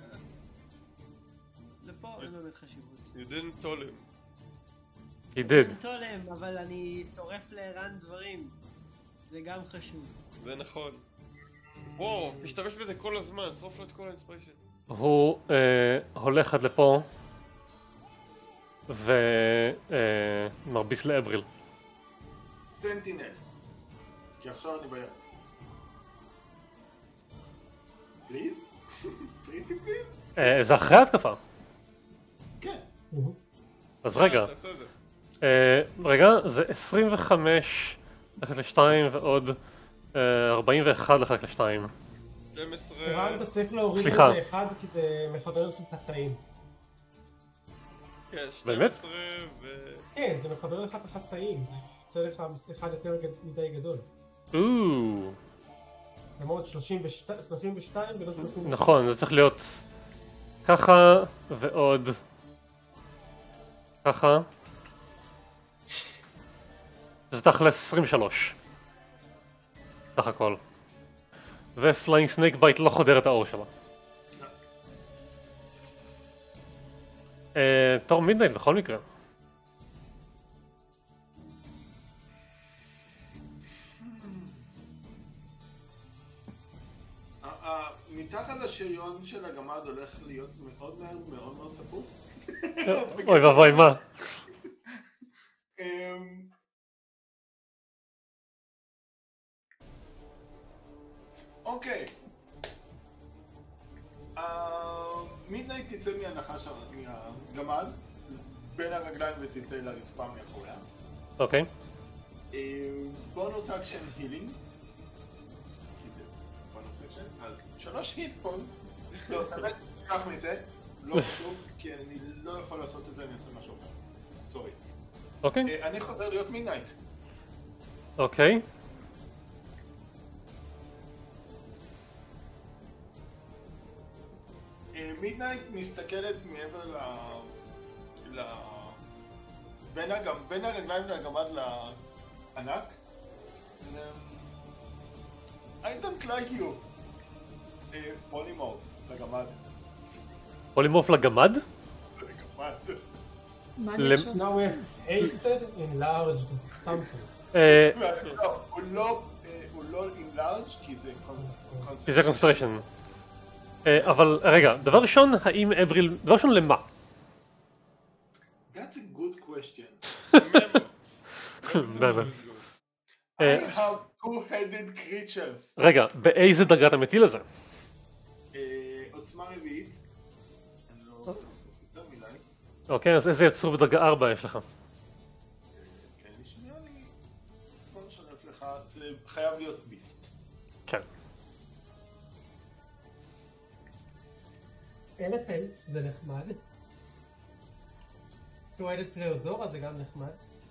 לפה אין באמת חשיבות. You didn't tell him. he did. תולם, אבל אני שורף לערן דברים. זה גם חשוב. זה נכון. וואו, משתמש בזה כל הזמן, שרוף לו את כל האינספיריישן. הוא אה, הולך עד לפה ומרביץ לאבריל. סנטינל. כי עכשיו אני ביד. פליז? פליטי פליז? אה, זה אחרי ההתקפה. כן. אז רגע, תעשה את זה. אה, רגע, זה עשרים וחמש לחלק לשתיים ועוד אה, ארבעים ואחת לחלק לשתיים. שתים עשרה... ערן, אתה צריך להוריד סליחה. לזה אחד כי זה מחבר לך חצאים. כן, באמת? שתים עשרה ו... כן, זה מחבר לך את החצאים, זה יוצא לך אחד יותר גד- מדי גדול. אוו, זה מאוד שלושים ושתיים ולא שלושים ושתיים. נכון, זה צריך להיות ככה ועוד ככה. זה תכלס עשרים ושלוש. סך הכל. ופליינג סנייק בייט לא חודר את האור שלה. אה, תור מידנייט בכל מקרה. מתחת לשריון של הגמד הולך להיות מאוד מהר, מאוד מאוד צפוף. אוי ואבוי, מה? אוקיי. מידנייט תצא מהנחש מהגמד, בין הרגליים ותצא לרצפה מאחוריה. אוקיי. בונוס אקשן הילינג. אז שלוש היט פונט, לא, תמיד תשכח מזה, לא חשוב, כי אני לא יכול לעשות את זה, אני אעשה משהו אחר, סורי. אוקיי. אני חוזר להיות מידנייט. אוקיי. מידנייט מסתכלת מעבר ל... ל... בין הג- בין הרגליים והגמד לענק. I don't like you. פולימורף, לגמד. פולימורף לגמד? לגמד. מה למ- אני עכשיו? Now we're hasted, enlarged, something. אה, לא, הוא לא, אה, הוא לא enlarged כי זה כי זה קונסטריישן. אה, אבל רגע, דבר ראשון, האם אבריל... דבר ראשון למה? That's a good question. באמת. I אה, have two-headed creatures. רגע, באיזה דרגה אתה מטיל לזה? אה, עוצמה רביעית. אני לא רוצה לעשות יותר מדי. אוקיי, אז איזה יצרו בדרגה ארבע יש לך? כן, נשמע לי... בוא נשרף לך, זה חייב להיות ביסט. כן. אלפנט זה נחמד. שועדת פלאודורה זה גם נחמד.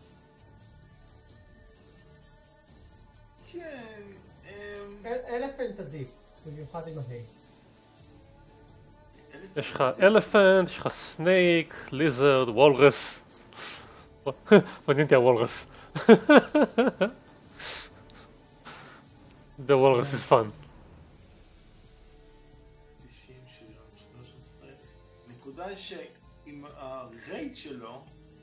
כן, אמ... אלפנט עדיף, במיוחד עם ההייסט. יש לך אלפנט, יש לך סנייק, ליזרד, וולרס. מעניין אותי הוולרס. The walrus is fun. תשעים, שבעים, שלוש עשרה. נקודה היא שעם הרייט שלו...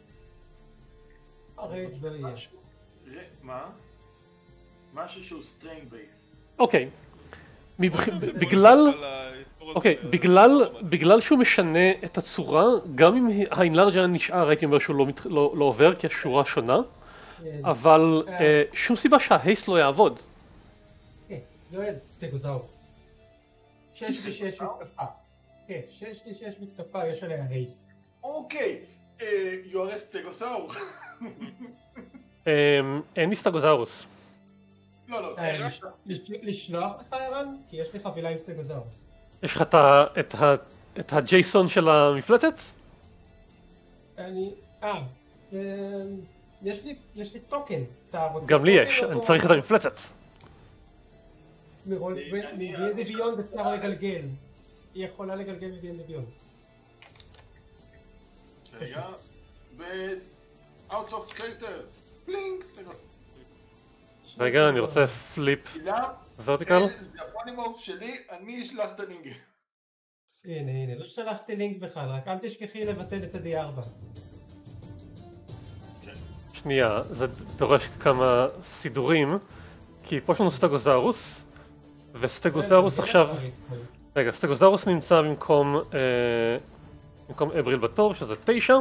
הרייט ויהיה. משהו- ר- מה? משהו שהוא סטריינג בייס. אוקיי. מבח- בגלל... אוקיי, בגלל, בגלל שהוא משנה את הצורה, גם אם האינלארג' היה נשאר, הייתי אומר שהוא לא, מת- לא, לא עובר, כי השורה שונה, אבל אה, שום סיבה שההייסט לא יעבוד. כן, יואל, סטגוזאורוס. שש ושש מתקפה. כן, שש ושש מתקפה, יש עליה הייסט. אוקיי, אה, יורס סטגוסאור. אה, אין לי סטגוזאורוס. לא, לא, אה, אה, לש- לש- לשלוח לך ערן? כי יש לי חבילה עם סטגוזאורוס. יש לך את ה- את ה- את הג'ייסון של המפלצת? אני... אה, אמ, יש לי, יש לי טוקן. אתה רוצה גם לי טוקן יש, או- אני צריך את המפלצת. מרול- אני- אני- מ-די אנד די אני- ביונד אפשר לגלגל. היא יכולה לגלגל מ-די אנד די ביונד. רגע, ב... Out of characters. פלינק, סטגוס. רגע, אני רוצה פליפ הילה, ורטיקל. אה, זה הפולימורף שלי, אני אשלח את הלינק. הנה, הנה, לא שלחתי לינק בכלל, רק אל תשכחי לבטל את ה-די ארבע. שנייה, זה דורש כמה סידורים, כי פה יש לנו סטגוזאורוס, וסטגוזאורוס עכשיו... רגע, סטגוזאורוס נמצא במקום... אה, במקום אבריל בתור, שזה תשע.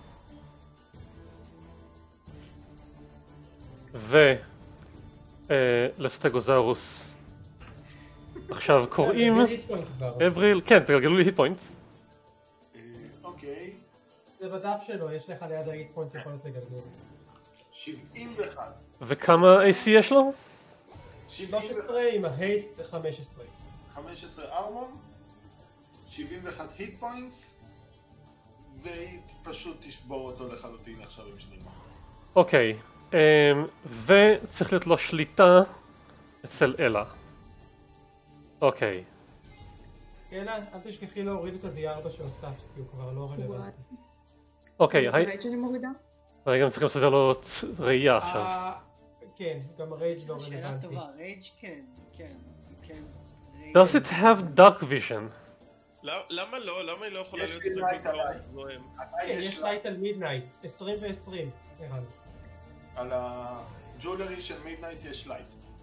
ו... אה, לסטגוזאורוס עכשיו קוראים אבריל... כן, תגלגלו לי היט פוינט. אה, אוקיי, זה בדף שלו, יש לך ליד ה-היט פוינט שיכולת לגלגל. שבעים ואחת. וכמה איי סי יש לו? שלוש עשרה עם ההייסט זה חמש עשרה. חמש עשרה ארמון, שבעים ואחת היט פוינטס, והיא פשוט תשבור אותו לחלוטין עכשיו עם שנייה. אוקיי, אה, וצריך להיות לו שליטה אצל אלה. אוקיי. אלא, אל תשכחי להוריד את ה-די ארבע שהוספת, כי הוא כבר לא רלוונטי. אוקיי, היי... ראית שאני מורידה? רגע, הם צריכים לסדר לו צ- ראייה עכשיו. אה, כן, גם הרייג' לא שאלה רלוונטי. טובה, רייג' כן, כן, כן. רייג'- Does it have dark vision? למה לא? למה היא לא יכולה יש להיות לי לייט עליי. זוהם? עליי כן, יש לייט על מידנייט, עשרים ועשרים, ערן. על הג'ולרי של מידנייט יש לייט.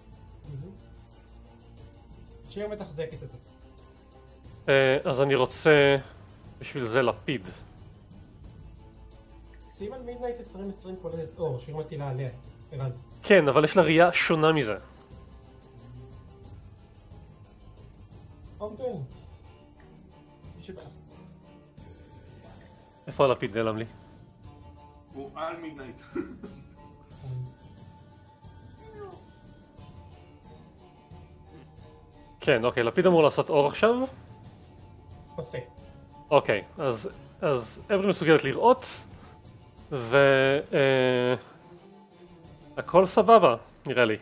שיר מתחזקת את זה. אה, אז אני רוצה בשביל זה לפיד. שים על מידנייט עשרים עשרים פולטת אור, שיר מטילה עליה, ערן. כן, אבל יש לה ראייה שונה מזה. אוקיי. שבא. איפה הלפיד נעלם לי? הוא על מידנייט. כן, אוקיי, לפיד אמור לעשות אור עכשיו. עושה. אוקיי, אז, אז אברי מסוגלת לראות, ו... אה, הכל סבבה, נראה לי.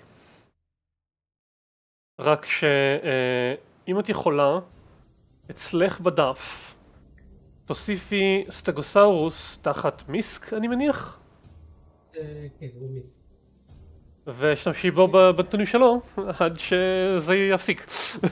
רק שאם את יכולה, אצלך בדף, תוסיפי סטגוסאורוס תחת מיסק, אני מניח? אה, כן, הוא מיס. ושתמשי בו בנתונים שלו, עד שזה יפסיק.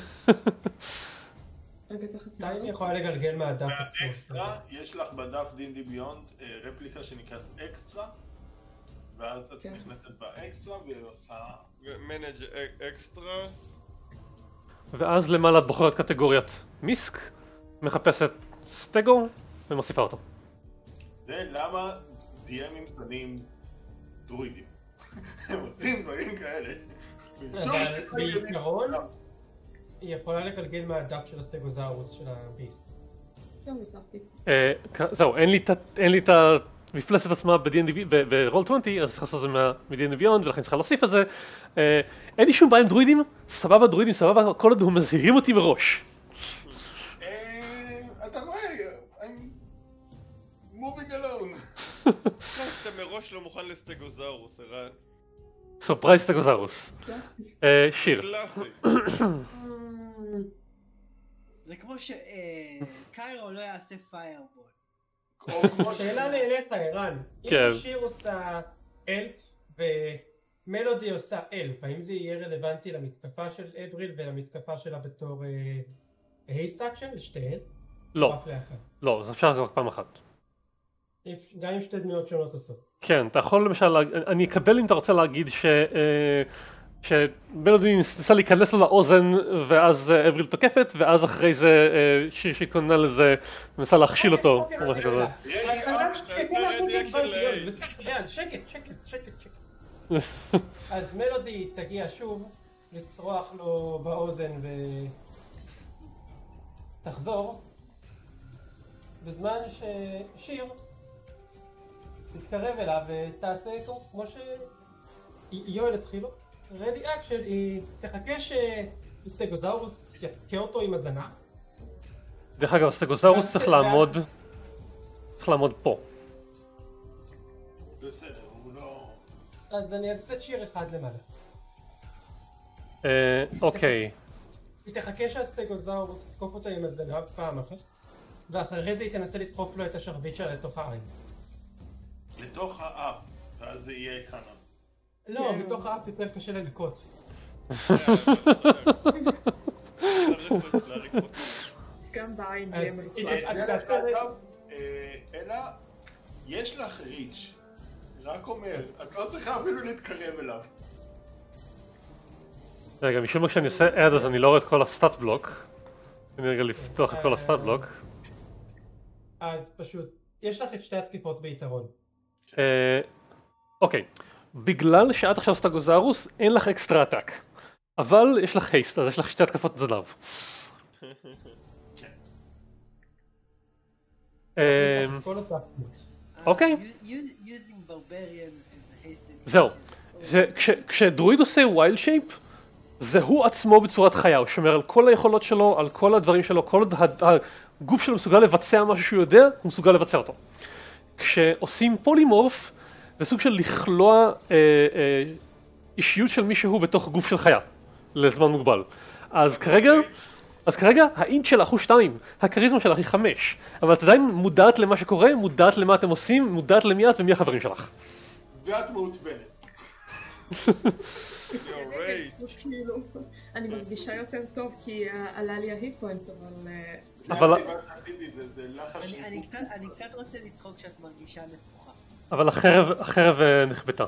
רגע, תחת די אני יכולה לגלגל מהדף עצמו. והאקסטרה, יש לך בדף די אנד די ביונד רפליקה שנקראת אקסטרה, ואז את כן. נכנסת באקסטרה והיא עושה... מנג' אקסטרס. ואז למעלה את בוחרת קטגוריית מיסק, מחפשת סטגו ומוסיפה אותו. זה למה די אמים שמים דרוידים. הם עושים דברים כאלה. אבל בעיקרון, היא יכולה לגלגל מהדף של הסטגוזאורוס של הביסט. גם הוספתי. אה, כ- זהו, אין לי את ה- אין לי את המפלסת עצמה ב-די אנד די ב-רול עשרים, אז צריך לעשות את זה מ-די אנד די ביונד, ולכן צריכה להוסיף את זה. אה, אין לי שום בעיה עם דרוידים, סבבה דרוידים, סבבה, כל עוד הוא מזהירים אותי מראש. אה, אתה רואה, I'm moving alone. אתה מראש לא מוכן לסטגוזאורוס, ערן. סופרייז סטגוזאורוס. קלאסי. אה, שיר. קלאסי. זה כמו שקיירו לא יעשה פיירבול. או כמו שאלה נהנית, ערן. כן. אם שיר עושה אלף ומלודי עושה אלף, האם זה יהיה רלוונטי למתקפה של אבריל ולמתקפה שלה בתור הייסט אקשן? לשתיהן? לא, רק לאחת. לא, זה אפשר רק פעם אחת. גם אם שתי דמויות שונות עושות. כן, אתה יכול למשל, להג- אני אקבל אם אתה רוצה להגיד ש... אה, שמלודי ניסה להיכנס לו לאוזן ואז אה, אבריל תוקפת, ואז אחרי זה אה, שיר שהתכוננה לזה מנסה להכשיל אותו אוקיי, או משהו כזה. שקט, שקט, שקט, שקט. אז מלודי תגיע שוב לצרוח לו באוזן ותחזור בזמן ששיר תתקרב אליו ותעשה איתו כמו שיואל התחילו. רדי אקשן, היא תחכה שסטגוזאורוס יפקה אותו עם הזנב. דרך אגב, סטגוזאורוס צריך לעמוד, צריך לעמוד פה. בסדר, הוא לא... אז אני אעשה שיר אחד למעלה. אה, אוקיי, היא תחכה שהסטגוזאורוס תקוף אותו עם הזנב פעם אחת, ואחרי זה היא תנסה לדחוף לו את השרביט שלה לתוך העין. לתוך האף, ואז זה יהיה כאן. לא, בתוך האף יותר קשה ללקוט. גם בעין זה יהיה מלוכלך. אז תעשה... אלא, יש לך ריץ', רק אומר, את לא צריכה אפילו להתקרב אליו. רגע, משום מה כשאני עושה add אז אני לא רואה את כל הסטאט בלוק. אני רגע לפתוח את כל הסטאט בלוק. אז פשוט, יש לך את שתי התקיפות ביתרון. אה, אוקיי, בגלל שאת עכשיו סטגוזאורוס אין לך אקסטרה אטאק, אבל יש לך הייסט, אז יש לך שתי התקפות זנב. אה, כל אותה כמות. אוקיי. Uh, u- using barbarian as a hasted זהו, action. זה, כש, כשדרואיד עושה ווילד שייפ, זה הוא עצמו בצורת חיה, הוא שומר על כל היכולות שלו, על כל הדברים שלו, כל עוד הגוף שלו מסוגל לבצע משהו שהוא יודע, הוא מסוגל לבצע אותו. כשעושים פולימורף, זה סוג של לכלוא אה, אה, אישיות של מישהו בתוך גוף של חיה, לזמן מוגבל. אז כרגע, אז כרגע האינט שלך הוא שתיים, הכריזמה שלך היא חמש, אבל את עדיין מודעת למה שקורה, מודעת למה אתם עושים, מודעת למי את ומי החברים שלך. ואת מעוצבנת. רייג'. כאילו, אני מרגישה יותר טוב כי עלה לי ההיט פוינטס, אבל... אבל... זה הסיבה שעשיתי את זה, זה לחש של... אני קצת רוצה לצחוק שאת מרגישה נפוחה. אבל החרב נכבטה.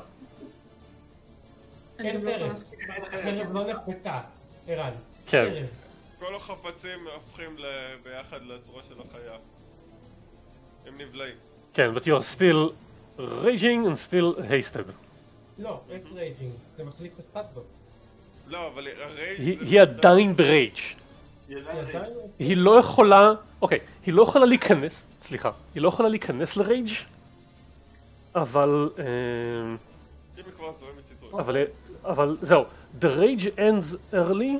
אין חרב. חרב לא נכבטה, ערן. כן. כל החפצים הופכים ביחד לצורה של החיה. הם נבלעים. כן, but you are still raging and still hasted. לא, איך רייג'ינג? זה מחליף את הסטאטבוק. לא, אבל הרייג' היא עדיין ברייג'. היא לא יכולה, אוקיי, היא לא יכולה להיכנס, סליחה, היא לא יכולה להיכנס לרייג' אבל... אם היא כבר זורמת היא זורמת. אבל, אבל זהו, the rage ends early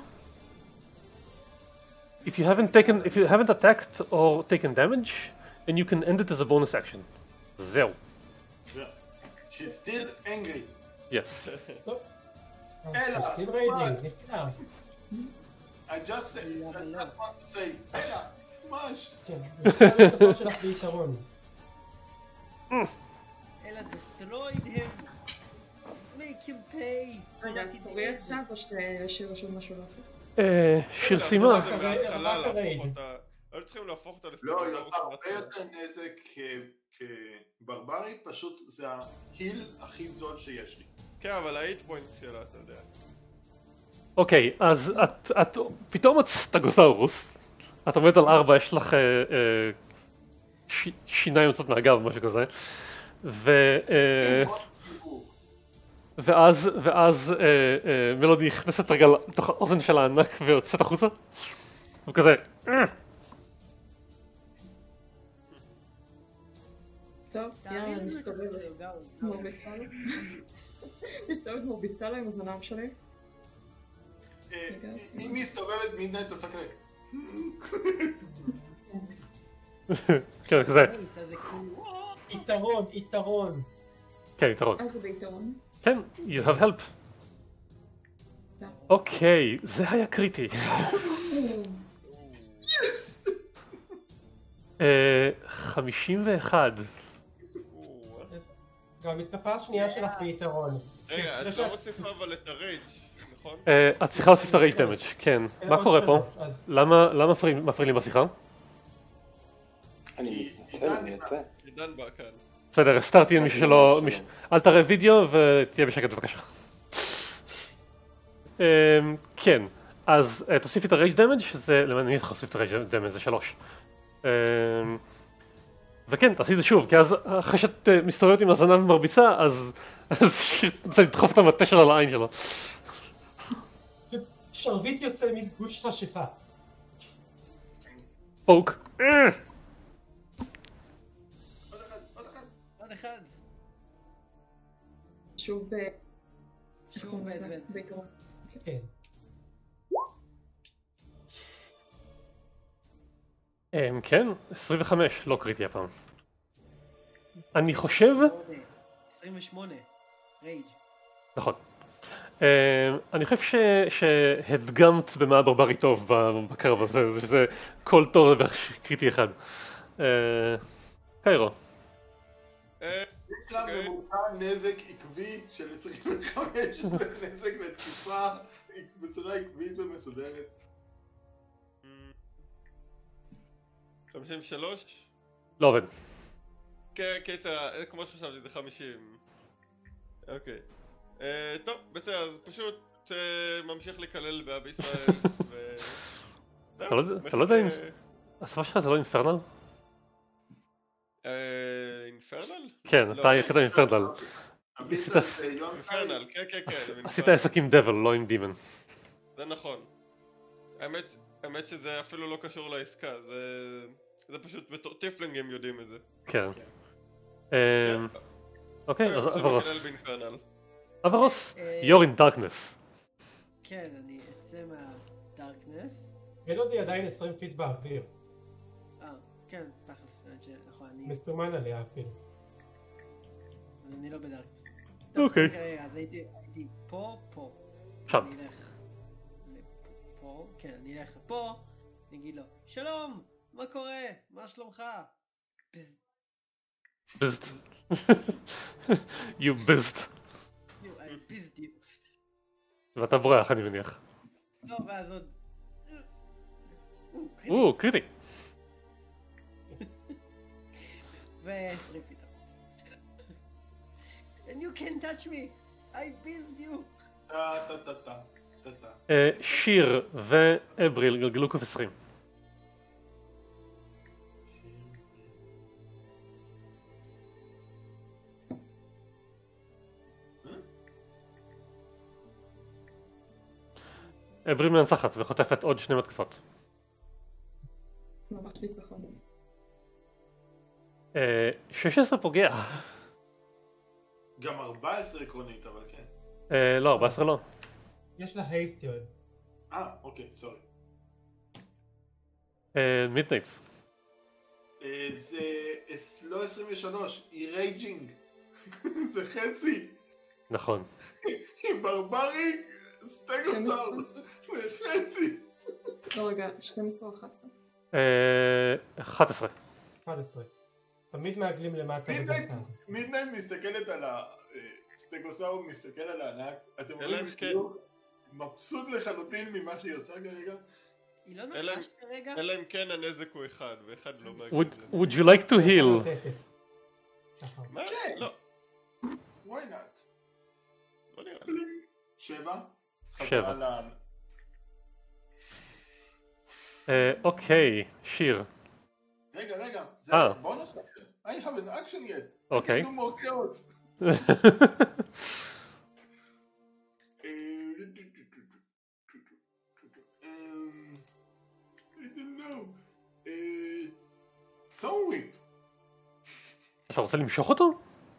if you haven't taken, if you haven't attacked or taken damage and you can end it as a bonus action. זהו. She's still angry. Yes. Ella, still raging. I just said, I just want to say, Ella, smash. כן, נשאר לספר שלך ביתרון. Ella destroyed him. Make him pay. רגע, אז תורי עכשיו או שיר שוב משהו לעשות? שיר סימה. היו צריכים להפוך אותה לסטאר. לא, היא עושה הרבה יותר נזק כברברי, פשוט זה ההיל הכי זול שיש לי. כן, אבל ההיט פוינט שלה, אתה יודע. אוקיי, אז את פתאום את סטגוסאורוס, את עומדת על ארבע, יש לך שיניים יוצאות מהגב, משהו כזה, ואז ואז מלודי נכנסת רגע לתוך האוזן של הענק ויוצאת החוצה, וכזה טוב, יאללה, מסתובבת מורביצה לו. מסתובבת מורביצה לו עם הזנב שלי. אם מסתובבת מידנייט עושה כאלה. כן, כזה. יתרון, יתרון. כן, יתרון. אז זה ביתרון. כן, you have help. אוקיי, זה היה קריטי. חמישים ואחת. גם מתקפה השנייה שלך ביתרון. רגע, את לא מוסיפה אבל את הרייג', נכון? את צריכה להוסיף את הרייג' דמג', כן. מה קורה פה? למה מפריעים לי בשיחה? אני בסדר, אני יוצא. עידן בא כאן. בסדר, הסתרתי על מישהו שלא... אל תראה וידאו ותהיה בשקט בבקשה. כן, אז תוסיפי את הרייג' דמג' שזה... אני יכול להוסיף את הרייג' דמג' זה שלוש. וכן, תעשי את זה שוב, כי אז אחרי שאת מסתובבת עם הזנב ומרביצה, אז זה לדחוף את המטה שלה לעין שלו. שרביט יוצא מגוש חשיכה. פוק. עוד אחד, עוד אחד. עוד אחד. שוב ב... שוב ביתרון. כן. כן, עשרים וחמש, לא קריטי הפעם. אני חושב... עשרים ושמונה, רייג'. נכון. אני חושב שהדגמת במה ברברי טוב בקרב הזה, שזה כל תור זה בערך קריטי אחד. קיירו. יש לה ממוצע נזק עקבי של עשרים וחמש, נזק לתקיפה בצורה עקבית ומסודרת. חמישים ושלוש? לא עובד. כן, קיצר, כמו שחשבתי זה חמישים. אוקיי. טוב, בסדר, אז פשוט ממשיך לקלל באבי ישראל ו... אתה לא יודע אם... השפה שלך זה לא אינפרנל? אינפרנל? כן, אתה היחיד אינפרנל. אינפרנל, כן, כן, כן. עשית עסק עם דבל, לא עם דימן. זה נכון. האמת... האמת שזה אפילו לא קשור לעסקה, זה... זה פשוט בתור טיפלינגים יודעים את זה. כן. אוקיי, אז אברוס. אברוס, you're in darkness. כן, אני אצא מהדארקנס. מלודי עדיין עשרים פיט באוויר. אה, כן, תכלס, נכון, אני... מסומן עליה אפילו. אז אני לא בדארקנס. אוקיי. אז הייתי פה, פה. שם. אני אלך לפה, כן, אני אלך לפה, אני אגיד לו, שלום, מה קורה? מה שלומך? ביזט. You bizzed. I bizzed you. ואתה בורח אני מניח. לא, ואז עוד... או, קריטי. ועשרים פתאום. And you can't touch me! I build you! טה טה טה טה טה טה. אה, שיר ואבריל גלגלו קוף עשרים. אבריל מנצחת וחוטפת עוד שני מתקפות. ממש ניצחון. אה, שש עשרה פוגע. גם ארבע עשרה עקרונית, אבל כן. אה, לא, ארבע עשרה לא. יש לה הייסט יואל. אה, אוקיי, סורי. אה, מידנייט. אה, זה אס- לא עשרים ושלוש, היא רייג'ינג. זה חצי. נכון. היא ברברי, סטגוסאור. זה חצי. לא רגע, שתים עשרה אחת עשרה. אה, אחת עשרה. אחת עשרה. תמיד מעגלים למטה מידנייט- בגסה. מידנייט מסתכלת על ה... סטגוסאור מסתכל על הענק. אתם אלא רואים אם כן. חיוך מבסוט לחלוטין ממה שהיא עושה כרגע. היא לא אלא אם- נחש כרגע? אלא אם כן הנזק הוא אחד, ואחד לא מגיע Would, לזה. would you like to heal? אפס. נכון. מה? כן. לא, why not? לא נראה לי. שבע? שבע. חזרה ל... אה, אוקיי, שיר. רגע, רגע, זה אה. בונוס אקשן. I have an action yet. אוקיי. I can do more chaos. אה, אמ, I don't know. אה, Thorn Whip. אתה רוצה למשוך אותו?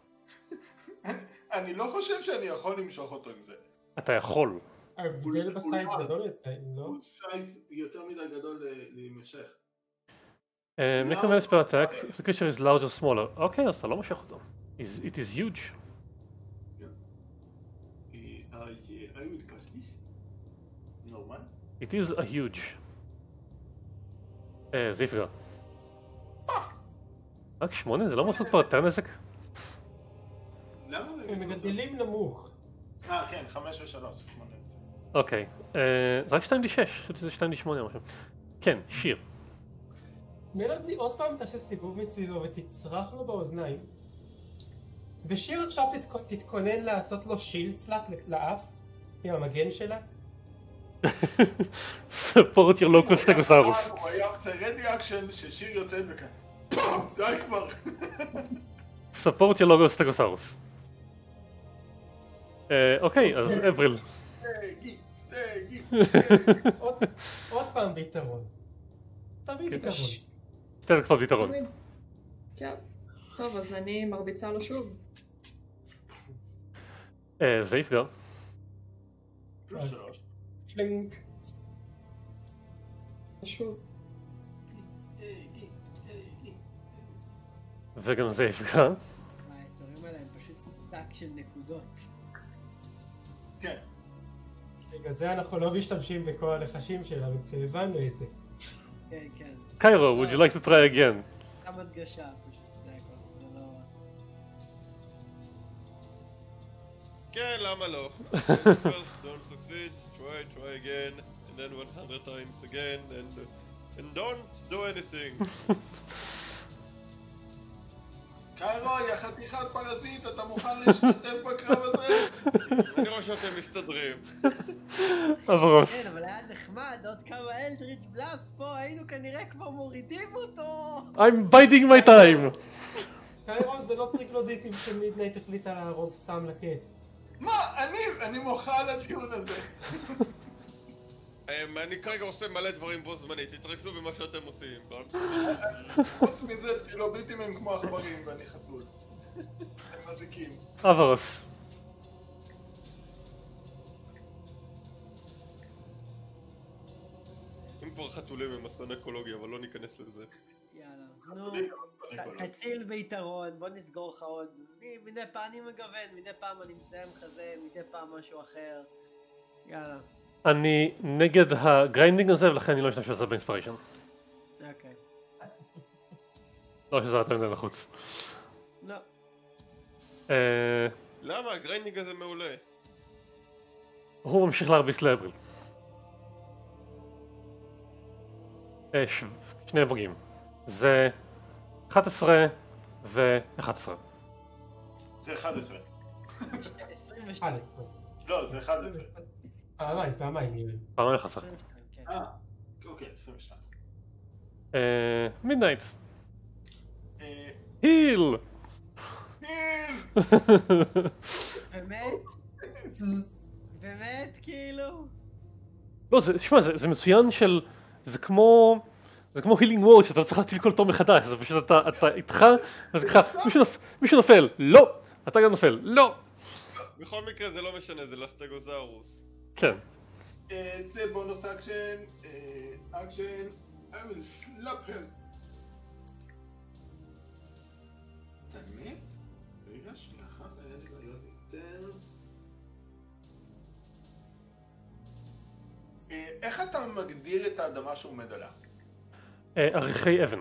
אני לא חושב שאני יכול למשוך אותו עם זה. אתה יכול. ההבדל בסייז הוא- גדול יותר, לא? הוא סייז יותר מדי גדול ל- להימשך. Uh, make a melee spell attack if the creature is larger or smaller. אוקיי, אז אתה לא מושך אותו. Is- It is huge. אה, אז אה, I will cast this. normal. It is a huge. אה, זה יפגע. רק שמונה? זה לא מוצא כבר יותר נזק? למה זה? הם מגדלים נמוך. אה, כן, חמש ושלוש, שמונה. אוקיי. אה, זה רק שתיים די שש, חשבתי שזה שתיים די שמונה או משהו. כן, שיר. מלודי עוד פעם תעשה סיבוב מצידו ותצרח לו באוזניים. ושיר עכשיו תתכ- תתכונן לעשות לו שילד סלאק לאף עם המגן שלה. support your local stegosaurus. הוא היה עושה רדי אקשן ששיר יוצאת וכאן. פאם, די כבר. support your local stegosaurus. אה, אוקיי, אז אבריל. סטגי, סטגי. עוד עוד פעם ביתרון. תמיד כן. ביתרון. תן כבר ביתרון. תמיד. כן. טוב, אז אני מרביצה לו שוב. אה, זה יפגע. פלוס שלוש. פלינג. שוב. סטגי, סטגי. וגם זה יפגע. היצורים האלה הם פשוט טאק של נקודות. כן. בגלל זה אנחנו לא משתמשים בכל הלחשים שלנו, כי הבנו את זה. כן, כן. קיירו, would you like to try again? גם הדגשה, פשוט זה הכל. זה לא... כן, למה לא? First, don't succeed, try, try again, and then one hundred times again, and, and don't do anything. קיירו, יא חתיכת פרזיט, אתה מוכן להשתתף בקרב הזה? אני רואה שאתם מסתדרים. אברוס. כן, אבל היה נחמד, עוד כמה אלדריץ' בלאס פה, היינו כנראה כבר מורידים אותו! I'm biding my time! קיירו זה לא טריקלודיטים שמידנייט החליטה להרוג סתם לקט. מה? אני, אני מוחה על הטיעון הזה. אמ, אני כרגע עושה מלא דברים בו זמנית, תתרכזו במה שאתם עושים. חוץ מזה, טרילוביטים הם כמו עכברים ואני חתול. הם מזיקים. אברוס. אם כבר חתולים הם אסון אקולוגי, אבל לא ניכנס לזה. יאללה, נו, חתולים הם אסון ת- אקולוגי. תציל ביתרון, בוא נסגור לך עוד. אני, מדי פעם אני מגוון, מדי פעם אני מסיים כזה, מדי פעם משהו אחר. יאללה, אני נגד הגריינדינג הזה ולכן אני לא אשתמש בזה באינספיריישן. אוקיי. לא שזה יותר מדי נחוץ. לא, אה, למה? הגריינדינג הזה מעולה. הוא ממשיך להרביץ לאבריל. אה, ש... שני פוגעים. זה אחת עשרה ו-אחת עשרה. זה אחד עשרה. עשרים ושתיים. לא, זה אחד עשרה. פעמיים, פעמיים. פעמיים אחת עשרה. כן. אה, אוקיי, עשרים ושתיים. אה... מידנייט. אה, היל! היל! באמת? באמת כאילו? לא, זה, תשמע, זה, זה מצוין של... זה כמו... זה כמו הילינג וורד שאתה צריך להטיל כל תור מחדש, זה פשוט אתה, אתה איתך, אז ככה, מישהו, נופ, מישהו נופל, לא! אתה גם נופל, לא! בכל מקרה זה לא משנה, זה לסטגוזאורוס. כן. אה, זה בונוס אקשן, אה, אקשן, I will slap her. תמיד? רגע, שנייה אחת, היה לי בעיות יותר. אה, איך אתה מגדיר את האדמה שהוא עומד עליה? אה, עריכי אבן.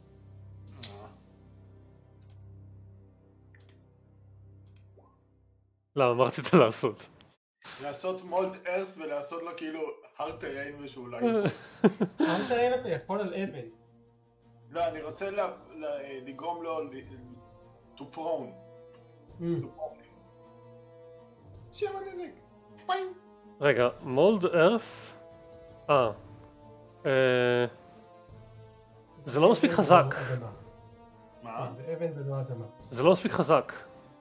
למה, מה רצית לעשות? לעשות מולד ארס ולעשות לו כאילו הר טריין ושאולי... אל תראה אתה יכול על אבן. לא, אני רוצה לה- לה- לגרום לו ל- to prone. Mm. to prone. שבע נזק. פיין. רגע, מולד ארת' אה. אה... זה לא מספיק חזק. אדמה. מה? זה אבן ולא אדמה. זה לא מספיק חזק.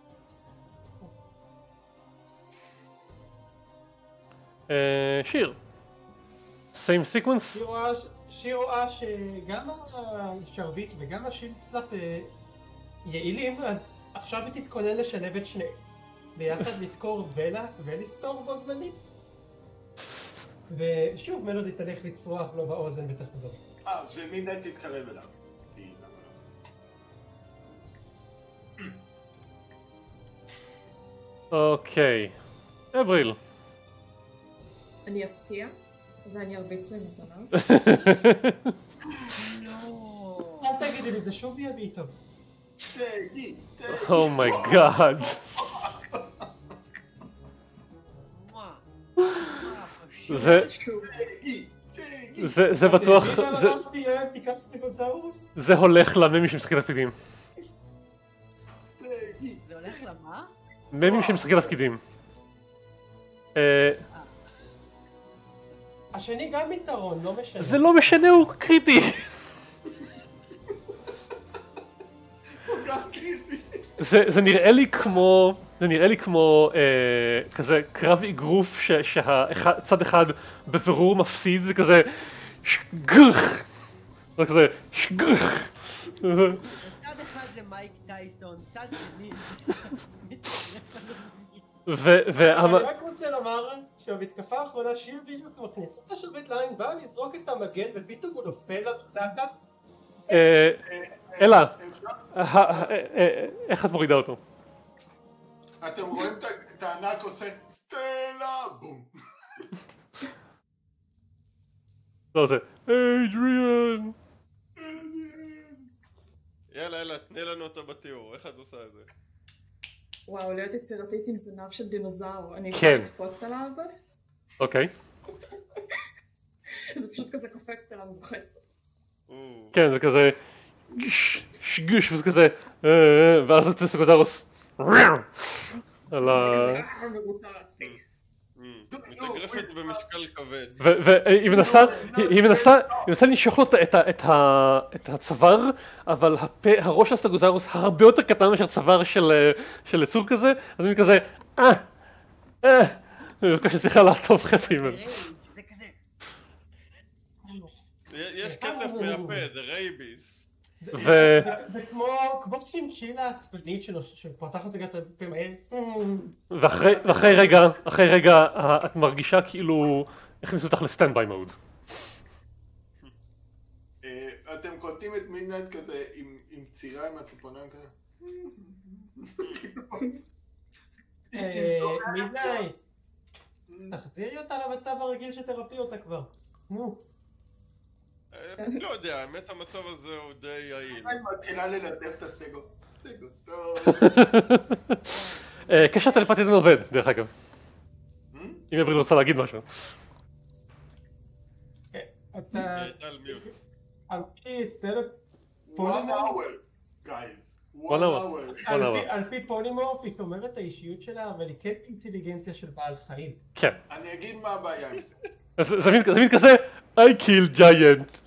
אה... שיר. same sequence? שיר רואה- שיר רואה שגם השרביט וגם השילד סלאפ אה, יעילים, אז עכשיו היא תתכונן לשלב את שניהם. ביחד לדקור ולה ולסתור בו זמנית. ושוב מלודי תלך לצרוח לו באוזן ותחזור. אה, ומידנייט תתקרב אליו. כי למה לא? אוקיי. אבריל. אני אפתיע, ואני ארביץ להם זנב. לא. אל תגידי לי, זה שוב יהיה לי טוב. תגי, תגי. אומייגאד. מה? מה? פשוט. זה... תגי, תגי. זה, זה בטוח... זה... לא אמרתי, יואל, תיקח סטגוזאורוס. זה הולך לממים שמשחקים תפקידים. תגי. זה הולך למה? ממים שמשחקים תפקידים. אה... השני גם יתרון, לא משנה. זה לא משנה, הוא קריטי. הוא גם קריטי. זה, זה נראה לי כמו, זה נראה לי כמו אה, כזה קרב אגרוף ש, שהצד אחד בבירור מפסיד, זה כזה שגח, זה כזה שגח. צד אחד זה מייק טייסון, צד שני ו... אני רק רוצה לומר שבמתקפה האחרונה שיר בדיוק מכניסה את השרביט לעין, באה לזרוק את המגן ופתאום הוא נופל לתחת. אלה, איך את מורידה אותו? אתם רואים את- את הענק עושה סטלה בום. לא זה, אדריאן. יאללה, יאללה, תני לנו אותה בתיאור, איך את עושה את זה? וואו, להיות יצירתית עם זנב של דינוזאור. אני כן. יכולה לקפוץ עליו? אוקיי. זה פשוט כזה קופצת עליו ובוחסת. או, כן, זה כזה שגש וזה כזה, ואז זה סגודרוס. על ה... כזה אה, מרוצה לעצמי. אמ, מתאגרפת במשקל כבד. והיא מנסה, היא מנסה, היא מנסה לנשוך לו את ה- את ה- את הצוואר, אבל הפה, הראש של הסטגוזרוס הרבה יותר קטן מאשר צוואר של של יצור כזה, אז אני כזה, אה, אה, אני מבקש שצריכה לעטוף חצי ממנו. זה כזה. יש קצף מהפה, זה רייביס. זה- ו- זה- זה כמו כמו צ'ינצ'ילה העצבנית שלו שפותחת את הפה מהר. ואחרי ואחרי רגע, אחרי רגע, ה- את מרגישה כאילו הכניסו אותך לסטנד ביי מוד. אה, אתם קולטים את מידנייט כזה עם- עם צירה עם הציפורניים כזה. אה, מידנייט, תחזירי אותה למצב הרגיל שתרפי אותה כבר. נו. אה, לא יודע, האמת המצב הזה הוא די יעיל. היא מתחילה ללטף את הסטגו. סטגו, טוב. אה, קשר טלפתי עובד, דרך אגב. Hmm? אם אבריל רוצה להגיד משהו. אתה... על מיוט. על פי טלפ... one פולימורף? hour, guys. one one hour. hour. על פי- על פי פולימורף היא שומרת את האישיות שלה, אבל היא כן אינטליגנציה של בעל חיים. כן. אני אגיד מה הבעיה עם זה. אז זה מין- זה מין כזה, I kill giant.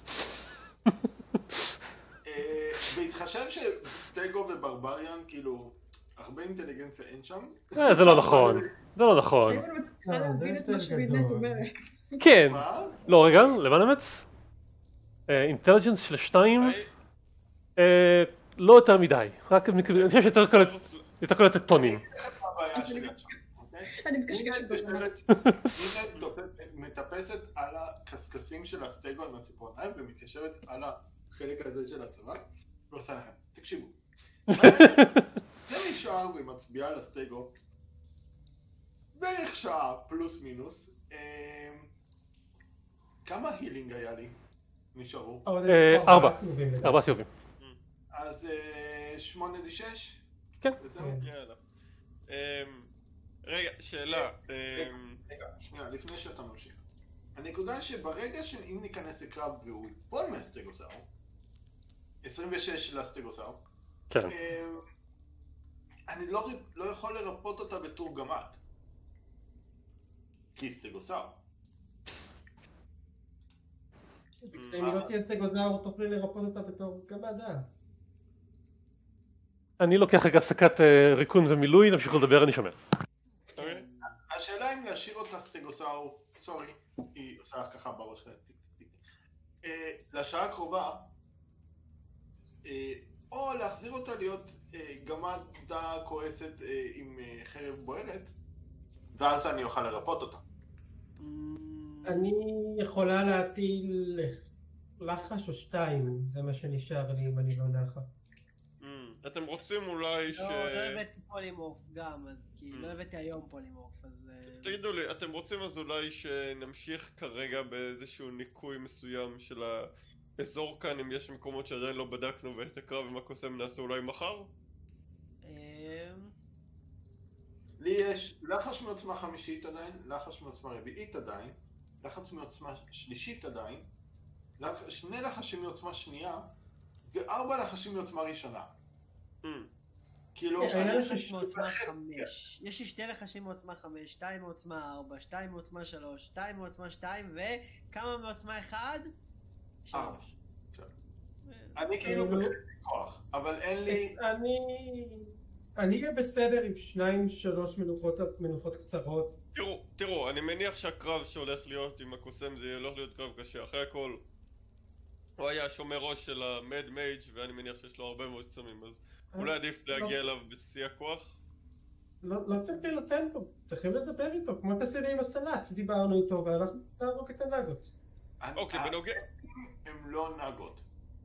אה, בהתחשב שסטגו וברבריאן, כאילו, הרבה אינטליגנציה אין שם. אה, זה לא נכון. זה לא נכון. אני מצליחה לא, זה להבין את מה יותר שבידנט גדול. אומרת. כן. מה? לא, רגע, למען האמת? אינטליג'נס של שתיים, היי, אה, לא יותר מדי. רק אני חושב שיותר קולט, יותר קולט את טונים. מה הבעיה שלי עכשיו? אוקיי? אני מקשקשת בזמן. הנה תופ- מטפסת על הקשקשים של הסטגו עם הציפורניים ומתיישבת על החלק הזה של הצבא ועושה לכם, תקשיבו. זה נשאר ומצביעה על הסטגו בערך שעה פלוס מינוס. אמ, כמה הילינג היה לי? נשארו. אבל אה, ארבעה ארבע. סיבובים לדעתי. ארבעה סיבובים. אז אה, שמונה די שש? כן. וזהו. כן. יאללה. אמ, רגע, שאלה. אמ, רגע, שנייה, לפני שאתה ממשיך. הנקודה שברגע שאם ניכנס לקרב והוא ייפול מהסטגוסאור, עשרים ושש לסטגוסאור, כן. אה, אני לא, לא יכול לרפות אותה בתור גמד. כי סטגוסאור. אם היא לא תהיה סטגוזאור, תוכלי לרפות אותה בתור גמד, אה? אני לוקח רגע הפסקת אה, ריקון ומילוי, נמשיך לדבר, אני שומע. אוקיי. השאלה אם להשאיר אותה סטגוסאור, סורי, היא עושה לך ככה בראש כזה, טיק טיק טיק. אה, לשעה הקרובה, אה, או להחזיר אותה להיות אה, גמדה כועסת אה, עם אה, חרב בוערת, ואז אני אוכל לרפות אותה. אני יכולה להטיל לחש או שתיים, זה מה שנשאר לי אם אני לא נחה. אמ, אתם רוצים אולי ש... לא, לא הבאתי פולימורף גם, אז כי לא הבאתי היום פולימורף, אז... אה, תגידו לי, אתם רוצים אז אולי שנמשיך כרגע באיזשהו ניקוי מסוים של האזור כאן, אם יש מקומות שעדיין לא בדקנו ואת הקרב עם הקוסם נעשה אולי מחר? אה, לי יש לחש מעוצמה חמישית עדיין, לחש מעוצמה רביעית עדיין, לחץ מעוצמה שלישית עדיין, לח... שני לחשים מעוצמה שנייה, וארבע לחשים מעוצמה ראשונה. אמ, כאילו, היה אני- לו לחש שש- מעוצמה חמש. יש לי שתי לחשים מעוצמה חמש, שתיים מעוצמה ארבע, שתיים מעוצמה שלוש, שתיים מעוצמה שתיים, וכמה מעוצמה אחד? ארבע. שלוש. אני כאילו כאילו- בחצי כוח, אבל אין לי... אני... אני אהיה בסדר עם שניים שלוש מנוחות, מנוחות קצרות. תראו, תראו, אני מניח שהקרב שהולך להיות עם הקוסם זה הולך להיות קרב קשה. אחרי הכל, הוא היה שומר ראש של המד מייג' ואני מניח שיש לו הרבה מאוד קסמים, אז אולי עדיף להגיע אליו בשיא הכוח? לא, לא צריך להילתן פה, צריכים לדבר איתו, כמו שעשינו עם הסלט, דיברנו איתו והלכנו להרוג את הנגות. אני- אוקיי, בנוגע... הם לא נגות.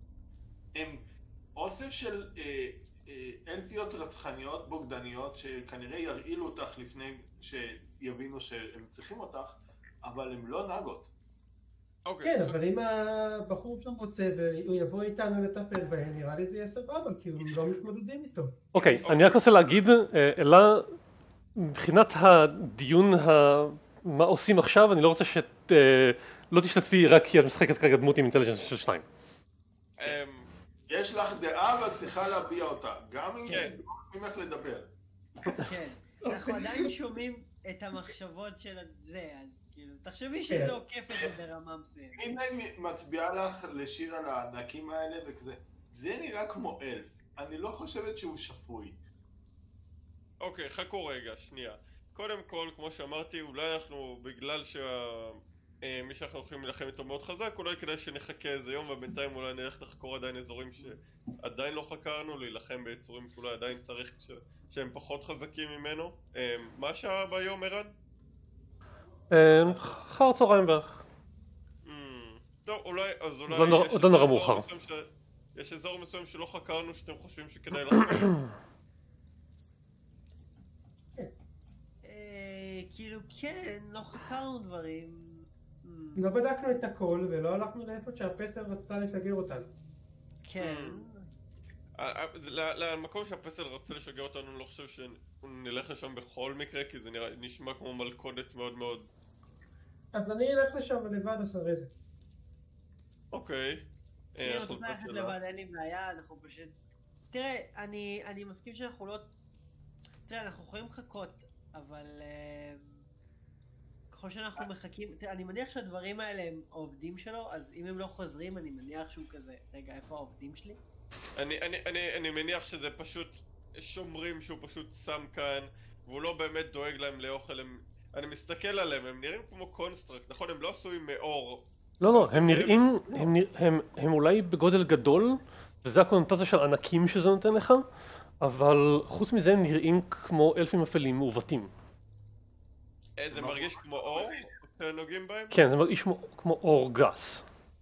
הם אוסף של אה, אה, אלפיות רצחניות בוגדניות שכנראה ירעילו אותך לפני שיבינו שהם צריכים אותך, אבל הם לא נגות. אוקיי. כן, אבל אם הבחור שם רוצה והוא יבוא איתנו לטפל בהם, נראה לי זה יהיה סבבה, כי הם לא מתמודדים איתו. אוקיי, אני רק רוצה להגיד, אה, אלה, מבחינת הדיון, ה- מה עושים עכשיו, אני לא רוצה שלא תשתתפי רק כי את משחקת כרגע דמות עם אינטליג'נס של שניים. אמ, יש לך דעה ואת צריכה להביע אותה, גם אם כן. לא נותנים לך לדבר. כן, אנחנו עדיין שומעים את המחשבות של זה, אז כאילו, תחשבי שזה עוקף את זה ברמה מסוימת. הנה היא מצביעה לך לשיר על הענקים האלה וכזה. זה נראה כמו אלף. אני לא חושבת שהוא שפוי. אוקיי, חכו רגע, שנייה. קודם כל, כמו שאמרתי, אולי אנחנו, בגלל שמי שאנחנו הולכים להילחם איתו מאוד חזק, אולי כדאי שנחכה איזה יום, ובינתיים אולי נלך לחקור עדיין אזורים שעדיין לא חקרנו, להילחם ביצורים שאולי עדיין צריך ש... שהם פחות חזקים ממנו. אמ, מה השעה ביום, ערן? אה, אחר צהריים בערך. אמ, טוב, אולי, אז אולי... עוד לא- יש עוד לא נורא אזור מאוחר. מסוים ש... יש אזור מסוים שלא חקרנו שאתם חושבים שכדאי לחקור? אה, כאילו, כן, לא חקרנו דברים. Hmm, לא בדקנו את הכל ולא הלכנו לאיפה שהפסל רצתה לשגר אותנו. כן. למקום שהפסל רצה לשגר אותנו, אני לא חושב שנלך לשם בכל מקרה, כי זה נשמע כמו מלכודת מאוד מאוד. אז אני אלך לשם לבד אחרי זה. אוקיי. אם את רוצה ללכת לבד, אין לי בעיה, אנחנו פשוט... תראה, אני, אני מסכים שאנחנו לא... תראה, אנחנו יכולים לחכות, אבל... ככל שאנחנו מחכים... תראה, אני מניח שהדברים האלה הם העובדים שלו, אז אם הם לא חוזרים, אני מניח שהוא כזה... רגע, איפה העובדים שלי? אני, אני, אני, אני מניח שזה פשוט שומרים שהוא פשוט שם כאן, והוא לא באמת דואג להם לאוכל. הם... אני מסתכל עליהם, הם נראים כמו קונסטרקט, נכון? הם לא עשויים מאור. לא, לא, הם נראים, הם, הם, הם אולי בגודל גדול, וזה הקונוטציה של ענקים שזה נותן לך, אבל חוץ מזה הם נראים כמו אלפים אפלים מעוותים. זה מרגיש כמו אור? שנוגעים בהם? כן, זה מרגיש כמו אור גס.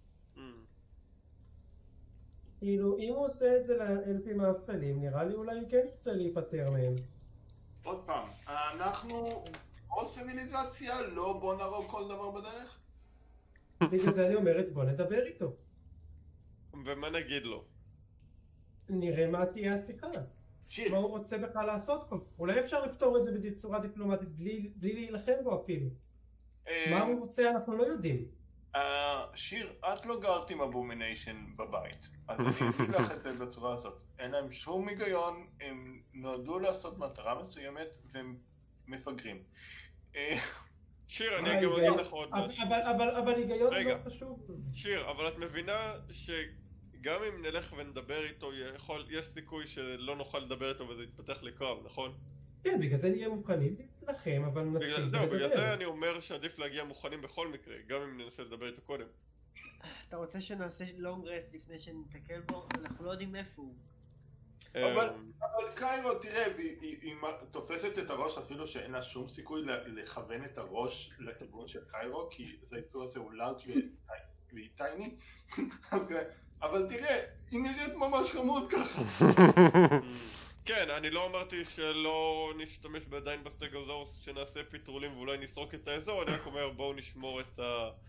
כאילו, אם הוא עושה את זה לאלפים האפלים, נראה לי אולי הוא כן יצא להיפטר מהם. עוד פעם, אנחנו או סיביליזציה, לא בוא נהרוג כל דבר בדרך? בגלל זה אני אומרת, בוא נדבר איתו. ומה נגיד לו? נראה מה תהיה השיחה. שיר. מה הוא רוצה בכלל לעשות פה? אולי אפשר לפתור את זה בצורה דיפלומטית בלי, בלי להילחם בו אפילו. מה הוא רוצה אנחנו לא יודעים. שיר, את לא גרת עם אבומיניישן בבית, אז אני אגיד לך את זה בצורה הזאת. אין להם שום היגיון, הם נועדו לעשות מטרה מסוימת והם מפגרים. שיר, אני גם אגיד לך עוד משהו. אבל היגיון לא חשוב. שיר, אבל את מבינה שגם אם נלך ונדבר איתו, יש סיכוי שלא נוכל לדבר איתו וזה יתפתח לקרב, נכון? כן, בגלל זה נהיה מוכנים להתנחם, אבל נתחיל לדבר. בגלל זה אני אומר שעדיף להגיע מוכנים בכל מקרה, גם אם ננסה לדבר איתו קודם. אתה רוצה שנעשה לונג רסט לפני שנתקל בו? אנחנו לא יודעים איפה הוא. אבל קיירו, תראה, היא תופסת את הראש אפילו שאין לה שום סיכוי לכוון את הראש לכיוון של קיירו, כי היצור הזה הוא לארג' והיא טייני. אבל תראה, היא נראית ממש חמוד ככה. כן, אני לא אמרתי שלא נשתמש עדיין בסטגוזורס שנעשה פיטרולים ואולי נסרוק את האזור, אני רק אומר בואו נשמור את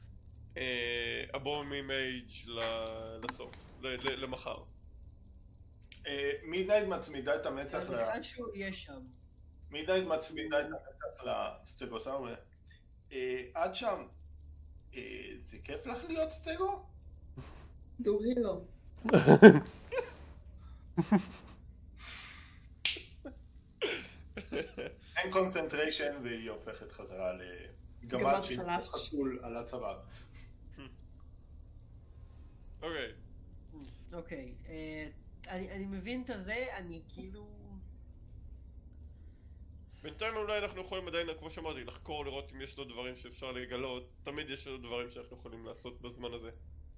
הבומי מייג' לסוף, למחר. מידנייט מצמידה את המצח ל... אני חושב שהוא יהיה שם. מידנייט מצמידה את המצח לסטגוזור. עד שם, זה כיף לך להיות סטגו? דורי לא. אין קונצנטריישן והיא הופכת חזרה לגמד שחתול על הצוואר. אוקיי. אוקיי, אני מבין את זה, אני כאילו... בינתיים אולי אנחנו יכולים עדיין, כמו שאמרתי, לחקור לראות אם יש לו דברים שאפשר לגלות. תמיד יש לו דברים שאנחנו יכולים לעשות בזמן הזה.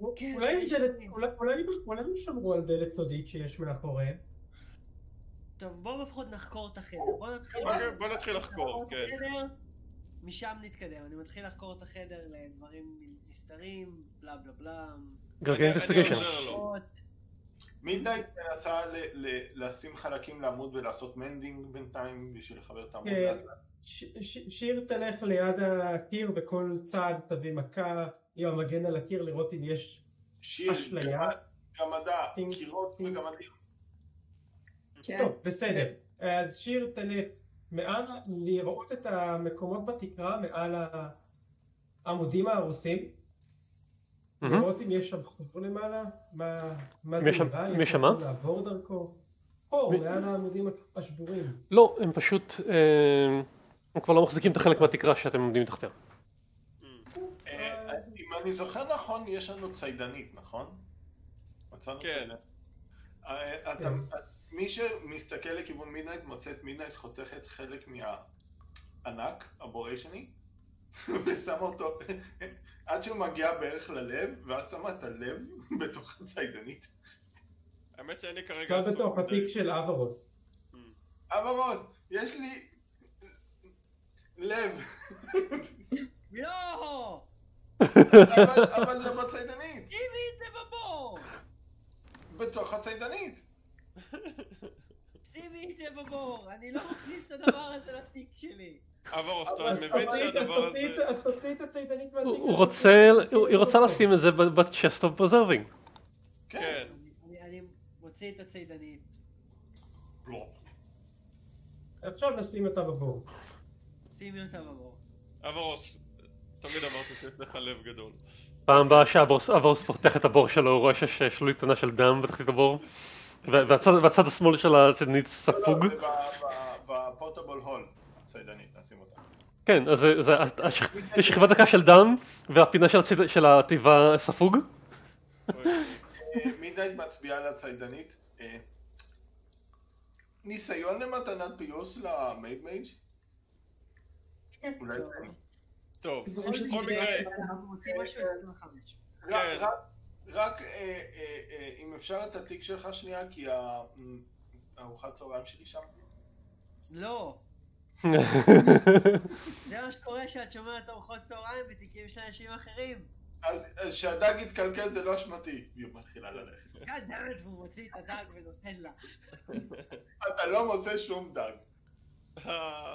אולי הם שמרו על דלת סודית שיש מאחוריהם? טוב, בואו לפחות נחקור את החדר. בוא נתחיל לחקור, כן. משם נתקדם. אני מתחיל לחקור את החדר לדברים נסתרים, בלה בלה בלה. גרגן אינבסטיגיישן. מידנייט מנסה לשים חלקים לעמוד ולעשות מנדינג בינתיים בשביל לחבר את העמוד. שיר תלך ליד הקיר בכל צעד תביא מכה עם המגן על הקיר לראות אם יש אשליה. גמדה, קירות וגמדים. טוב, בסדר. אז שיר תלך מעל לראות את המקומות בתקרה מעל העמודים ההרוסים. לראות אם יש שם חור למעלה, מה זה נראה, אם אפשר לעבור דרכו. חור, מעל העמודים השבורים. לא, הם פשוט, הם כבר לא מחזיקים את החלק מהתקרה שאתם עומדים תחתיה. אם אני זוכר נכון, יש לנו ציידנית, נכון? כן. מי שמסתכל לכיוון מידנייט מוצא את מידנייט חותכת חלק מהענק, הבוריישני, ושם אותו עד שהוא מגיע בערך ללב, ואז שמה את הלב בתוך הציידנית. האמת שאני כרגע... קצת בתוך התיק של אברוס. אברוס, יש לי לב. לא! אבל לא בציידנית. שימי את זה בבור! בתוך הציידנית. שימי את זה בבור, אני לא מכניס את הדבר הזה לתיק שלי. אברוס, אתה מבין שהדבר הזה... אז תוציא את הציידנית מהתיק. היא רוצה לשים את זה ב-chest of preserving. כן. אני מוציא את הצידנית. בלופ. עכשיו נשים אותה בבור. שימי אותה בבור. אברוס, תמיד אמרתי שיש לך לב גדול. פעם הבאה שאברוס פותח את הבור שלו, הוא רואה שיש שלולית קטנה של דם בתחתית הבור, והצד השמאל של הצידנית ספוג. זה בפורטבל הול, הצידנית, נשים אותה. כן, אז יש שכבת דקה של דם, והפינה של התיבה ספוג. מידנייט מצביעה על הצידנית. ניסיון למתנת פיוס למייד מייג'? אולי כן. טוב, דברים בכל שאני מקרה, אנחנו מוצאים משהו עשרים וחמש. רק- רק- רק אה, אה, אה, אם אפשר את התיק שלך שנייה, כי ה- הארוחת צהריים שלי שם. לא. זה מה שקורה שאת שומעת ארוחות צהריים בתיקים של אנשים אחרים. אז אז שהדג יתקלקל זה לא אשמתי. והיא מתחילה ללכת. God damn it, והוא מוציא את הדג ונותן לה. אתה לא מוצא שום דג. אה,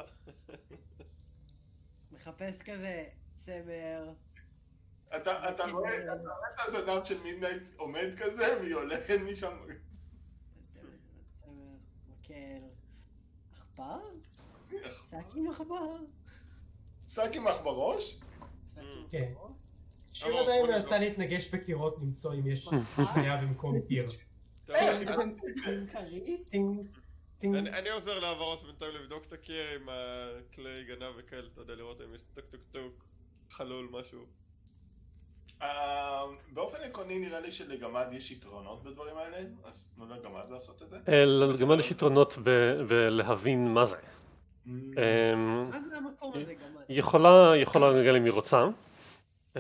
מחפש כזה צמר. אתה אתה רואה אתה רואה את הזנב של מידנייט עומד כזה, והיא הולכת משם. צמר, מקל. עכבר? שק עם עכבר? שק עם אח בראש? כן. שיר אבל עדיין בוא מנסה נבדוק. להתנגש בקירות למצוא אם יש חיה במקום קיר. טוב, איך? כרית? טינג, טינג. אני אני עוזר לאברוס בינתיים לבדוק את הקיר עם הכלי גנב וכאלה, אתה יודע, לראות אם יש טוק טוק טוק, חלול, משהו. אה, באופן עקרוני נראה לי שלגמד יש יתרונות בדברים האלה, אז תנו לגמד לעשות את זה. לגמרי יש יתרונות ב- בלהבין מה זה. Mm. אמ, מה זה המקום הזה גם? היא יכולה, היא יכולה רגע אם היא רוצה. אמ,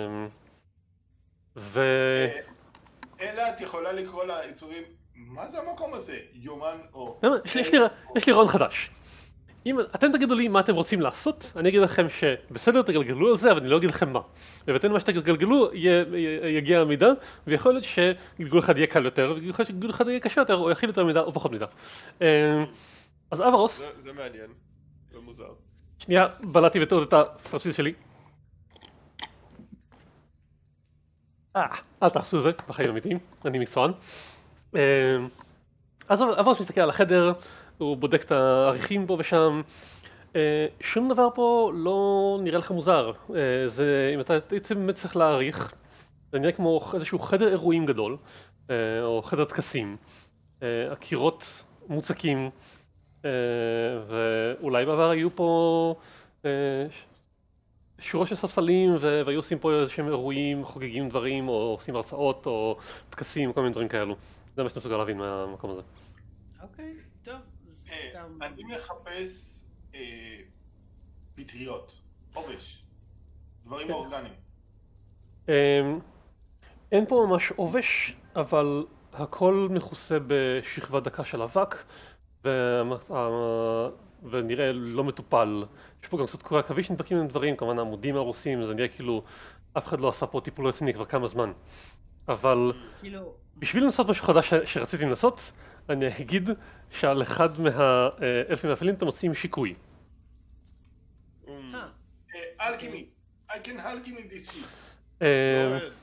ו... אה, אלא את יכולה לקרוא ליצורים, מה זה המקום הזה? יומן או... למה? יש לי- יש לי- יש לי רעיון חדש. אם אתם תגידו לי מה אתם רוצים לעשות, אני אגיד לכם שבסדר תגלגלו על זה, אבל אני לא אגיד לכם מה. ובהתאם מה שתגלגלו יהיה- יגיע המידע, ויכול להיות שגלגול אחד יהיה קל יותר, ויכול להיות שגלגול אחד יהיה קשה יותר, או יכיל יותר מידע או פחות מידע. אמ, אז אברוס, זה זה מעניין, זה מוזר. שנייה, בלעתי בטעות את הסרסיס שלי. אה, אל תעשו את זה, בחיים אמיתיים, אני מקצוען. אמ, אז אברוס מסתכל על החדר, הוא בודק את העריכים פה ושם. אה, שום דבר פה לא נראה לך מוזר. אה, זה, אם אתה הייתם באמת צריך להעריך, זה נראה כמו איזשהו חדר אירועים גדול, אה, או חדר טקסים. אה, הקירות מוצקים, אה, ואולי בעבר היו פה אה, ש- שורה של ספסלים, ו- והיו עושים פה איזשהם אירועים, חוגגים דברים, או עושים הרצאות, או טקסים, כל מיני דברים כאלו. זה מה שאתה מסוגל להבין מהמקום הזה. אוקיי, טוב. אה, סתם. אני מחפש אה, פטריות, עובש, דברים כן. אורגניים. אמ, אין פה ממש עובש, אבל הכל מכוסה בשכבה דקה של אבק, וה- ה- ונראה לא מטופל. יש פה גם קצת קורי עכביש שנדבקים עם דברים, כמובן העמודים הרוסים, זה נראה כאילו אף אחד לא עשה פה טיפול רציני כבר כמה זמן. אבל כאילו, בשביל לנסות משהו חדש ש- שרציתי לנסות, אני אגיד שעל אחד מהאלפים האפלים אתם מוצאים שיקוי. אמ, אה, אה, אלכימי, I can alchemy this shit. אמ, לא עובד.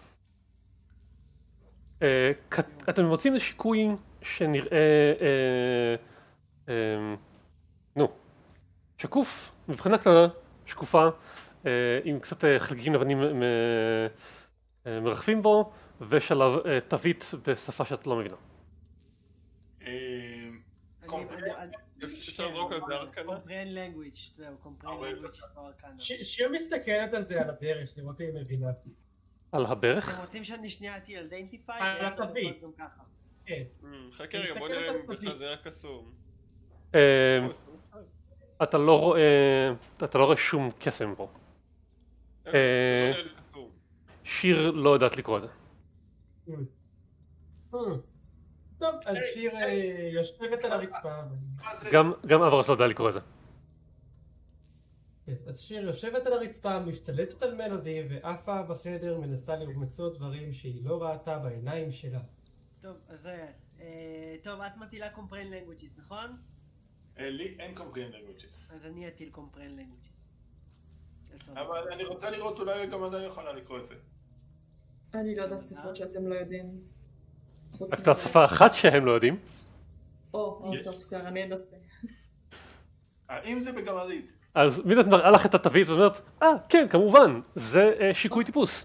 אה, כ- אתם מוצאים איזה שיקוי שנראה, אה, אה, נו, שקוף, מבחינה קטנה, שקופה, אה, עם קצת אה, חלקיקים לבנים מ- אה, מרחפים בו, ויש עליו אה, תווית בשפה שאת לא מבינה. אה, אני- קומפרנד? אני- אפשר לזרוק על זה ארקנה? קומפרנד לנגוויץ', זהו, קומפרנד הרבה לנגוויץ' יותר. לא ארקנה. ש- שיר מסתכלת על זה על הדרך, לראות אם היא מבינה. על הברך? אתם רוצים שאני שנייה אתיל אידנטיפיי? על התווית. גם ככה. כן. אמ, חכה רגע, בוא תסתכל נראה על אם התווית. בכלל זה היה קסום. אה, אתה לא רואה, אתה לא רואה שום קסם פה. אה, אה, זה לא נראה לי קסום. שיר לא יודעת לקרוא את זה. Hmm. Hmm. טוב, אז שיר אה, יושבת על הרצפה. מה זה? גם, גם אברוס לא יודע לקרוא את זה. כן, אז שיר יושבת על הרצפה, משתלטת על מלודי, ועפה בחדר מנסה למצוא דברים שהיא לא ראתה בעיניים שלה. טוב, אז רגע. אה, טוב, את מטילה קומפרנד לנגוויץ', נכון? אה, לי אין קומפרנד לנגוויץ'. אז אני אטיל קומפרנד לנגוויץ'. אבל אני רוצה לראות אולי גם אני יכולה לקרוא את זה. אני לא יודעת שפות שאתם לא יודעים. חוץ רק את השפה אחת שהם לא יודעים. או, או, טוב, בסדר, אני אנסה. האם זה בגמרית? אז מילת מראה לך את התווית ואומרת, אה, כן, כמובן, זה אה, שיקוי טיפוס.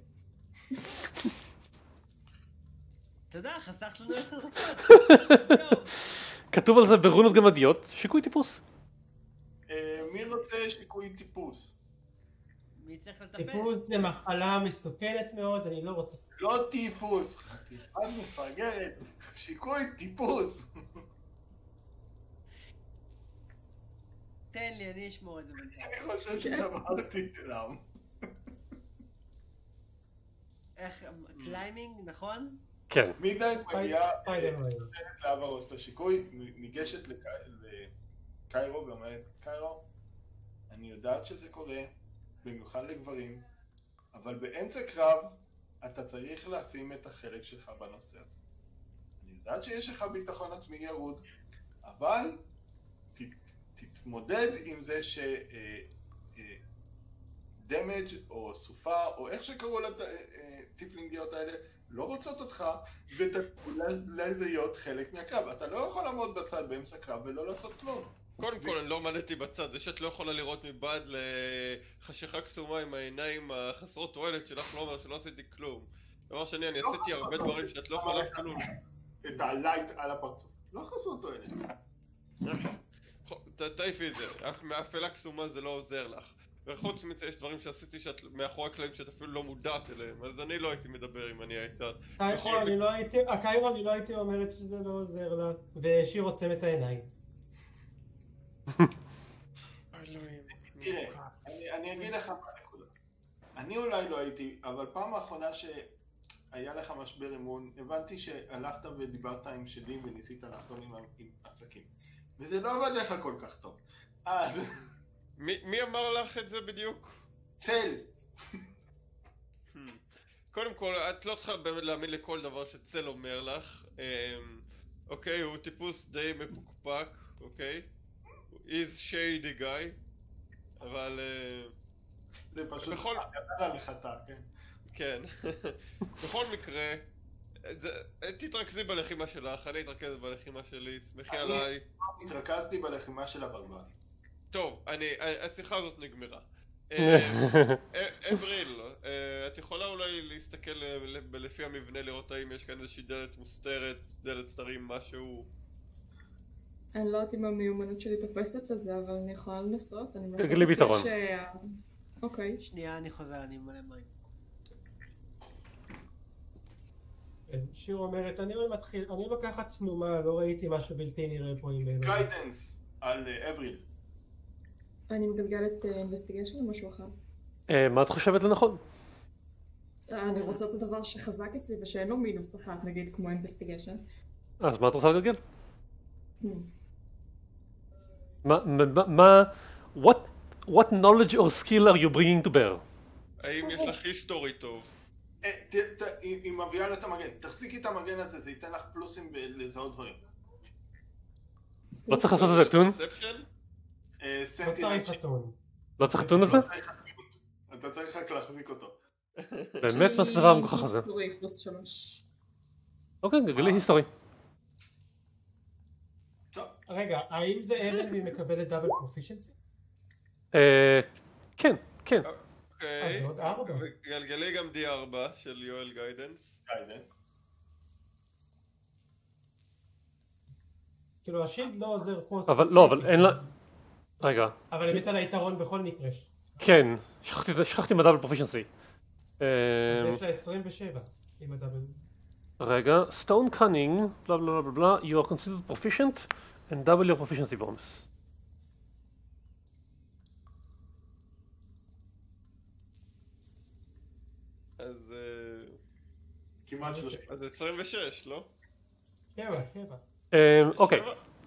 תודה, חסכת לנו עשר דקות. כתוב על זה ברונות גמדיות, שיקוי טיפוס. אה, מי רוצה שיקוי טיפוס? מי צריך לטפל? טיפוס זה מחלה מסוכנת מאוד, אני לא רוצה. לא טיפוס, חתיכת מפגרת, שיקוי טיפוס. תן לי, אני אשמור את זה בינתיים. אני חושב ששמרתי להם. איך, קליימינג, נכון? כן. מידנייט מגיעה, ספיידר מן. נותנת לאברוס את השיקוי, ניגשת לקיירו ואומרת, קיירו, אני יודעת שזה קורה, במיוחד לגברים, אבל באמצע קרב אתה צריך לשים את החלק שלך בנושא הזה. אני יודעת שיש לך ביטחון עצמי ירוד, אבל ת, תתמודד עם זה ש... דמג' או סופה או איך שקראו לטיפלינגיות האלה לא רוצות אותך ולהיות חלק מהקרב. אתה לא יכול לעמוד בצד באמצע קרב ולא לעשות כלום. קודם כל אני לא עמדתי בצד, זה שאת לא יכולה לראות מבעד לחשיכה קסומה עם העיניים החסרות תועלת שלך לא אומר שלא עשיתי כלום. דבר שני, אני עשיתי הרבה דברים שאת לא יכולה אפילו... את הלייט על הפרצוף. לא חסרות תועלת. תעיפי את זה, מאפלה קסומה זה לא עוזר לך. וחוץ מזה יש דברים שעשיתי שאת מאחורי הקלעים שאת אפילו לא מודעת אליהם, אז אני לא הייתי מדבר אם אני הייתה... הקיירו אני לא הייתי, הקיירו אני לא הייתי אומרת שזה לא עוזר לה, ושהיא עוצם את העיניים. תראה, אני אגיד לך מה הנקודה. אני אולי לא הייתי, אבל פעם האחרונה שהיה לך משבר אמון, הבנתי שהלכת ודיברת עם שדים וניסית לחתום עם עסקים. וזה לא עבד לך כל כך טוב. אז... מי אמר לך את זה בדיוק? צל! קודם כל, את לא צריכה באמת להאמין לכל דבר שצל אומר לך. אוקיי, הוא טיפוס די מפוקפק, אוקיי? He's shady guy, אבל... זה פשוט ידע לחטא, כן. כן. בכל מקרה, תתרכזי בלחימה שלך, אני אתרכז בלחימה שלי, שמחי עליי. אני התרכזתי בלחימה של הברברי. טוב, אני, השיחה הזאת נגמרה. אבריל, את יכולה אולי להסתכל לפי המבנה לראות האם יש כאן איזושהי דלת מוסתרת, דלת סתרים, משהו? אני לא יודעת אם המיומנות שלי תופסת לזה, אבל אני יכולה לנסות. תגלי ביטרון. אוקיי. שנייה, אני חוזר, אני מלא מים. שיר אומרת, אני לא מתחיל, אני לוקחת תנומה, לא ראיתי משהו בלתי נראה פה עם... גיידנס על אבריל. אני מגלגלת אינבסטיגיישן או משהו אחר? מה את חושבת לנכון? אני רוצה את הדבר שחזק אצלי ושאין לו מינוס אחת, נגיד כמו אינבסטיגיישן. אז מה את רוצה לגלגל? מה... what what knowledge or skill are you bringing to bear? האם יש לך היסטורי טוב? היא מביאה לה את המגן, תחזיקי את המגן הזה, זה ייתן לך פלוסים לזהות דברים. לא צריך לעשות את זה אתון? לא צריך אתון. לא צריך אתון לזה? אתה צריך רק להחזיק אותו. באמת? מה זה דבר המגוחך הזה? אוקיי, גלגלי היסטורי. רגע, האם זה אבן והיא מקבלת דאבל פרופישנסי? כן, כן. אז עוד ארבע. גלגלי גם די ארבע של יואל גיידנס. גיידנס. כאילו השילד לא עוזר פה. אבל לא, אבל אין לה... רגע. אבל הבאת לה יתרון בכל מקרה. כן, שכחתי עם הדאבל פרופישנסי. יש לה עשרים ושבע עם הדאבל. רגע, stone cunning, בלה בלה בלה בלה, you are considered proficient and double your proficiency bonus. אז... כמעט שלושים. אז עשרים ושש, לא? שבע, שבע. אוקיי.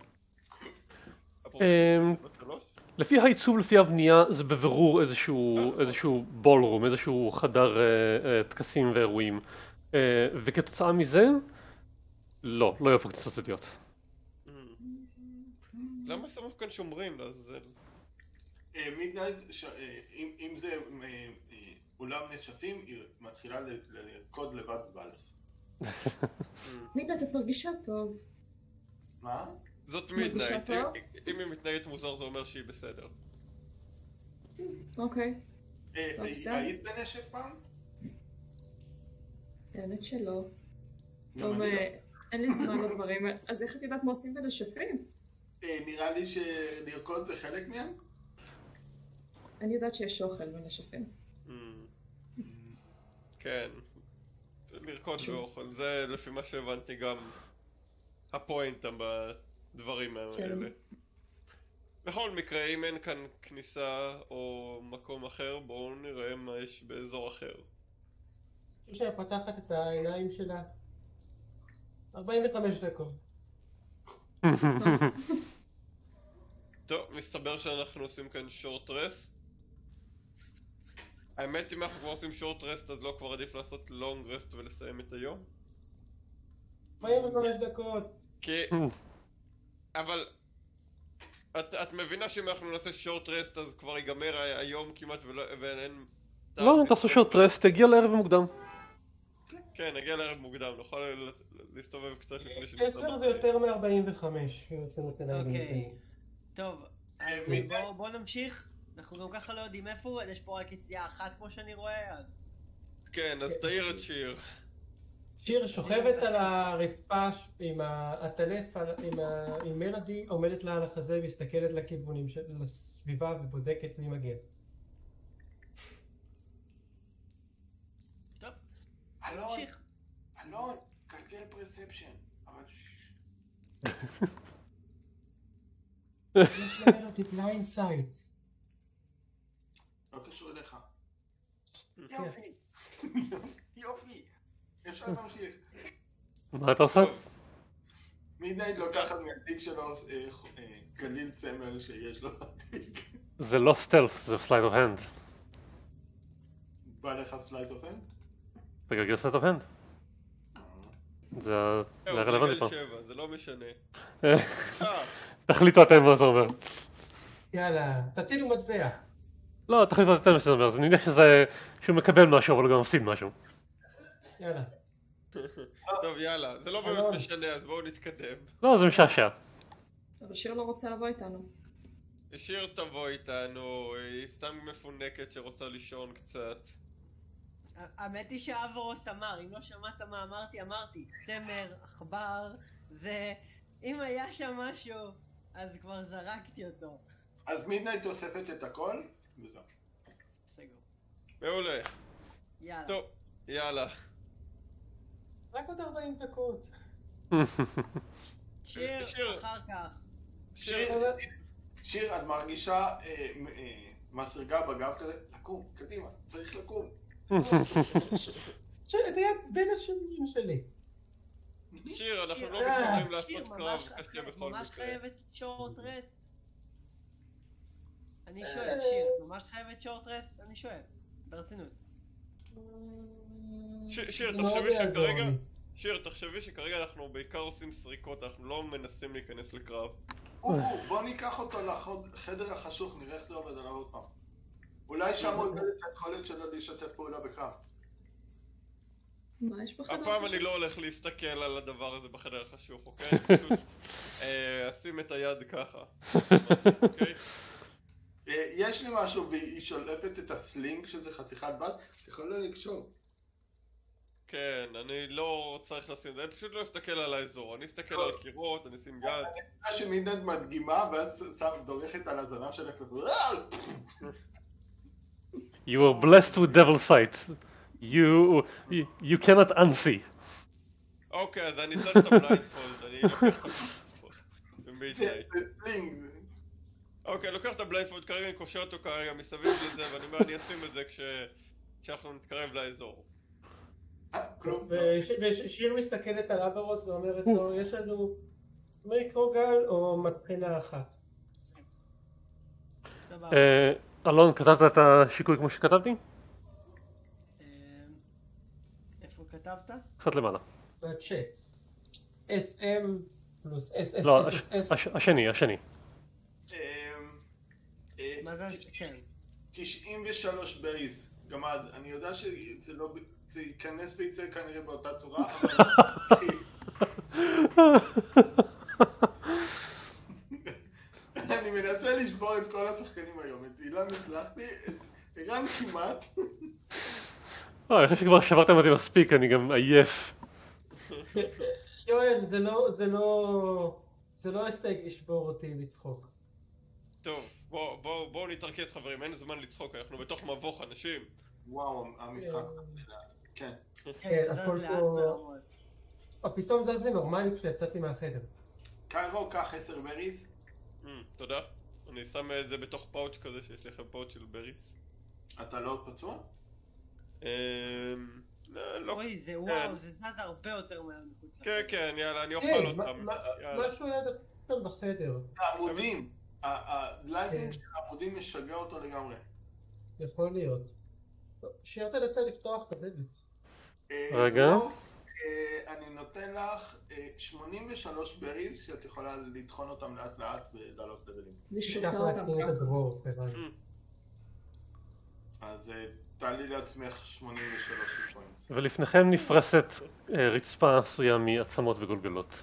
לפי העיצוב, לפי הבנייה, זה בבירור איזשהו בולרום, איזשהו חדר טקסים ואירועים. וכתוצאה מזה, לא, לא יהיו פה קצת סטיות. למה שמו כאן שומרים לעזאזל? מידנייט, אם זה אולם נשפים, היא מתחילה לרקוד לבד בלס. מידנייט, את מרגישה טוב. מה? זאת מרגישה מידנייט, טוב? אם היא מתנהגת מוזר זה אומר שהיא בסדר. אוקיי. אה, טוב, אה, בסדר. היית בנשף פעם? האמת שלא. גם טוב, אני לא. אה, אין לי זמן לדברים. אז איך את יודעת מה עושים בנשפים? אה, נראה לי שלרקוד זה חלק מהם? אני יודעת שיש אוכל בנשפים. כן, לרקוד באוכל, זה לפי מה שהבנתי גם הפואנטה בדברים האלה. בכל מקרה, אם אין כאן כניסה או מקום אחר, בואו נראה מה יש באזור אחר. שושנה פותחת את העיניים שלה. ארבעים וחמש דקות. טוב, מסתבר שאנחנו עושים כאן שורט רסט. האמת אם אנחנו כבר עושים שורט רסט אז לא כבר עדיף לעשות לונג רסט ולסיים את היום? ארבעים וחמש דקות. כי... אבל... את, את מבינה שאם אנחנו נעשה שורט רסט אז כבר ייגמר היום כמעט ולא... ואין... לא, תעשו שורט רסט, תגיע לערב מוקדם. כן, נגיע לערב מוקדם, נוכל להסתובב קצת לפני שנצא. עשר ויותר מ-ארבעים וחמש. אוקיי. טוב, אז בואו בואו נמשיך. אנחנו גם ככה לא יודעים איפה הוא, יש פה רק יציאה אחת כמו שאני רואה, אז... כן, אז תאיר את שיר. שיר שוכבת על הרצפה עם העטלף, עם מלאדי, עומדת לה על החזה, מסתכלת לכיוונים, לסביבה ובודקת מי מגיע. טוב, אלון, נמשיך. אלון, קלקל פרספשן. אבל ששש. יש למלאדי בליינד סייט. לא קשור אליך. יופי. יופי. אפשר להמשיך. מה אתה עושה? מידנייט לוקחת מהתיק שלו גליל צמר שיש לו בתיק. זה לא סטלף, זה סלייד אוף הנד. בא לך סלייד אוף הנד? תגלגל סלייד אוף הנד. זה הרלוונטי פה. זה לא משנה. תחליטו אתם מה זה אומר. יאללה, תטילו מטבע. לא, תחליטו אתם מה זה אומר, אני יודע שזה... שהוא מקבל משהו אבל הוא גם מפסיד משהו. יאללה. טוב יאללה, זה לא באמת משנה אז בואו נתקדם. לא, זה משעשע. אבל שיר לא רוצה לבוא איתנו. שיר תבוא איתנו, היא סתם מפונקת שרוצה לישון קצת. האמת היא שאברוס אמר, אם לא שמעת מה אמרתי, אמרתי צמר, עכבר, זה... אם היה שם משהו, אז כבר זרקתי אותו. אז מידנייט אוספת את הכל, וזהו. סגור. מעולה. יאללה. טוב, יאללה. רק עוד ארבעים דקות. שיר, שיר. אחר כך. שיר, שיר, את מרגישה אה, אה, מסרגה בגב כזה? לקום, קדימה, צריך לקום. שיר, אתה יודע, בין השנים שלי. שיר, אנחנו שיר, לא אה, מתכוונים שיר, לעשות ממש- קרב קשה בכל ממש מקרה. חייבת שורט רסט? אני שואל, שיר, את ממש חייבת שורט רסט? אני שואל, ברצינות. ש- שיר, מאוד תחשבי יעזור שכרגע... לי. שיר, תחשבי שכרגע אנחנו בעיקר עושים סריקות, אנחנו לא מנסים להיכנס לקרב. או, בוא ניקח אותו לחדר החשוך, נראה איך זה עובד עליו עוד פעם. אולי שם הוא איבד את היכולת שלו להשתף פעולה בקרב. מה יש בחדר? הפעם אני לא הולך להסתכל על הדבר הזה בחדר החשוך, אוקיי? פשוט אה, אשים את היד ככה. אוקיי? אה, יש לי משהו והיא שולפת את הסלינג שזה חתיכת בת, אתה יכול לא לקשור. כן, אני לא צריך לשים את זה, אני פשוט לא אסתכל על האזור, אני אסתכל על קירות, אני אשים יד. אני יודע שמידנייט מדגימה ואז שם דורכת על הזנב שלה כזה. You are blessed with devil sight. You... you, you cannot unsee. אוקיי, אז אני צריך את הבליינדפולד, אני לוקח את הבליינדפולד. זה במידנייט. זה סלינג. אוקיי, לוקח את הבליינדפולד, כרגע אני קושר אותו כרגע מסביב לזה, ואני אומר אני אשים את זה כש... כשאנחנו נתקרב לאזור. אה, כלום. וש- ושיר מסתכלת על אברוס ואומרת לו, יש לנו מיקרוגל או מטחנה אחת. סבבה. אה, אלון, כתבת את השיקוי כמו שכתבתי? אמ, איפה כתבת? קצת למעלה. בצ'אט. אס אם פלוס אס אס לא, אס הש- אס אס. הש- השני, השני. אמ, אה, מה זה? תש- כן. תשעים ושלוש בייז, גמד, אני יודע שזה לא... ב- זה ייכנס ויצא כנראה באותה צורה, אבל... אני מנסה לשבור את כל השחקנים היום, את אילן הצלחתי, את ערן כמעט. אני חושב שכבר שברתם אותי מספיק, אני גם עייף. יואל, זה לא, זה לא, זה לא הישג לשבור אותי לצחוק. טוב, בואו בוא, בוא נתרכז חברים, אין זמן לצחוק, אנחנו בתוך מבוך אנשים. וואו, המשחק קצת לאט. כן. כן, הכל פה... פתאום זז לי נורמלי כשיצאתי מהחדר. קיירו, קח עשר בריז. תודה. אני שם את זה בתוך פאוץ' כזה שיש לכם פאוץ' של בריז. אתה לא פצוע? לא. אוי, זה וואו, זה זז הרבה יותר מהר מחוץ. כן, כן, יאללה, אני אוכל אותם. משהו היה דווקא בחדר. העמודים. הלייטנינג של העמודים משגע אותו לגמרי. יכול להיות. שיר תנסה לפתוח את הדלת. רגע. אני נותן לך שמונים ושלוש בריז שאת יכולה לטחון אותם לאט לאט ולעלות לבלים. לשתות אותם ככה. אז תעלי לעצמך שמונים ושלוש פוינטס. ולפניכם נפרסת רצפה עשויה מעצמות וגולגלות.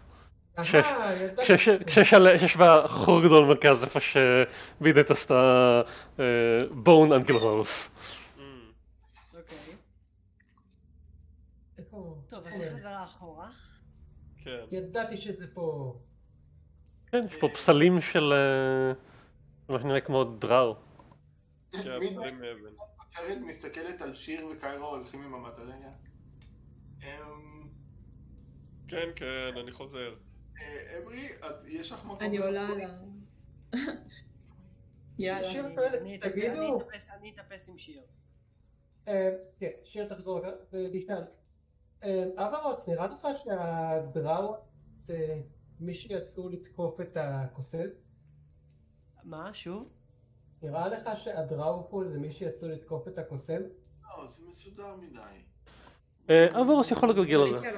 כשיש בה חור גדול במרכז איפה שבידט עשתה בון אנקל הורס. אוקיי. טוב, אז אני חזרה אחורה. כן. ידעתי שזה פה. כן, יש פה פסלים של מה שנראה כמו דראו. כן, פסלים מאבן. הצוות מסתכלת על שיר וקיירו הולכים עם המטרניה. כן, כן, אני חוזר. אברי, יש לך מקום? אני עולה על ה... שיר, תגידו. אני אתאפס עם שיר. כן, שיר תחזור ותשאל. אברוס, נראה לך שהדראו זה מי שיצאו לתקוף את הקוסם? מה? שוב? נראה לך שהדראו פה זה מי שיצאו לתקוף את הקוסם? לא, זה מסודר מדי. אברוס יכול לגלגל על זה.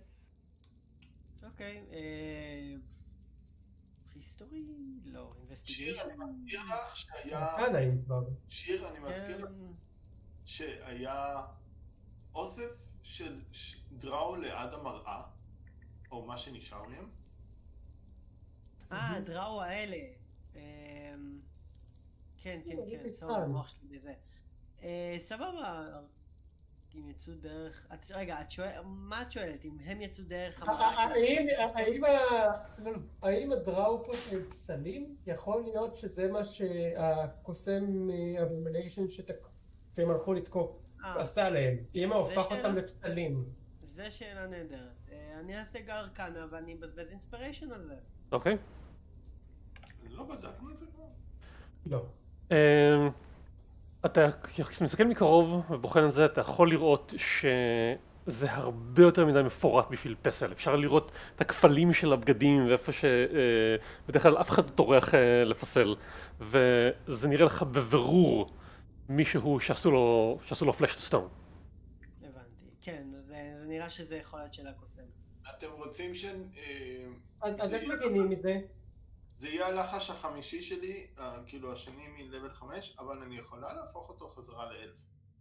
אוקיי, היסטורי? לא, שיר, אני מזכיר לך שהיה... שיר, אני מזכיר לך שהיה אוסף של דראו ליד המראה, או מה שנשאר מהם. אה, הדראו האלה. כן, כן, כן, סבבה, המוח שלי בזה. סבבה, אם יצאו דרך... רגע, מה את שואלת? אם הם יצאו דרך המראה? האם הדראו פה של פסלים? יכול להיות שזה מה שהקוסם אבומניישן שהם הלכו לתקוף עשה להם. אם הוא הופך אותם לפסלים. זה שאלה נהדרת. אני אעשה גארקנה ואני מבזבז אינספיריישן על זה. אוקיי. לא בדקנו את זה כבר? לא. אתה מסתכל מקרוב ובוחן את זה, אתה יכול לראות שזה הרבה יותר מדי מפורט בשביל פסל. אפשר לראות את הכפלים של הבגדים ואיפה שבדרך כלל אף אחד לא טורח לפסל. וזה נראה לך בבירור מישהו שעשו לו, שעשו לו פלאש סטון. הבנתי, כן, זה נראה שזה יכול להיות של הקוסם. אתם רוצים ש... אז איך מגינים מזה? זה יהיה הלחש החמישי שלי, כאילו השני מלבל חמש, אבל אני יכולה להפוך אותו חזרה לאלף.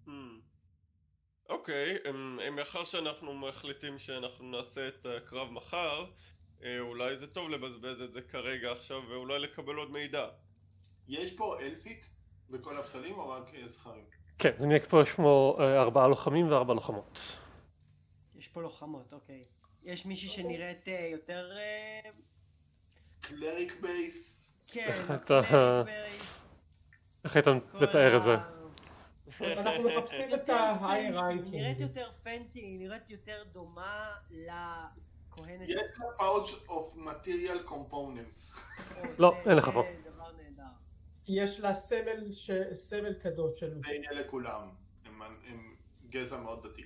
אוקיי, מאחר שאנחנו מחליטים שאנחנו נעשה את הקרב מחר, אולי זה טוב לבזבז את זה כרגע עכשיו ואולי לקבל עוד מידע. יש פה אלפית בכל הפסלים או רק זכרים? כן, זה נראה פה יש כמו ארבעה לוחמים וארבע לוחמות. יש פה לוחמות, אוקיי. יש מישהי שנראית יותר... קלריק בייס. כן, קלריק בייס. איך היית לתאר את זה? אנחנו מחפשים את ההיי ריינקינג. היא נראית יותר פנסי, היא נראית יותר דומה לכהנת. יש לה פאוץ' אוף מטריאל קומפוננטס. לא, אין לך פה. זה דבר נהדר. יש לה סמל קדוש של... זה יהיה לכולם, הם גזע מאוד דתי.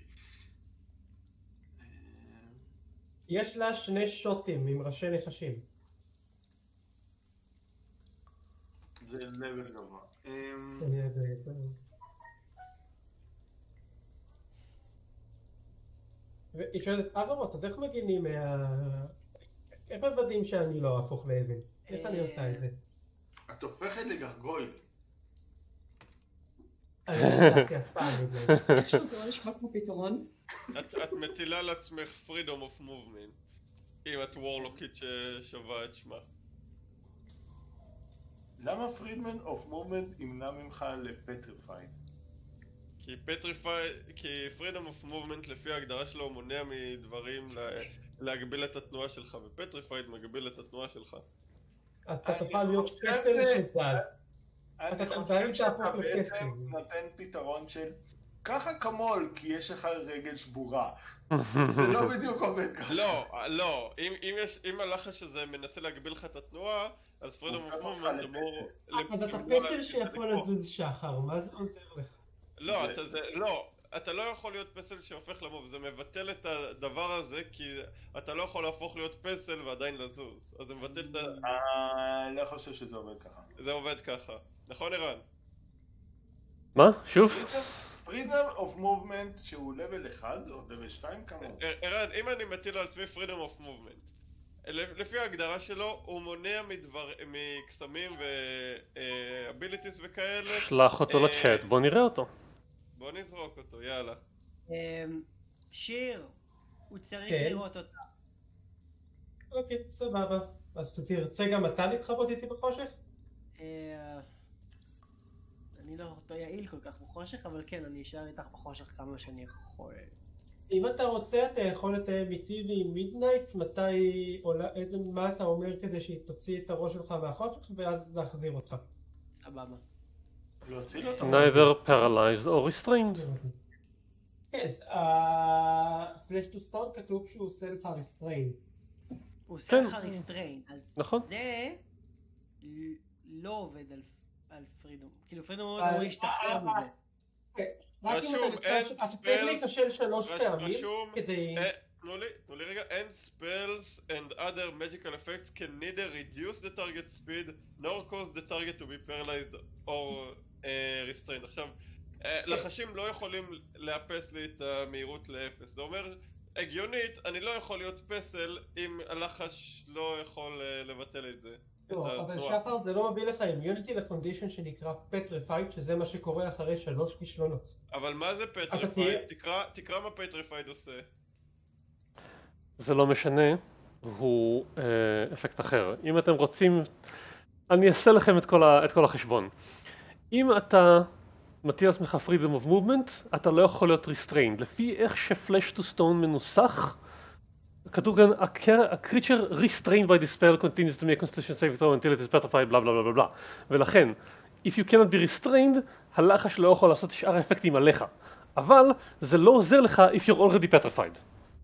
יש לה שני שוטים עם ראשי נחשים. זה לבל גבוה. והיא שואלת, אברוס, אז איך מגינים מה... איך מוודאים שאני לא אהפוך לאבן? איך אני עושה את זה? את הופכת לגרגויל. אני לא הצלחתי אף פעם נדמה לי. איכשהו זה לא נשמע כמו פתרון. את את מטילה לעצמך freedom of movement אם את וורלוקית ששווה את שמה. למה פרידמן אוף מומנט ימנע ממך לפטריפייד? כי פטריפייד, כי freedom of movement לפי ההגדרה שלו מונע מדברים לה- להגביל את התנועה שלך, ופטריפייד מגביל את התנועה שלך. אז אתה אני תוכל להיות חושב פסל זה- שזז. אני אתה חושב תהפוך שאתה לקסם. בעצם נותן פתרון של ככה כמול כי יש לך רגל שבורה. זה לא בדיוק עובד ככה. לא, לא, אם, אם, יש, אם הלחש הזה מנסה להגביל לך את התנועה, אז freedom הוא of גם אותך movement אמור... אז אתה למנוע פסל להם שיכול לקרוא. לזוז שחר, מה זה עוזר לך? לא, זה- אתה, זה, לא, אתה לא יכול להיות פסל שהופך למוב, זה מבטל את הדבר הזה כי אתה לא יכול להפוך להיות פסל ועדיין לזוז, אז זה מבטל את ה... אה, לא חושב שזה עובד ככה. זה עובד ככה, נכון ערן? מה? שוב? freedom of movement שהוא level אחד או level שתיים כמה הוא? ערן, אם אני מטיל על עצמי freedom of movement, לפי ההגדרה שלו הוא מונע מדבר, מקסמים ו-abilities וכאלה. שלח אותו אה, לצ'אט, בוא נראה אותו. בוא נזרוק אותו, יאללה. אמ, שיר, הוא צריך כן. לראות אותה. אוקיי, סבבה. אז תרצה גם אתה להתחבות איתי בחושך? אה, אני לא אותו יעיל כל כך בחושך, אבל כן, אני אשאר איתך בחושך כמה שאני יכול. אם אתה רוצה, אתה יכול לתאם איתי ועם מידנייטס, מתי עולה, איזה, מה אתה אומר כדי שהיא תוציא את הראש שלך מהחושך, ואז להחזיר אותך. סבבה. להוציא לו אותו? neither paralyzed or restrained. כן, אז הפלאש טו סטון כתוב שהוא עושה לך ריסטריין. הוא עושה כן. לך ריסטריין, אז נכון? זה ל- לא עובד על- על פרידום. כאילו פרידום אה, הוא ישתחרר אה, מזה. רק אם רשום, אתה אין נתקל, אתה צריך spells, להיכשל שלוש רש- פעמים רשום, כדי... אה, תנו לי, תנו לי רגע, and spells and other magical effects can neither reduce the target speed nor cause the target to be paralyzed or uh, restrained. עכשיו, אה, לחשים לא יכולים לאפס לי את המהירות לאפס, זה אומר, הגיונית, אני לא יכול להיות פסל אם הלחש לא יכול אה, לבטל את זה. לא, את אבל התנועה. שחר זה לא מביא לך אימיוניטי לקונדישן שנקרא פטריפייד, שזה מה שקורה אחרי שלוש כישלונות. אבל מה זה תהיה- פטריפייד? תקרא, תקרא מה פטריפייד עושה. זה לא משנה, הוא אה, אפקט אחר. אם אתם רוצים, אני אעשה לכם את כל, ה, את כל החשבון. אם אתה מטיל על עצמך freedom of movement, אתה לא יכול להיות restrained. לפי איך ש-flash to stone מנוסח, כתוב כאן, a, car- a creature restrained by the spell continues to make a constitution saving throw until it is petrified, בלה בלה בלה בלה. ולכן, if you cannot be restrained, הלחש לא יכול לעשות שאר האפקטים עליך. אבל זה לא עוזר לך if you're already petrified.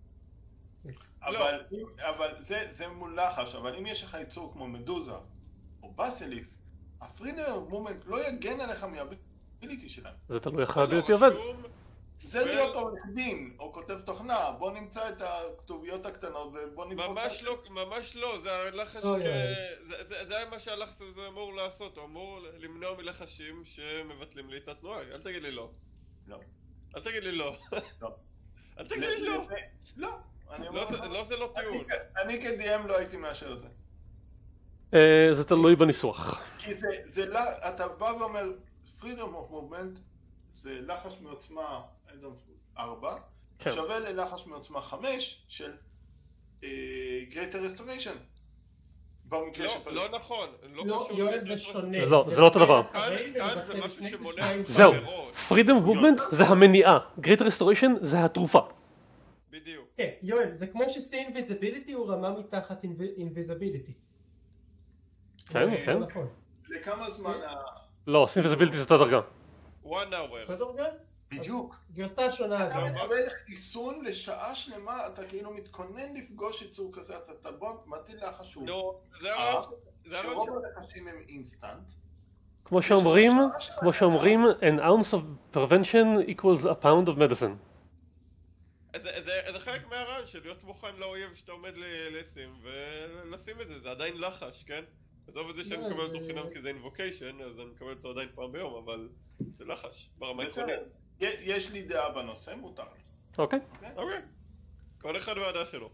אבל, אם, אבל זה, זה מול לחש, אבל אם יש לך יצור כמו מדוזה או בסיליקס, הפרידום מומנט לא יגן עליך מהביליטי שלהם. זה תלוי איך הביליטי עובד. רשום, זה להיות עורך דין או כותב תוכנה, בוא נמצא את הכתוביות הקטנות ובוא נדפוק ממש לא, ממש לא, זה הלחש, אוי, כ- אוי. זה- זה- זה מה שהלחש הזה אמור לעשות, הוא אמור למנוע מלחשים שמבטלים לי את התנועה, אל תגיד לי לא. לא. אל תגיד לי לא. לא. אל תגיד לי לא. לא. אני אומר לא, לך, זה- לא זה לא טיעון. אני- אני כ-די אם לא הייתי מאשר את זה. אה, זה תלוי בניסוח. כי זה, זה, לא- אתה בא ואומר, freedom of movement זה לחש מעוצמה ארבע, כן. שווה ללחש מעוצמה חמש של אה, greater restoration. במקרה לא, שפלט. לא נכון. לא לא, קשור יואל, ל- זה שונה. לא, זה לא אותו דבר. כאן כאן זה משהו שמונע ממך זהו, מראש. freedom movement זה המניעה, great restoration זה התרופה. בדיוק. כן, יואל, זה כמו ש-see invisibility הוא רמה מתחת invisibility. כן, אה, כן. נכון. לכמה זמן ה... לא, סימפסיביליטי זה אותה דרגה. one hour. בסדר גל? בדיוק. גרסה שונה אתה הזו. מקבל חיסון לשעה שלמה, אתה כאילו מתכונן לפגוש יצור כזה, אז אתה בוא, מטיל לך שוב. נו, זה אה, הרעיון ש- זה הרעיון שרוב ש- הלחשים הם אינסטנט. כמו שאומרים, שעה שלמה. כמו שאומרים, an ounce of prevention equals a pound of medicine. זה- זה- זה חלק מהרעיון של להיות מוכן לאויב שאתה עומד ל- לשים ולשים את זה, זה עדיין לחש, כן? עזוב את זה שאני לא, מקבל זה- אותו חינם כי זה invocation, אז אני מקבל אותו עדיין פעם ביום, אבל זה לחש, ברמה בסדר. עקרונית. י- יש לי דעה בנושא, מותר לי. אוקיי? אוקיי. כל אחד והדעה שלו.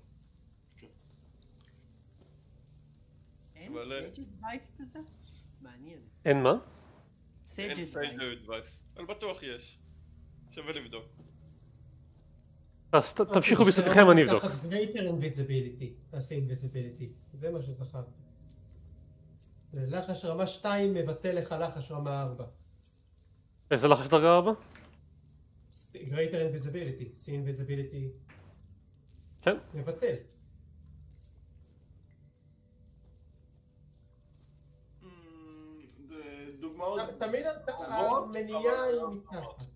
אין אבל, אה, סייג' אדווייס בזה? מעניין. אין מה? סייג' אין אדווייס. סייג' אדווייס. אבל בטוח יש. שווה לבדוק. אז ת- תמשיכו בשיחתכם, אני אבדוק. תחת greater invisibility, תעשי invisibility, זה מה שזכרתי. לחש רמה שתיים מבטל לך לחש רמה ארבע. איזה לחש דרגה ארבע? greater invisibility, see invisibility, כן. מבטל. אמ, זה דוגמאות... תמיד המניעה היא מתחת.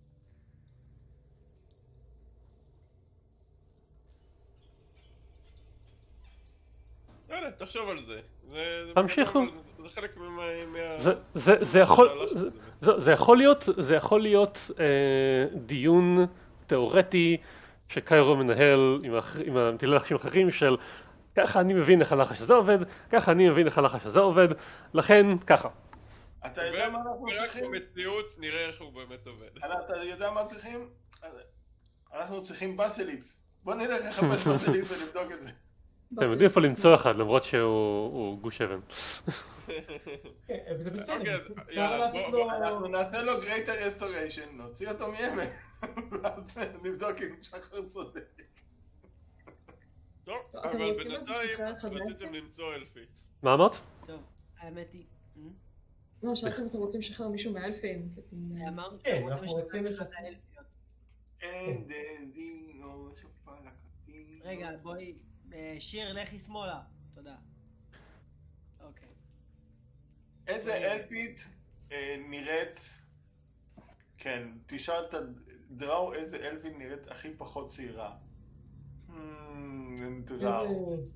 לא יודע, תחשוב על זה. זה- זה- תמשיכו. זה חלק מה... מה- זה- זה- זה יכול- מהלחץ זה- הזה. זה- זה יכול להיות, זה יכול להיות אה, דיון תיאורטי שקיירו מנהל עם האח- עם המטילי לחשים האחרים של ככה אני מבין איך הלחש הזה עובד, ככה אני מבין איך הלחש הזה עובד, לכן ככה. אתה יודע מה אנחנו ורק צריכים? במציאות נראה איך הוא באמת עובד. אתה יודע מה צריכים? אנחנו צריכים בסיליקס. בוא נלך לחפש בסיליקס ולבדוק את זה. אתם יודעים איפה למצוא אחד למרות שהוא הוא גוש אבן. כן, זה בסדר, אוקיי, אז אפשר יאללה, לעשות בוא- לו... אנחנו נעשה לו greater restoration, נוציא אותו מאבן, ואז נבדוק אם שחר צודק. טוב, אתם אבל רוצים לעשות בינתיים נבחרת חדשה? רציתם למצוא אלפית. מה אמרת? טוב, האמת היא... לא, שאלתם אם אתם רוצים לשחרר מישהו מהאלפים. כי אתם- אמרנו כן, שאתם אנחנו רוצים רוצים לשחרר לשחרר. את האלפיות. אין דדינו שפה לקטין. רגע, בואי... אה, שיר, לכי שמאלה. תודה. אוקיי. איזה אלפית אה, נראית... כן, תשאל את הדראו איזה אלפית נראית הכי פחות צעירה. Hmm, דראו. איזה-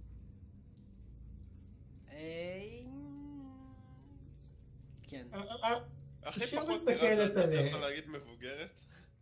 אה, כן. אה, אה, הכי אפשר פחות להסתכל נראה, את אתה עליה. יכול להגיד מבוגרת?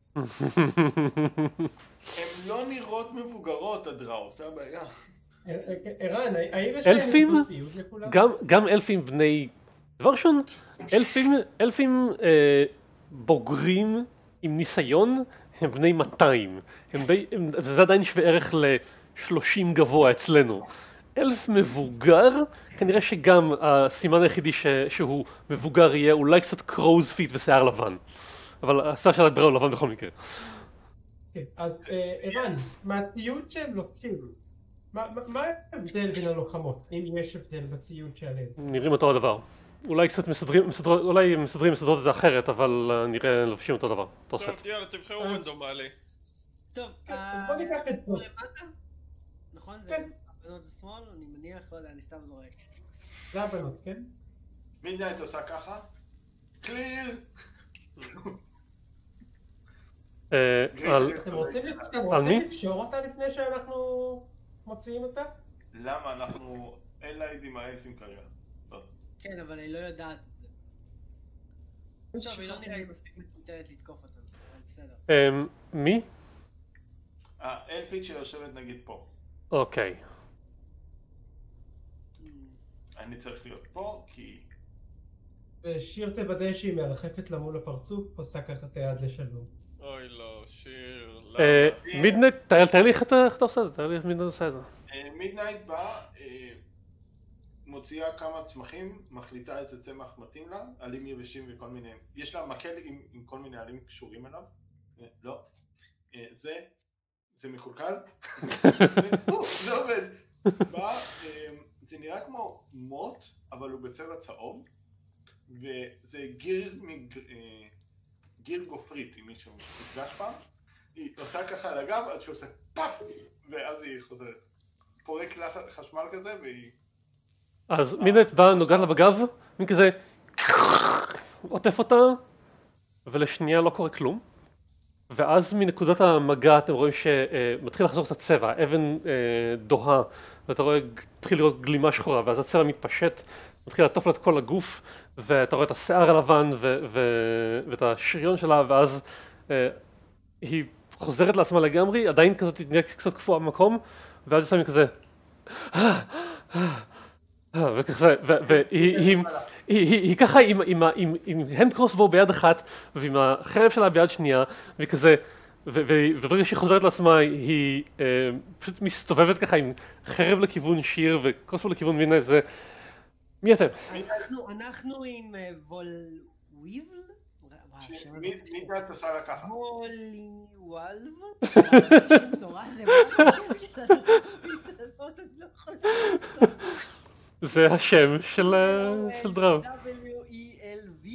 הן לא נראות מבוגרות הדראו, זה הבעיה. אה, אה, ערן, האם יש אלפים? להם ציוד לכולם? גם, גם אלפים בני... דבר ראשון, אלפים, אלפים אה, בוגרים עם ניסיון הם בני מאתיים. הם בי, הם, וזה עדיין שווה ערך ל-שלושים גבוה אצלנו. אלף מבוגר, כנראה שגם הסימן היחידי ש, שהוא מבוגר יהיה אולי קצת קרוז פיט ושיער לבן. אבל השיער של הדראו לבן בכל מקרה. כן, אז אה, ערן, מהציוד שהם לוקחים, מה- מה מה ההבדל בין הלוחמות, אם יש הבדל בציוד שעליהם? נראים אותו הדבר. אולי קצת מסדרים, מסדרות, אולי מסדרים מסדרות את זה אחרת, אבל אה, נראה לבשים אותו דבר. אותו סט. טוב, יאללה, תבחרו אז- רנדומלי. טוב, כן, אז בוא ניקח את זה. פה למטה? נכון? זה כן. הבנות זה שמאל? אני מניח, לא יודע, אני סתם זורק. זה הבנות, כן? מידנייט עושה ככה? קליר! אה, על- אתם רוצים אתם על רוצים מי? לקשור אותה לפני שאנחנו מוציאים אותה? למה אנחנו... אין לה עד עם האלפים כרגע. זאת. כן, אבל היא לא יודעת את זה. טוב, היא לא שכחתי. נראה לי מספיק מטומטמת לתקוף אותנו, אבל בסדר. אה, מי? האלפית שיושבת נגיד פה. אוקיי. אני צריך להיות פה כי... ושיר תוודא שהיא מרחפת לה מול הפרצוף, עושה ככה את היד לשלום. אוי לא, שיר, אה, למה? מידנייט, תאר תאר לי איך אתה איך אתה עושה את זה, תאר לי איך מידנייט עושה את זה. מידנייט באה, אה, מוציאה כמה צמחים, מחליטה איזה צמח מתאים לה, עלים יבשים וכל מיני... יש לה מקל עם, עם כל מיני עלים קשורים אליו. אה, לא. אה, זה... זה מקולקל. או, זה עובד. בא, אה, זה נראה כמו מוט, אבל הוא בצבע צהוב. וזה גיר, מג, אה, גיר גופרית, אם מישהו נפגש פעם. היא עושה ככה על הגב עד שעושה פאף, ואז היא חוזרת. פורק לה חשמל כזה והיא... אז מידנייט באה נוגעת לה בגב, מין כזה עוטף אותה, ולשנייה לא קורה כלום. ואז מנקודת המגע אתם רואים שמתחיל לחזור את הצבע, האבן אה, דוהה, ואתה רואה, מתחיל לראות גלימה שחורה, ואז הצבע מתפשט, מתחיל לעטוף לה את כל הגוף, ואתה רואה את השיער הלבן ו- ו- ואת השריון שלה, ואז אה, היא חוזרת לעצמה לגמרי, עדיין כזאת נראית קצת קפואה במקום, ואז היא שמה כזה, וכזה, והיא היא- היא- היא ככה עם- עם ה- עם- עם הנד קרוסבו ביד אחת ועם החרב שלה ביד שנייה וכזה, ו- ו- וברגע שהיא חוזרת לעצמה היא אה, פשוט מסתובבת ככה עם חרב לכיוון שיר וקרוסבו לכיוון מינה. זה מי אתם? אנחנו, אנחנו עם אה, וול... וויבל? מי את עושה לה ככה? הולי וולב? נורא למעלה השם של התוכנית הזאת, זה השם של דרם. W-E-L-V.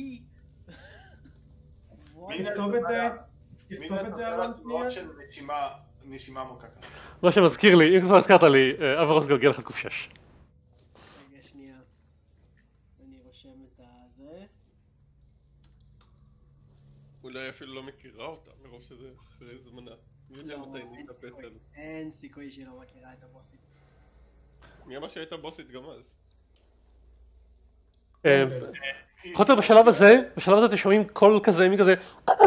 מי תכתוב את זה, מי תכתוב את זה עושה על לה המפנייה. תנועות של נשימה, נשימה עמוקה ככה. מה שמזכיר לי, אם כבר הזכרת לי, אברוס גלגל אחד קוף שש. רגע שנייה. אני רושם את הזה. אולי אפילו לא מכירה אותה, מרוב שזה אחרי זמנה. מי יודע לא, מתי אין נתאפס סיכוי. על... אין סיכוי שהיא לא מכירה את הבוסית. מי אמר שהייתה בוסית גם אז? פחות או יותר בשלב הזה, בשלב הזה אתם שומעים קול כזה, מי כזה,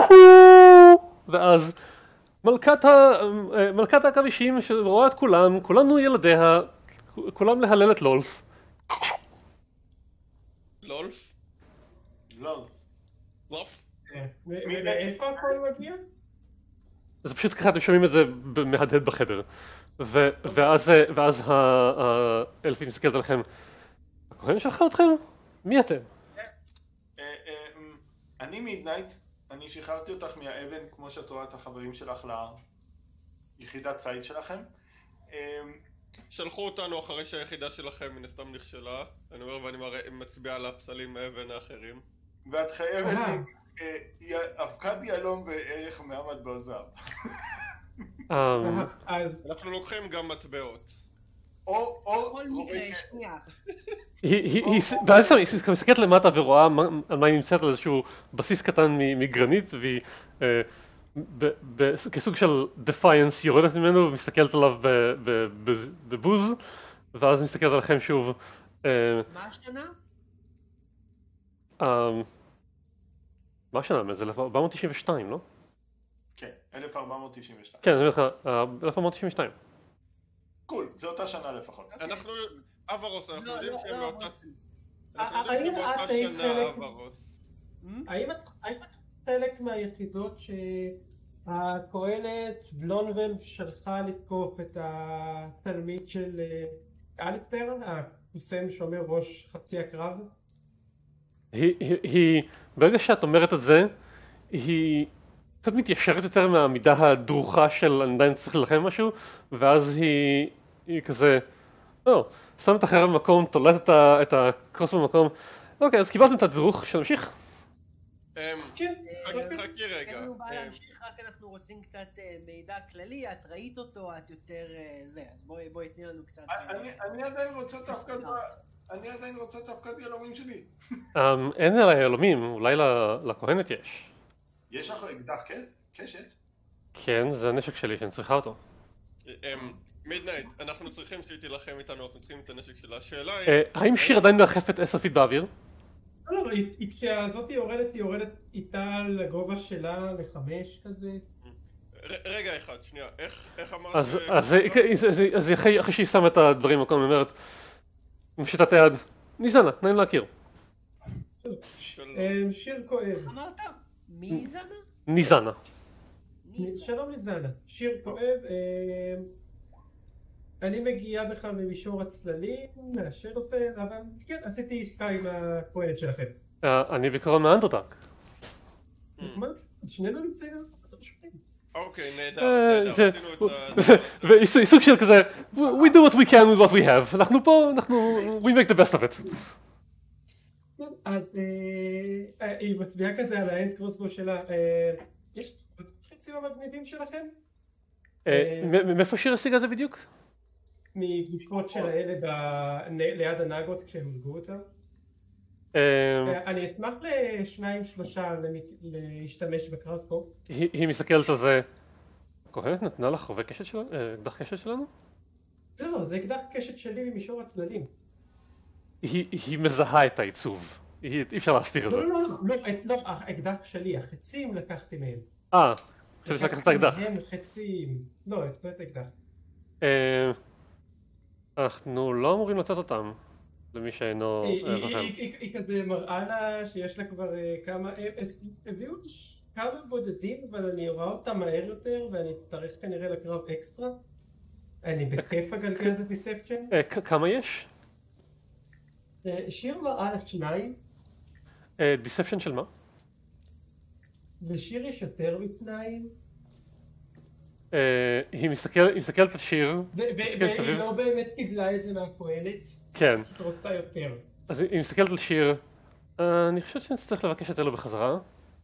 ואז מלכת העכבישים שרואה את כולם, כולנו ילדיה, כולם להלל את לולף. לולף? לא. לולף? מאיפה הכל מגיע? זה פשוט ככה אתם שומעים את זה מהדהד בחדר. ואז האלפים מסתכלת עליכם, הכהן שלחה אתכם? מי אתם? אני מידנייט, אני שחררתי אותך מהאבן כמו שאת רואה את החברים שלך ליחידת צייד שלכם. שלחו אותנו אחרי שהיחידה שלכם מן הסתם נכשלה, אני אומר ואני מצביע על הפסלים האבן האחרים. ואת חייבת לי אבקת יהלום בערך מאה מטבעות זהב. אז אנחנו לוקחים גם מטבעות. או, או, בכל מקרה, שנייה. ואז היא מסתכלת למטה ורואה על מה היא נמצאת על איזשהו בסיס קטן מגרנית, והיא כסוג של defiance יורדת ממנו ומסתכלת עליו בבוז, ואז מסתכלת עליכם שוב. מה השנה? מה השנה? זה אלף ארבע מאות תשעים ושתיים, לא? כן, אלף ארבע מאות תשעים ושתיים. כן, אני אומר לך, אלף ארבע מאות תשעים ושתיים. קול, זה אותה שנה לפחות. אנחנו, אברוס, אנחנו יודעים שהם באותה... האם את היית חלק... אברוס. האם את חלק מהיחידות שהכהנת בלונבלף שלחה לתקוף את התלמיד של אליסטר, הקוסם שאומר ראש חצי הקרב? היא, ברגע שאת אומרת את זה, היא קצת מתיישרת יותר מהמידה הדרוכה של אני עדיין צריך ללחם משהו, ואז היא, היא כזה, לא, שם את החרב במקום, תולת את הקרוס במקום, אוקיי, אז קיבלתם את הדרוך, שנמשיך? כן. חכי רגע. אין לנו בעיה להמשיך, רק אנחנו רוצים קצת מידע כללי, את ראית אותו, את יותר זה, אז בואי תני לנו קצת... אני עדיין רוצה את ההפקד... אני עדיין רוצה את ההפקד יהלומים שלי. אין עליי יהלומים, אולי לכהנת יש. יש לך אקדח קשת? כן, זה הנשק שלי שאני צריכה אותו. מידנייט, אנחנו צריכים שהיא תילחם איתנו, אנחנו צריכים את הנשק שלה. השאלה היא... האם שיר עדיין מרחפת עשר פיט באוויר? לא, לא, כשהזאת יורדת, היא יורדת איתה לגובה שלה לחמש כזה. רגע אחד, שנייה, איך אמרת... אז אחרי שהיא שמה את הדברים במקום, היא אומרת, משיטת היד, ניזנה, נעים להכיר. שיר כואב. אמרת? מי זנה? ניזנה. שלום ניזנה, שיר כואב. אני מגיעה בך במישור הצללים, מהשלופן, אבל כן, עשיתי עסקה עם הכהנת שלכם. אני בעיקרון מהאנדרדארק. מה? שנינו נמצאים? אוקיי, נהדר, עשינו את ה... והיא סוג של כזה, we do what we can with what we have, אנחנו פה, אנחנו, we make the best of it. אז היא מצביעה כזה על האנד קרוסבו שלה, יש עוד חצים המגניבים שלכם? מאיפה שיר השיג הזה בדיוק? מגופות של הילד ליד הנאגות כשהם הרגו אותם. אני אשמח לשניים שלושה להשתמש בקרב פה. היא מסתכלת על זה, הכהנת נתנה לך רובה קשת שלנו? אקדח קשת שלנו? לא, לא, זה אקדח קשת שלי ממישור הצללים. היא מזהה את העיצוב, אי אפשר להסתיר את זה. לא, לא, לא, לא, האקדח שלי, החצים לקחתי מהם. אה, חשבתי שלקחת את האקדח. הם חצים, לא, לא את האקדח. אנחנו לא אמורים לתת אותם למי שאינו לכם. היא כזה מראה לה שיש לה כבר כמה, הביאו כמה בודדים, אבל אני רואה אותם מהר יותר ואני אצטרך כנראה לקרב אקסטרה. אני בכיף אגלגל איזה דיספשן. כמה יש? שיר מראה לה שניים. דיספשן של מה? לשיר יש יותר מפניים? אה, היא מסתכל- היא מסתכלת על שיר, ו- ו- מסתכלת והיא מסביב. לא באמת קיבלה את זה מהפועלת? כן. פשוט רוצה יותר. אז היא היא מסתכלת על שיר. אה, אני חושבת שאני צריך לבקש את אלו בחזרה.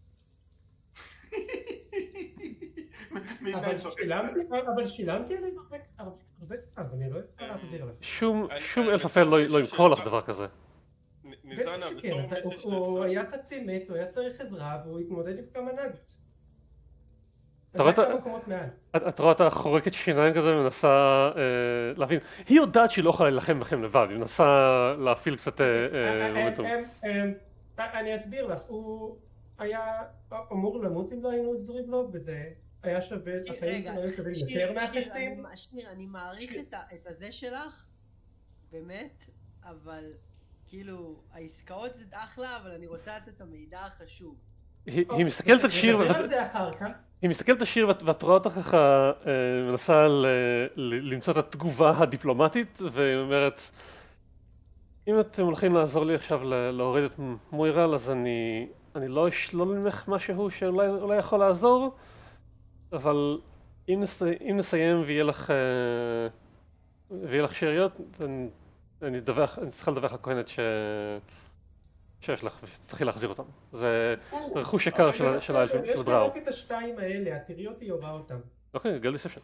אבל שילמתי, אבל שילמתי עליהם הרבה, הרבה זמן, ואני לא יכולה להחזיר עליו. שום אני- שום אני- אלף אפל לא אני לא חושב ימכור לך ש- דבר כזה. נ- ניזנה, בטח בתור שכן, אתה- מי שיש הוא לך- היה חצי מת, הוא היה צריך עזרה, והוא התמודד עם כמה נגות. אתה רואה אז את היה ה- כמה מקומות מעל. את את רואה אותה חורקת שיניים כזה ומנסה אה, להבין. היא יודעת שהיא לא יכולה להילחם בכם לבד, היא מנסה להפעיל קצת אה, אה, מומנטום. אמ, אמ, אני אסביר לך, הוא היה אמור למות אם לא היינו עוזרים לו, וזה היה שווה, החיים רגע, שלו היו שווים שיר, יותר שיר, מהחצים. אני- שיר, אני מעריך את ה- את הזה שלך, באמת, אבל כאילו, העסקאות זה אחלה, אבל אני רוצה לתת את המידע החשוב. היא היא מסתכלת על שיר, נדבר ואת- על זה אחר כך. היא מסתכלת על שיר ואת ואת רואה אותה ככה אה, מנסה ל- ל- למצוא את התגובה הדיפלומטית, והיא אומרת, אם אתם הולכים לעזור לי עכשיו ל- להוריד את מוירל, אז אני אני לא אשלול ממך משהו שאולי אולי יכול לעזור, אבל אם נס- אם נסיים ויהיה לך אה, ויהיה לך שאריות, אני- אני אדווח- אני צריכה לדווח לכהנת ש... שיש לך ושתצטרכי להחזיר אותם. זה רכוש יקר של ה- של האלפים, יש של לי דראו. רק את השתיים האלה, את תראי אותי יורה אותם. אוקיי, גל דיספשן.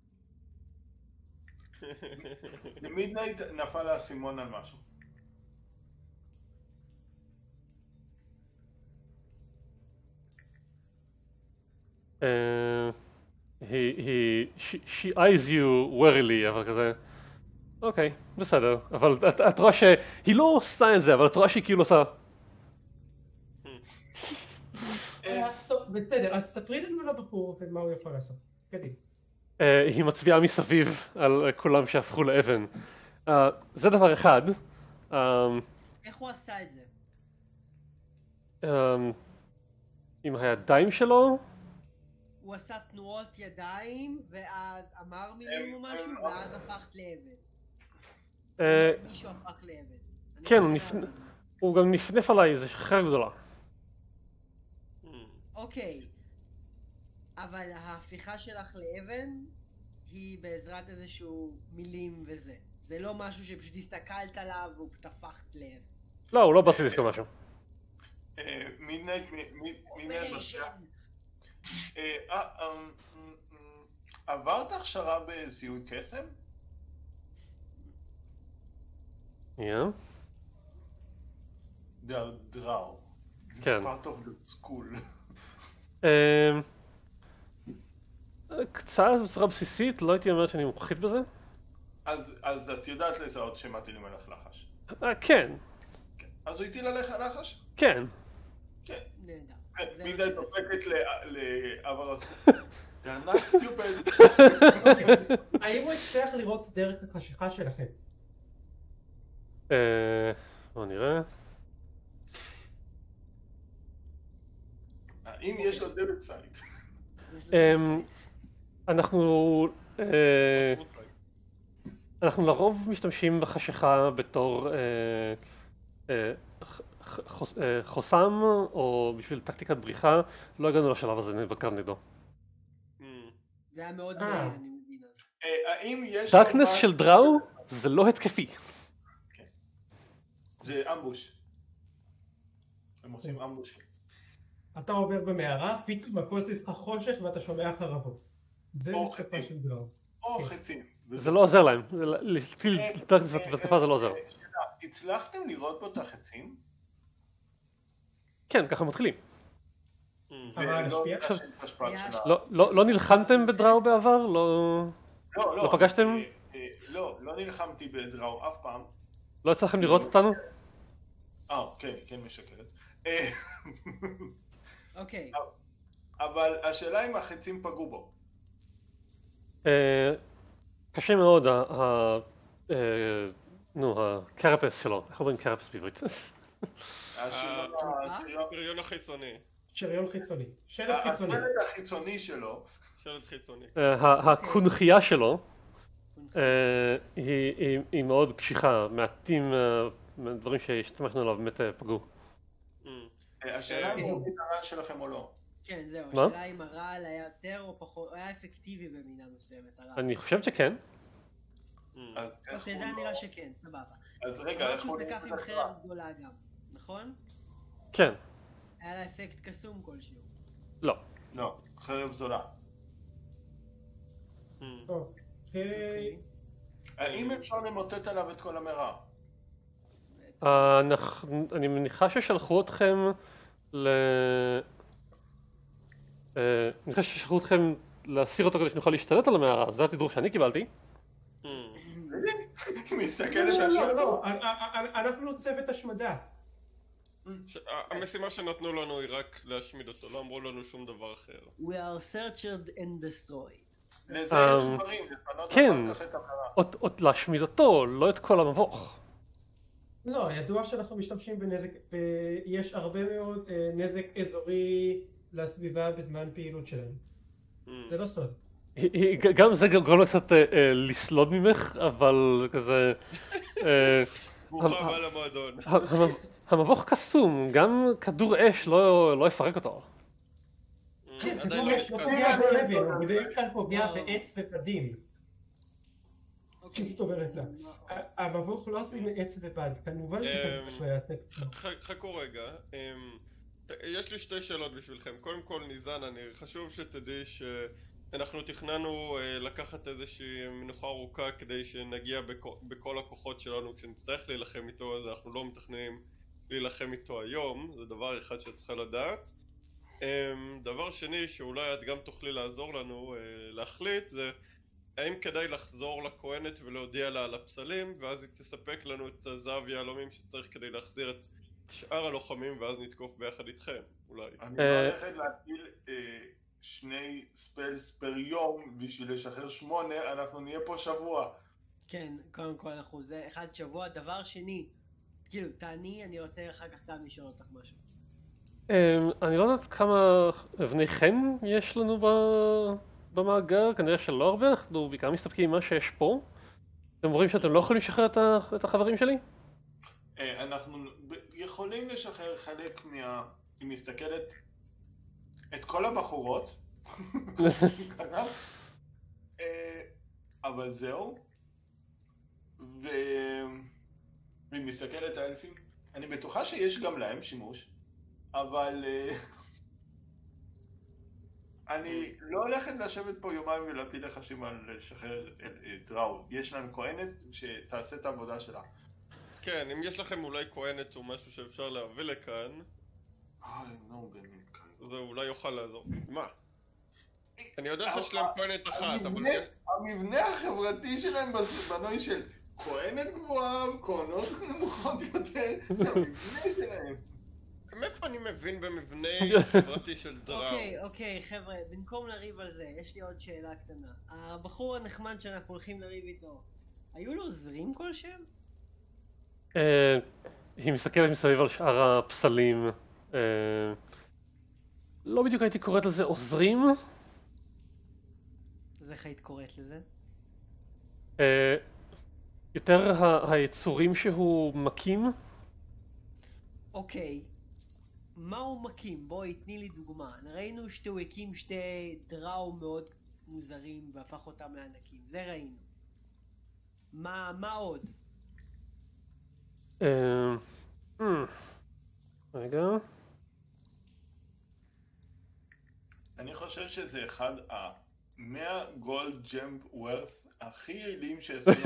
למידנייט נפל האסימון על משהו. אה, היא, היא, she, she eyes you warily, אבל כזה, אוקיי, בסדר, אבל את, את רואה שהיא לא עושה את זה, אבל את רואה שהיא כאילו עושה, אה, טוב, בסדר, אז ספרי לנו לבחור ומה הוא יכול לעשות. קדימה. אה, היא מצביעה מסביב על כולם שהפכו לאבן. אה, זה דבר אחד. אה, איך הוא עשה את זה? אה, עם הידיים שלו, הוא עשה תנועות ידיים, ואז אמר מילים או הם- משהו, הם- ואז הפכת לאבן. אה, מישהו הפך לאבן. אני כן, לא הוא יודע. נפ- הוא גם נפנף עליי איזה שחרר גדולה. אוקיי, אבל ההפיכה שלך לאבן היא בעזרת איזשהו מילים וזה. זה לא משהו שפשוט הסתכלת עליו והוא פשוט הפכת לאבן. לא, הוא לא בסיליסק או משהו. מידנייט, מידנייט משקיע. אופריישן. אה, אה, אמ, אמ, אמ, עברת הכשרה בזיהוי קסם? Yeah. They are drow. It's כן. part of the school. אה, קצת בצורה בסיסית, לא הייתי אומרת שאני מומחית בזה. אז אז את יודעת לזהות שמטילים עליך לחש. אה, כן, כן. אז הוא הטיל עליך לחש? כן. כן. נהדר. כן, זה מידנייט מה ש- דופקת לעבר הסכום. They're not stupid. האם הוא הצליח לראות דרך החשיכה שלכם? אה, בוא נראה. האם יש לו דבק סייט? יש לו- אמ, אנחנו אה, אנחנו לרוב משתמשים בחשיכה בתור אה, אה, ח- ח- חוס- אה, חוסם או בשביל טקטיקת בריחה. לא הגענו לשלב הזה נבקר נגדו. זה היה מאוד אה. מהיר, אני מבין. אז. אה, האם יש לו דארקנס מס- של דראו זה לא התקפי. זה אמבוש. הם עושים אמבוש. אתה עובר במערה, פתאום הכל סביבך חושך ואתה שומע חרבות. זה או מתקפה חצים. של דראו. או כן. חצים. זה לא עוזר להם. זה ל- להציל אה, דארקנס אה, בהתקפה זה לא עוזר. אה, שאלה, הצלחתם לראות בו את החצים? כן, ככה מתחילים. אבל ולא להשפיע? להשאיר את ההשפעה היה- שלה. לא- לא לא נלחמתם בדראו בעבר? לא לא, לא פגשתם? אה, אה, לא, לא נלחמתי בדראו אף פעם. לא הצלחתם לראות אותנו? אה, כן, כן משקרת. אה, אוקיי, אבל השאלה אם החצים פגעו בו. אה, קשה מאוד, ה- ה- אה, נו, הקרפס שלו, איך אומרים קרפס בעברית? השריון אה? השריון- פריון החיצוני. שריון חיצוני. שלט חיצוני. השלט החיצוני שלו, שלט חיצוני. אה, ה- הקונכייה שלו אה, היא- היא- היא מאוד קשיחה, מעטים אה, מהדברים שהשתמשנו עליו באמת אה, פגעו. אה, השאלה אם אה, הוא מבין הרעש שלכם או לא. כן, זהו, מה? השאלה אם הרעל היה יותר או פחות, היה אפקטיבי במידה מסוימת, הרעל. אני חושב שכן. אז איך אוקיי, הוא זה לא... נראה שכן, סבבה. אז רגע, אמרת איך שהוא הוא תקף עם חרב גדולה גם, נכון? כן. היה לה אפקט קסום כלשהו. לא. לא, חרב זולה. אוקיי. האם אפשר למוטט עליו את כל המרע? אה, אנחנו- אני מניחה ששלחו אתכם ל... אה, אני מניחה ששלחו אתכם להסיר אותו כדי שנוכל להשתלט על המערה, זה התדרוך שאני קיבלתי. היא מסתכלת לא, על לא, שם. לא, אנחנו צוות השמדה. ש- המשימה שנתנו לנו היא רק להשמיד אותו, לא אמרו לנו שום דבר אחר. We are searched and destroyed. לזה יש אמ, דברים, לפנות כן. אחר כך את המרע. עוד- עוד להשמיד אותו, לא את כל המבוך. לא, ידוע שאנחנו משתמשים בנזק, ב- יש הרבה מאוד אה, נזק אזורי לסביבה בזמן פעילות שלנו. זה לא סוד. היא- היא- גם זה גורם לו קצת אה, אה, לסלוד ממך, אבל כזה... אה, ברוכה הבאה למועדון. ה- המ- המבוך קסום, גם כדור אש לא לא יפרק אותו. כן, עדיין כדור לא אש לא נתקלתי. פוגע באבן, הוא בדרך כלל פוגע בעץ ובדים. אוקיי. זאת אומרת לה. המבוך לא עושים מעץ ובד, כמובן שכדור אש לא יעשה. ח- חכו רגע, אמ, ת- יש לי שתי שאלות בשבילכם. קודם כל, ניזן, אני חשוב שתדעי שאנחנו תכננו אה, לקחת איזושהי מנוחה ארוכה כדי שנגיע בכ- בכל הכוחות שלנו. כשנצטרך להילחם איתו, אז אנחנו לא מתכננים להילחם איתו היום. זה דבר אחד שאת צריכה לדעת. אמ, דבר שני, שאולי את גם תוכלי לעזור לנו אה, להחליט, זה האם כדאי לחזור לכהנת ולהודיע לה על הפסלים, ואז היא תספק לנו את הזהב יהלומים שצריך כדי להחזיר את שאר הלוחמים, ואז נתקוף ביחד איתכם, אולי. אני אה, לא הולכת להטיל אה, שני ספלס פר יום בשביל לשחרר שמונה, אנחנו נהיה פה שבוע. כן, קודם כל אנחנו זה אחד שבוע. דבר שני, כאילו, תעני, אני רוצה אחר כך גם לשאול אותך משהו. אה, אני לא יודעת כמה אבני חן יש לנו ב- במאגר, כנראה שלא הרבה, אנחנו בעיקר מסתפקים עם מה שיש פה. אתם אומרים שאתם לא יכולים לשחרר את ה- את החברים שלי? אה, אנחנו ב- יכולים לשחרר חלק מה... היא מסתכלת את כל הבחורות, אה, אבל זהו, ו... והיא מסתכלת על האלפים, אני בטוחה שיש גם להם שימוש, אבל אה, אני לא הולכת לשבת פה יומיים ולהפיל לך שימה לשחרר את דראו. יש לנו כהנת שתעשה את העבודה שלה. כן, אם יש לכם אולי כהנת או משהו שאפשר להביא לכאן, אוי, נו, באמת כאן. זה אולי יוכל לעזור. מה? אני יודע שיש להם כהנת אחת, אבל... המבנה- המבנה החברתי שלהם בנוי של כהנת גבוהה, כהנות נמוכות יותר, זה המבנה שלהם. מאיפה אני מבין במבנה חברתי של דראו? אוקיי, אוקיי, חבר'ה, במקום לריב על זה, יש לי עוד שאלה קטנה. הבחור הנחמד שאנחנו הולכים לריב איתו, היו לו עוזרים כלשהם? אה, היא מסתכלת מסביב על שאר הפסלים. אה, לא בדיוק הייתי קוראת לזה עוזרים. אז איך היית קוראת לזה? אה, יותר ה- היצורים שהוא מקים. אוקיי, מה הוא מקים? בואי תני לי דוגמה. ראינו שהוא הקים שתי דראו מאוד מוזרים והפך אותם לענקים, זה ראינו. מה, מה עוד? אה, hmm, רגע. אני חושב שזה אחד ה-מאה גולד ג'מפ וורת הכי יעילים שעשינו.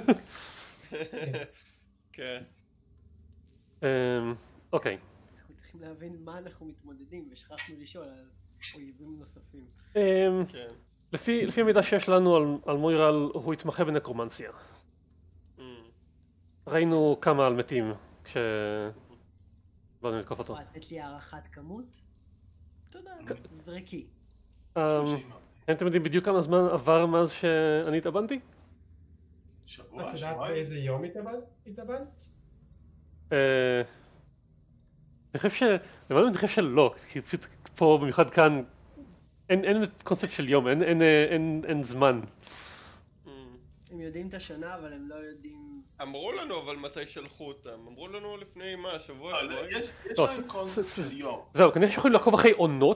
כן. אה, אוקיי. אנחנו צריכים להבין מה אנחנו מתמודדים ושכחנו לשאול על אויבים נוספים. אה, כן. לפי לפי המידע שיש לנו על על מוירל, הוא התמחה בנקרומנסיה. Mm. ראינו כמה על מתים כש... באנו לתקוף אותו. יכולה לתת לי הערכת כמות? תודה, זרקי. אה, האם אתם יודעים בדיוק כמה זמן עבר מאז שאני התאבנתי? שבוע, את יודעת שבועיים? באיזה יום התאבנת? התאבנת? אה, אני חושב ש... למעלה אני חושב שלא, כי פשוט פה במיוחד כאן אין אין קונספט של יום, אין אין אין אין זמן. Mm. הם יודעים את השנה אבל הם לא יודעים... אמרו לנו אבל מתי שלחו אותם, אמרו לנו לפני מה, שבוע, לא, שבועיים? יש יש לא, להם ס- קונספט ס- של יום. זהו, כנראה שיכולים לעקוב אחרי עונות,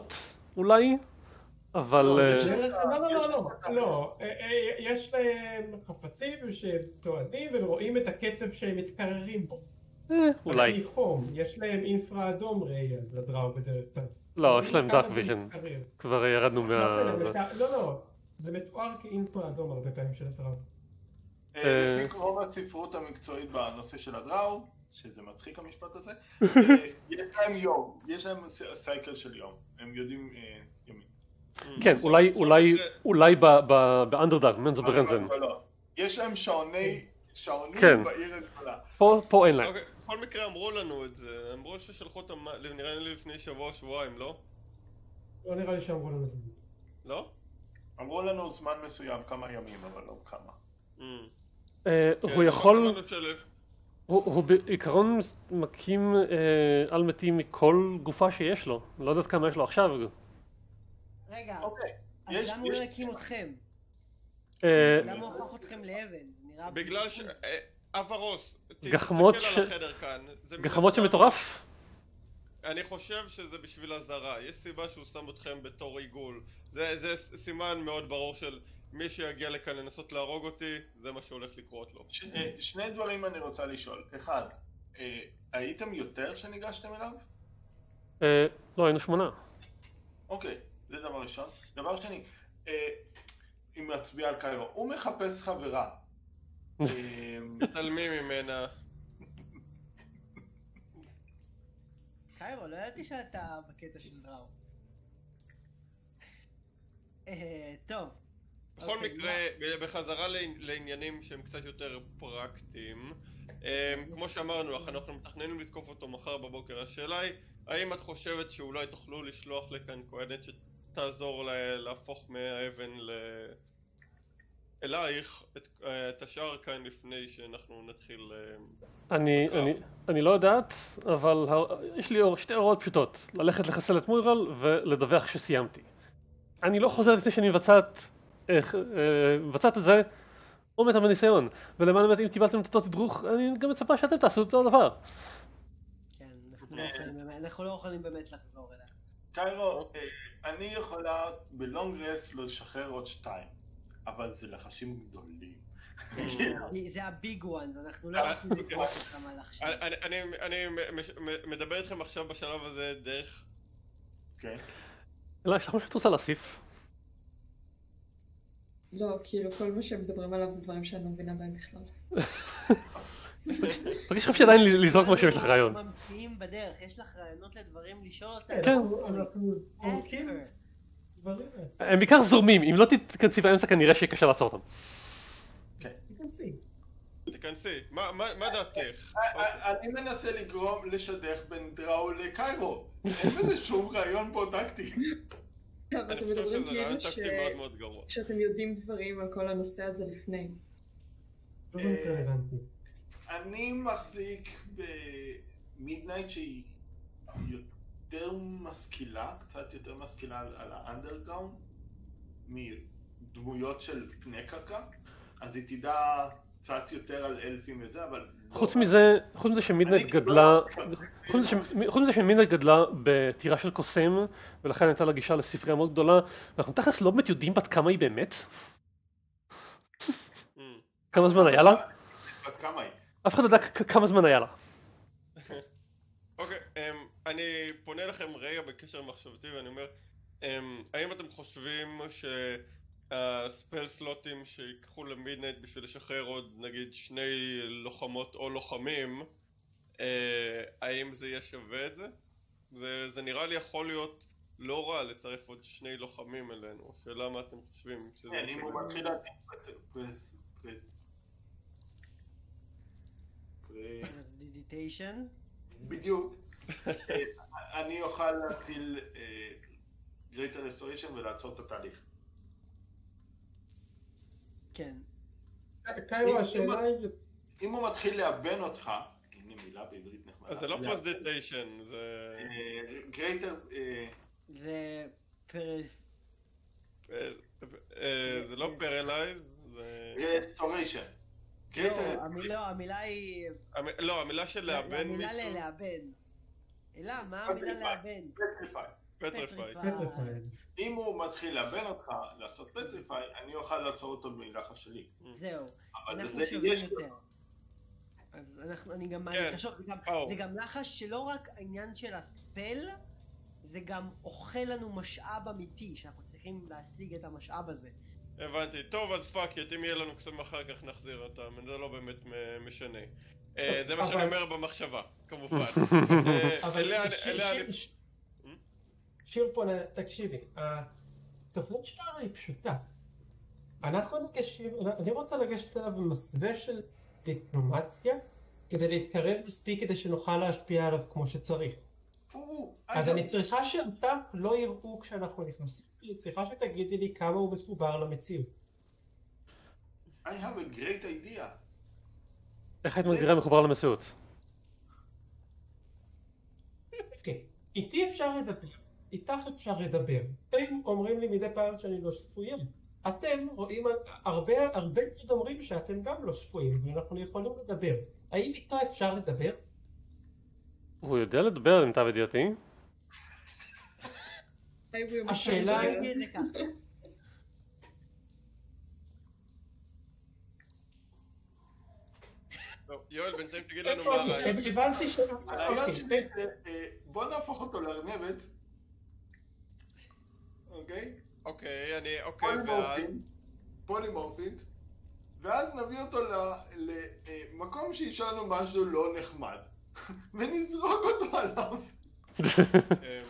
אולי, אבל... לא, אה, זה- לא, לא, לא, יש- לא, לא, אה, אה, יש להם חפצים שטוענים ורואים את הקצב שהם מתקררים בו. אה, אולי. לפי חום, יש להם אינפרה אדום ראי אז לדראו בדרך כלל. לא, רואים יש להם כמה דארק זה ויז'ן. מתקרב. כבר ירדנו לא, מה... בסדר, זה. מתא- לא, לא, זה מתואר כאינפרה אדום הרבה פעמים של הדראו. אה, אה. לפי רוב הספרות המקצועית בנושא של הדראו, שזה מצחיק המשפט הזה, אה, יש להם יום, יש להם ס- סייקל של יום, הם יודעים אה, ימים. כן, אולי, אולי, אולי באנדרדארק, מנזו ברנזן. לא, לא, יש להם שעוני, שעונים כן. בעיר הגדולה. פה, פה אין להם. אוקיי, בכל מקרה אמרו לנו את זה, אמרו ששלחו אותם, נראה לי לפני שבוע, שבועיים, לא? לא נראה לי שאמרו לנו זה. לא? אמרו לנו זמן מסוים, כמה ימים, אבל לא כמה. Mm. אה, כן, הוא יכול... אמרנו של- הוא, הוא בעיקרון מקים אה, על מתים מכל גופה שיש לו. לא יודעת כמה יש לו עכשיו. רגע, אוקיי, אז יש- למה הוא לא יש- הקים אתכם? אה, למה הוא הפך אתכם לאבן? נראה... בגלל ש... אה, אברוס, ת- גחמות תסתכל ש- על החדר כאן. זה מן גחמות הסתם- שמטורף? אני חושב שזה בשביל הזרה, יש סיבה שהוא שם אתכם בתור עיגול. זה, זה סימן מאוד ברור של מי שיגיע לכאן לנסות להרוג אותי, זה מה שהולך לקרות לו. ש- אה, שני דברים אני רוצה לשאול. אחד, אה, הייתם יותר שניגשתם אליו? אה, לא, היינו שמונה. אוקיי, זה דבר ראשון. דבר שני, אה, אם נצביע על קיירו, הוא מחפש חברה. אה, תתעלמי ממנה. קיירו, לא ידעתי שאתה בקטע של דראו. אה, טוב. בכל אוקיי, מקרה, בחזרה לעני- לעניינים שהם קצת יותר פרקטיים, אמ, כמו שאמרנו לך, אנחנו מתכננים לתקוף אותו מחר בבוקר. השאלה היא, האם את חושבת שאולי תוכלו לשלוח לכאן כהנת שתעזור לה- להפוך מהאבן ל... אלייך את, את השאר כאן לפני שאנחנו נתחיל... אמ, אני, בקרב? אני, אני לא יודעת, אבל ה- יש לי אור- שתי הוראות פשוטות. ללכת לחסל את מוירל ולדווח שסיימתי. אני לא חוזר לפני שאני מבצעת, אה, אה, מבצעת את זה או מתה בניסיון. ולמען האמת, אם קיבלתם את אותו תדרוך, אני גם מצפה שאתם תעשו את אותו דבר. כן, אנחנו לא יכולים באמת- אנחנו לא יכולים באמת לחזור אליה. קיירו, אה, אני יכולה בלונג רסט לשחרר עוד שתיים, אבל זה לחשים גדולים. זה הביג וואנס, אנחנו לא אה, רוצים לקרוא אותם על עכשיו. אני, אני, אני מש- מדבר איתכם עכשיו בשלב הזה דרך... כן. אלא, יש לך משהו שאת רוצה להוסיף? לא, כאילו כל מה שהם מדברים עליו זה דברים שאני לא מבינה בהם בכלל. מרגיש לך שעדיין לזרוק משהו יש לך רעיון. אנחנו ממציאים בדרך, יש לך רעיונות לדברים לשאול אותם. כן. אנחנו- אנחנו זורקים דברים. הם בעיקר זורמים, אם לא תתכנסי באמצע כנראה שיהיה קשה לעצור אותם. תיכנסי. תיכנסי, מה, מה, מה דעתך? אה, אני מנסה לגרום לשדך בין דראו לקיירו. אין בזה שום רעיון פה טקטי. אבל אני אתם חושב מדברים שזה רעיון כאילו ש- טקטי מאוד מאוד גרוע. שאתם יודעים דברים על כל הנושא הזה לפני. לא באמת רלוונטי. אני מחזיק במידנייט שהיא יותר משכילה, קצת יותר משכילה על, על האנדרגראונד מדמויות של פני קרקע, אז היא תדע קצת יותר על אלפים וזה, אבל לא. חוץ מזה, חוץ מזה שמידנייט אני גדלה, כאילו- חוץ מזה ש- חוץ מזה שמידנייט גדלה בטירה של קוסם, ולכן הייתה לה גישה לספרייה מאוד גדולה, ואנחנו תכלס לא באמת יודעים בת כמה היא באמת. Mm. כמה זמן היה לה? בת כמה היא? אף אחד לא יודע כ- כמה זמן היה לה. אוקיי, אמ, אני פונה לכם רגע בקשר מחשבתי ואני אומר, אמ, האם אתם חושבים שהספל סלוטים שיקחו למידנייט בשביל לשחרר עוד נגיד שני לוחמות או לוחמים, אה, האם זה יהיה שווה את זה? זה, זה נראה לי יכול להיות לא רע לצרף עוד שני לוחמים אלינו, שאלה מה אתם חושבים? שזה כן, אם שווה? הוא מתחיל להתאים פרס... מדיטיישן. בדיוק. אני אוכל להטיל Greater Restoration ולעצור את התהליך. כן. קיירו, השאלה היא... אם הוא מתחיל לאבן אותך, הנה מילה בעברית נחמדה. אז זה לא פרסדיטיישן, זה... אה, Greater... אה, זה פר... אה, אה, זה לא פרלייז, זה... Restoration. לא, Greater... המ- לא, המילה היא... המ- לא, המילה של לאבן המילה מישהו... ללאבן. אלא, מה המילה לאבן? Petrify. פטריפייד. פטריפייד. אם הוא מתחיל לאבן אותך לעשות פטריפיי, אני אוכל לעצור אותו בלחץ שלי. זהו, אבל אנחנו לזה שווים יש יותר. אז אנחנו, אני גם, כן. תחשוב, זה גם, או. זה גם לחש שלא רק העניין של הספל, זה גם אוכל לנו משאב אמיתי, שאנחנו צריכים להשיג את המשאב הזה. הבנתי. טוב, אז פאק את, אם יהיה לנו קסם אחר כך נחזיר אותם, זה לא באמת מ- משנה. אה, זה מה שאני אומר במחשבה, כמובן. אה, אבל אליה- שיר- אליה שיר- אני- ש- שיר פה, תקשיבי, התוכנית שלנו היא פשוטה. אנחנו ניגשים, אני רוצה לגשת אליו במסווה של דיפלומטיה, כדי להתקרב מספיק כדי שנוכל להשפיע עליו כמו שצריך. או, אז אגב, אני צריכה שאותם לא יראו כשאנחנו נכנסים, אני צריכה שתגידי לי כמה הוא מחובר למציאות. I have a great idea. איך היית מגדירה מחובר למציאות? אוקיי, איתי אפשר לדבר, איתך אפשר לדבר. הם אומרים לי מדי פעם שאני לא שפויה. אתם רואים, הרבה הרבה מאוד אומרים שאתם גם לא שפויים, ואנחנו יכולים לדבר. האם איתו אפשר לדבר? הוא יודע לדבר למיטב ידיעתי. השאלה אני אגיד את זה ככה. טוב, יואל, בינתיים תגיד לנו מה איפה הרעיון. אני? הבנתי ש... הרעיון אוקיי, שלי זה, אה, בוא נהפוך אותו לארנבת. אוקיי? אוקיי, אני, אוקיי, ואז... פולימורפית. פולימורפית. ואז נביא אותו למקום שישאלנו משהו לא נחמד. ונזרוק אותו עליו. אמ,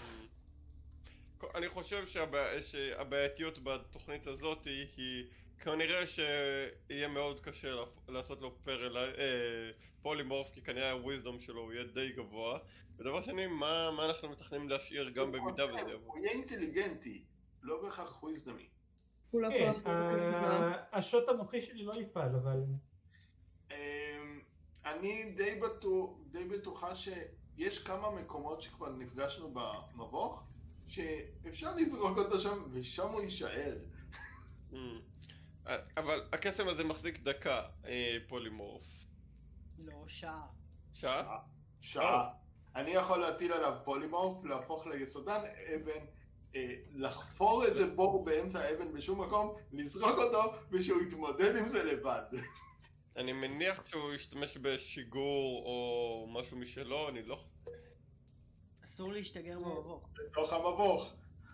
אני חושב שהבע- שהבעייתיות בתוכנית הזאת היא, היא כנראה שיהיה מאוד קשה לפ- לעשות לו פרל... אה, פולימורף, כי כנראה הוויזדום שלו הוא יהיה די גבוה. ודבר שני, מה, מה אנחנו מתכננים להשאיר גם במידה וזה יבוא? הוא יהיה אינטליגנטי, לא בהכרח וויזדמי. הוא לא יכול כן, לחזור את עצמו חזרה. ה- השוט המוחי שלי לא יפעל, אבל... אמ, אני די בטוח, די בטוחה שיש כמה מקומות שכבר נפגשנו במבוך, שאפשר לזרוק אותו שם ושם הוא יישאר. אמ, אבל הקסם הזה מחזיק דקה, אה, פולימורף. לא, שעה. שעה? שעה. אני יכול להטיל עליו פולימורף, להפוך ליסודן אבן, אה, לחפור איזה בור באמצע האבן בשום מקום, לזרוק אותו ושהוא יתמודד עם זה לבד. אני מניח שהוא ישתמש בשיגור או משהו משלו, אני לא... אסור להשתגר במבוך. בתוך המבוך.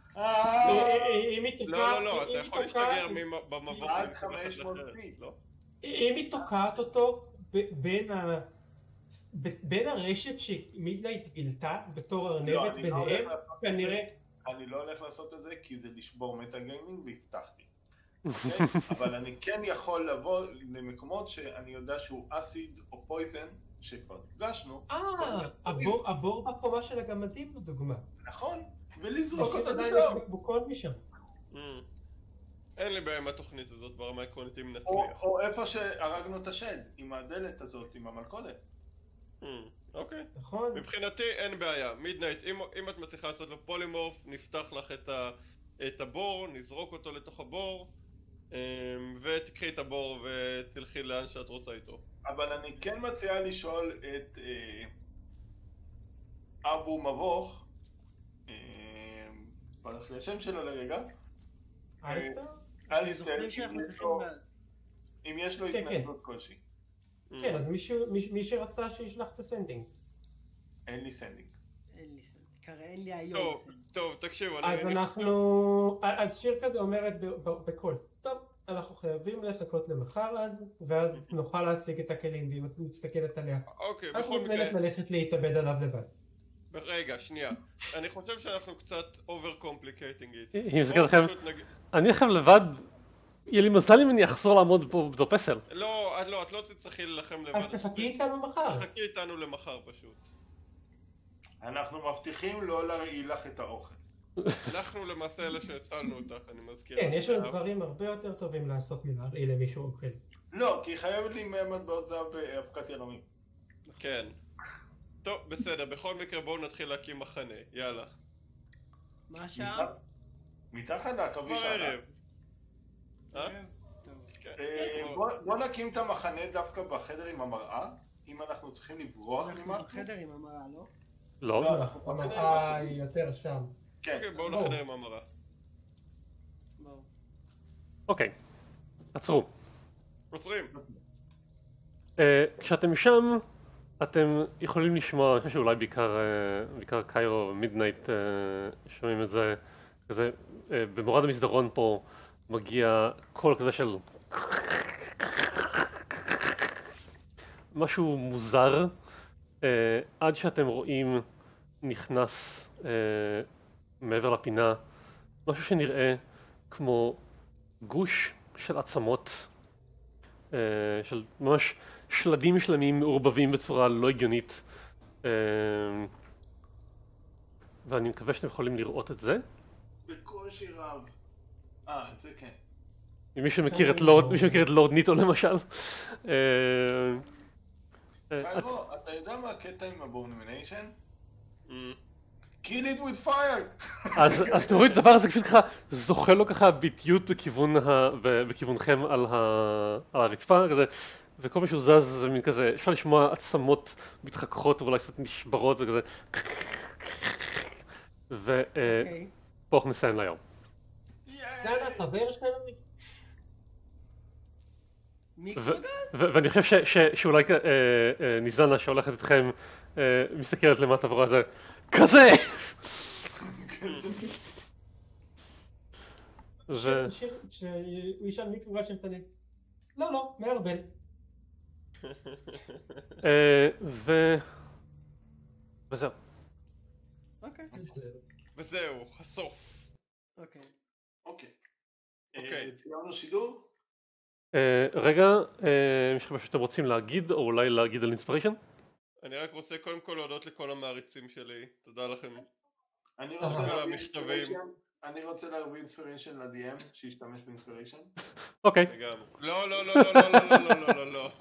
אם היא תוקעת... לא, לא, לא, אתה אם היא יכול תוקעת- להשתגר ממ- במבוך עד למקום אחר חמש מאות אחרת, פיט. לא? אם היא תוקעת אותו ב- בין ה... ב- בין הרשת שמידנייט גילתה בתור לא, ארנבת אני לא הולך ביניהם, לעשות את זה. כנראה... אני לא הולך לעשות את זה כי זה לשבור מטה גיימינג והבטחתי. אוקיי? אבל אני כן יכול לבוא למקומות שאני יודע שהוא אסיד או פויזן, שכבר נפגשנו. אה, הבור- הבור בקומה של הגמדים לדוגמה. נכון, ולזרוק יש אותו עדיין לשם. בקבוקון משם. אמ, אין לי בעיה עם התוכנית הזאת ברמה העקרונית אם או, נצליח. או איפה שהרגנו את השד, עם הדלת הזאת, עם המלכודת. אמ, אוקיי. נכון? מבחינתי אין בעיה, מידנייט, אם, אם את מצליחה לעשות לו פולימורף, נפתח לך את, ה, את הבור, נזרוק אותו לתוך הבור, אמ, ותקחי את הבור ותלכי לאן שאת רוצה איתו. אבל אני כן מציע לשאול את אה, אבו מבוך, אה, ברח לי השם שלו לרגע, אייסטר? אליסטר, זוכרים שאנחנו אם יש צריכים... לו- לה- אם יש לו כן, כן. התנגדות כלשהי. אמ, כן, אז מישהו- מי מי שרצה שישלח את הסנדינג. אין לי סנדינג. אין לי סנט. כרגע אין לי היום טוב, סנט. טוב, תקשיבו, אני... אז אני- אנחנו... אז שיר כזה אומרת ב- ב- בקול, טוב, אנחנו חייבים לחכות למחר אז, ואז נוכל להשיג את הכלים, ואם את מסתכלת עליה. אוקיי, את בכל מוזמנת מקרה... ללכת להתאבד עליו לבד. רגע, שנייה. אני חושב שאנחנו קצת over complicating it. היא מסתכלת לכם, פשוט נגיד- אני עכשיו לבד, יהיה לי מזל אם אני אחזור לעמוד פה בתור פסל. לא, את לא, את לא תצטרכי להילחם לבד. אז תחכי איתנו מחר. תחכי איתנו למחר פשוט. אנחנו מבטיחים לא להרעיל לך את האוכל. אנחנו למעשה אלה שהצלנו אותך, אני מזכיר. כן, יש לנו דברים הרבה יותר טובים לעשות מלהרעיל למישהו אוכל. לא, כי היא חייבת לי מאה מטבעות זהב באבקת יהלומים. כן. טוב, בסדר, בכל מקרה בואו נתחיל להקים מחנה, יאללה. מה השעה? מתחת לעכביש כבר הענק. ערב. אה? טוב. כן. אה, בוא- בוא נקים את המחנה דווקא בחדר עם המראה, אם אנחנו צריכים לברוח אנחנו ממשהו. בחדר עם המראה, לא? לא. לא, אנחנו בחדר עם המראה המראה. היא יותר שם. כן. אוקיי, בואו בואו. לחדר עם המרה. בואו. אוקיי, עצרו. עוצרים. אה, כשאתם שם, אתם יכולים לשמוע, אני חושב שאולי בעיקר, אה, בעיקר קיירו ומידנייט אה, שומעים את זה, כזה, אה, במורד המסדרון פה מגיע קול כזה של משהו מוזר, אה, עד שאתם רואים נכנס אה, מעבר לפינה משהו שנראה כמו גוש של עצמות, אה, של ממש שלדים שלמים מעורבבים בצורה לא הגיונית, אה, ואני מקווה שאתם יכולים לראות את זה. בקושי רב. אה, את זה כן. אם מישהו מכיר את לורד, מישהו מכיר את לורד ניטו למשל. אה, אה, קיירו, אתה יודע מה הקטע עם הבורנימיניישן? Mm. kill it with fire! אז, אז אתם רואים את הדבר הזה פשוט ככה זוכה לו ככה ביטיות בכיוון ה... בכיוונכם על, ה... על הרצפה כזה, וכל מה שהוא זז זה מין כזה, אפשר לשמוע עצמות מתחככות ואולי קצת נשברות וכזה, ופה אוקיי. אנחנו נסיים להיום. זה על החבר שלנו? מי ו- קודם? ו- ואני חושב ש- ש- שאולי אה, אה, ניזנה שהולכת איתכם אה, מסתכלת למטה ורואה זה כזה! ו- שהוא ישאל מי קבורה שהם קטנים. לא, לא, מערבל. אה, ו- וזהו. אוקיי. וזהו, הסוף. אוקיי. אוקיי. אוקיי. אה, ציינו שידור? אה, רגע, אה, יש לכם משהו שאתם רוצים להגיד, או אולי להגיד על אינספיריישן? אני רק רוצה קודם כל להודות לכל המעריצים שלי, תודה לכם. אני אה. רוצה כל להביא המכתבים. אינספיריישן. אני רוצה להביא אינספיריישן ל-די אם, שישתמש באינספיריישן. אוקיי. לגמרי. לא, לא, לא, לא, לא, לא, לא, לא, לא, לא.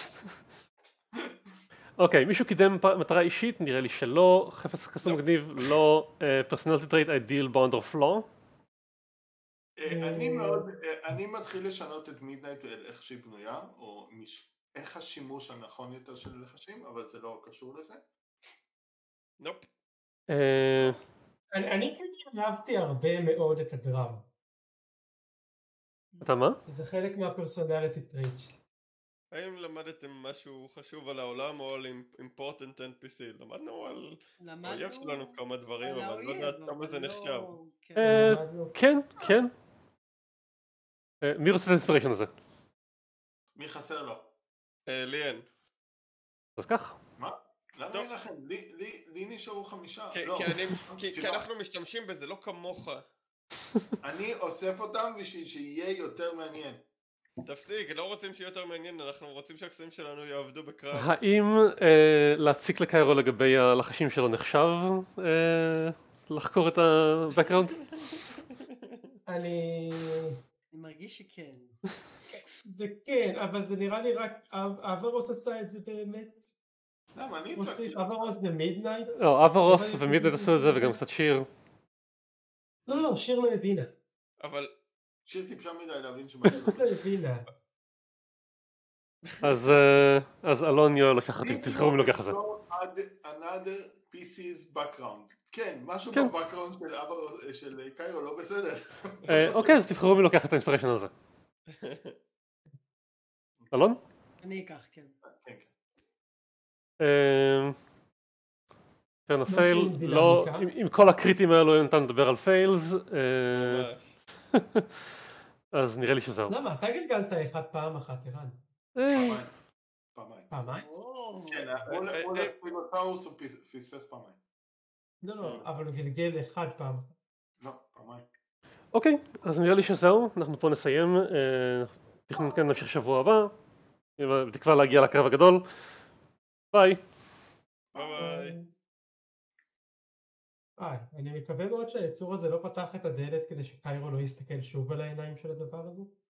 אוקיי, מישהו קידם פ- מטרה אישית? נראה לי שלא. חפץ קסום מגניב? לא. פרסונליטי טרייט אידיאל בונד או פלו? אה, אני מאוד, אה, אני מתחיל לשנות את מידנייט איך שהיא בנויה, או מש- איך השימוש הנכון יותר של לחשים, אבל זה לא קשור לזה. נופ. אה, אני אני כן אהבתי הרבה מאוד את הדראם. אתה מה? זה חלק מהפרסונליטי טרייט. האם למדתם משהו חשוב על העולם או על important אן פי סי? למדנו על למדנו... האויב שלנו כמה דברים, על אבל לא האויב, יודעת כמה אבל זה לא- נחשב. כן. אה, למדנו. כן, כן. אה, מי רוצה את האינספיריישן הזה? מי חסר לו? אה, לי אין. אז כך. מה? למה טוב. אין לכם? לי- לי לי נשארו חמישה. כי- לא. כי אני- כי- כי שבעה. אנחנו משתמשים בזה, לא כמוך. אני אוסף אותם בשביל שיהיה יותר מעניין. תפסיק, לא רוצים שיהיה יותר מעניין, אנחנו רוצים שהקסמים שלנו יעבדו בקרב. האם אה, להציק לקיירו לגבי הלחשים שלו נחשב אה, לחקור את ה-background? אני... אני מרגיש שכן. זה כן, אבל זה נראה לי רק... אב- אברוס עשה את זה באמת. למה? אני מוסיף הצגתי. אברוס זה מידנייט? לא, אברוס ומידנייט עשו את זה וגם קצת שיר. לא, לא, שיר לא הבינה. אבל שיר טיפשה מדי להבין שמה. לא הבינה. אז אה, אז אלון יואל לקחת, תבחרו מי לוקח את זה. another pieces background. כן, משהו כן. בבקראונד של אברוס, של קיירו לא בסדר. אה, אוקיי, אז תבחרו מי לוקח את האינספיריישן הזה. אלון? אני אקח, כן. כן, כן. טרן לא הפייל, שום לא, דינמיקה. עם- עם כל הקריטים האלו אין ניתן לדבר על פיילס, אה, ממש. אז נראה לי שזהו. למה? אתה גלגלת אחד פעם אחת, ערן. אה, פעמיים. פעמיים. פעמיים? או, כן, אה, מול אה, מול אה. הספינוסאוס הוא פס- פספס פעמיים. לא, לא, אבל הוא גלגל אחד פעם. לא, פעמיים. אוקיי, אז נראה לי שזהו, אנחנו פה נסיים, אה, תכנון כן נמשיך שבוע הבא, בתקווה להגיע לקרב הגדול, ביי. ביי ביי. אה, אני מקווה מאוד שהיצור הזה לא פתח את הדלת כדי שקיירו לא יסתכל שוב על העיניים של הדבר הזה.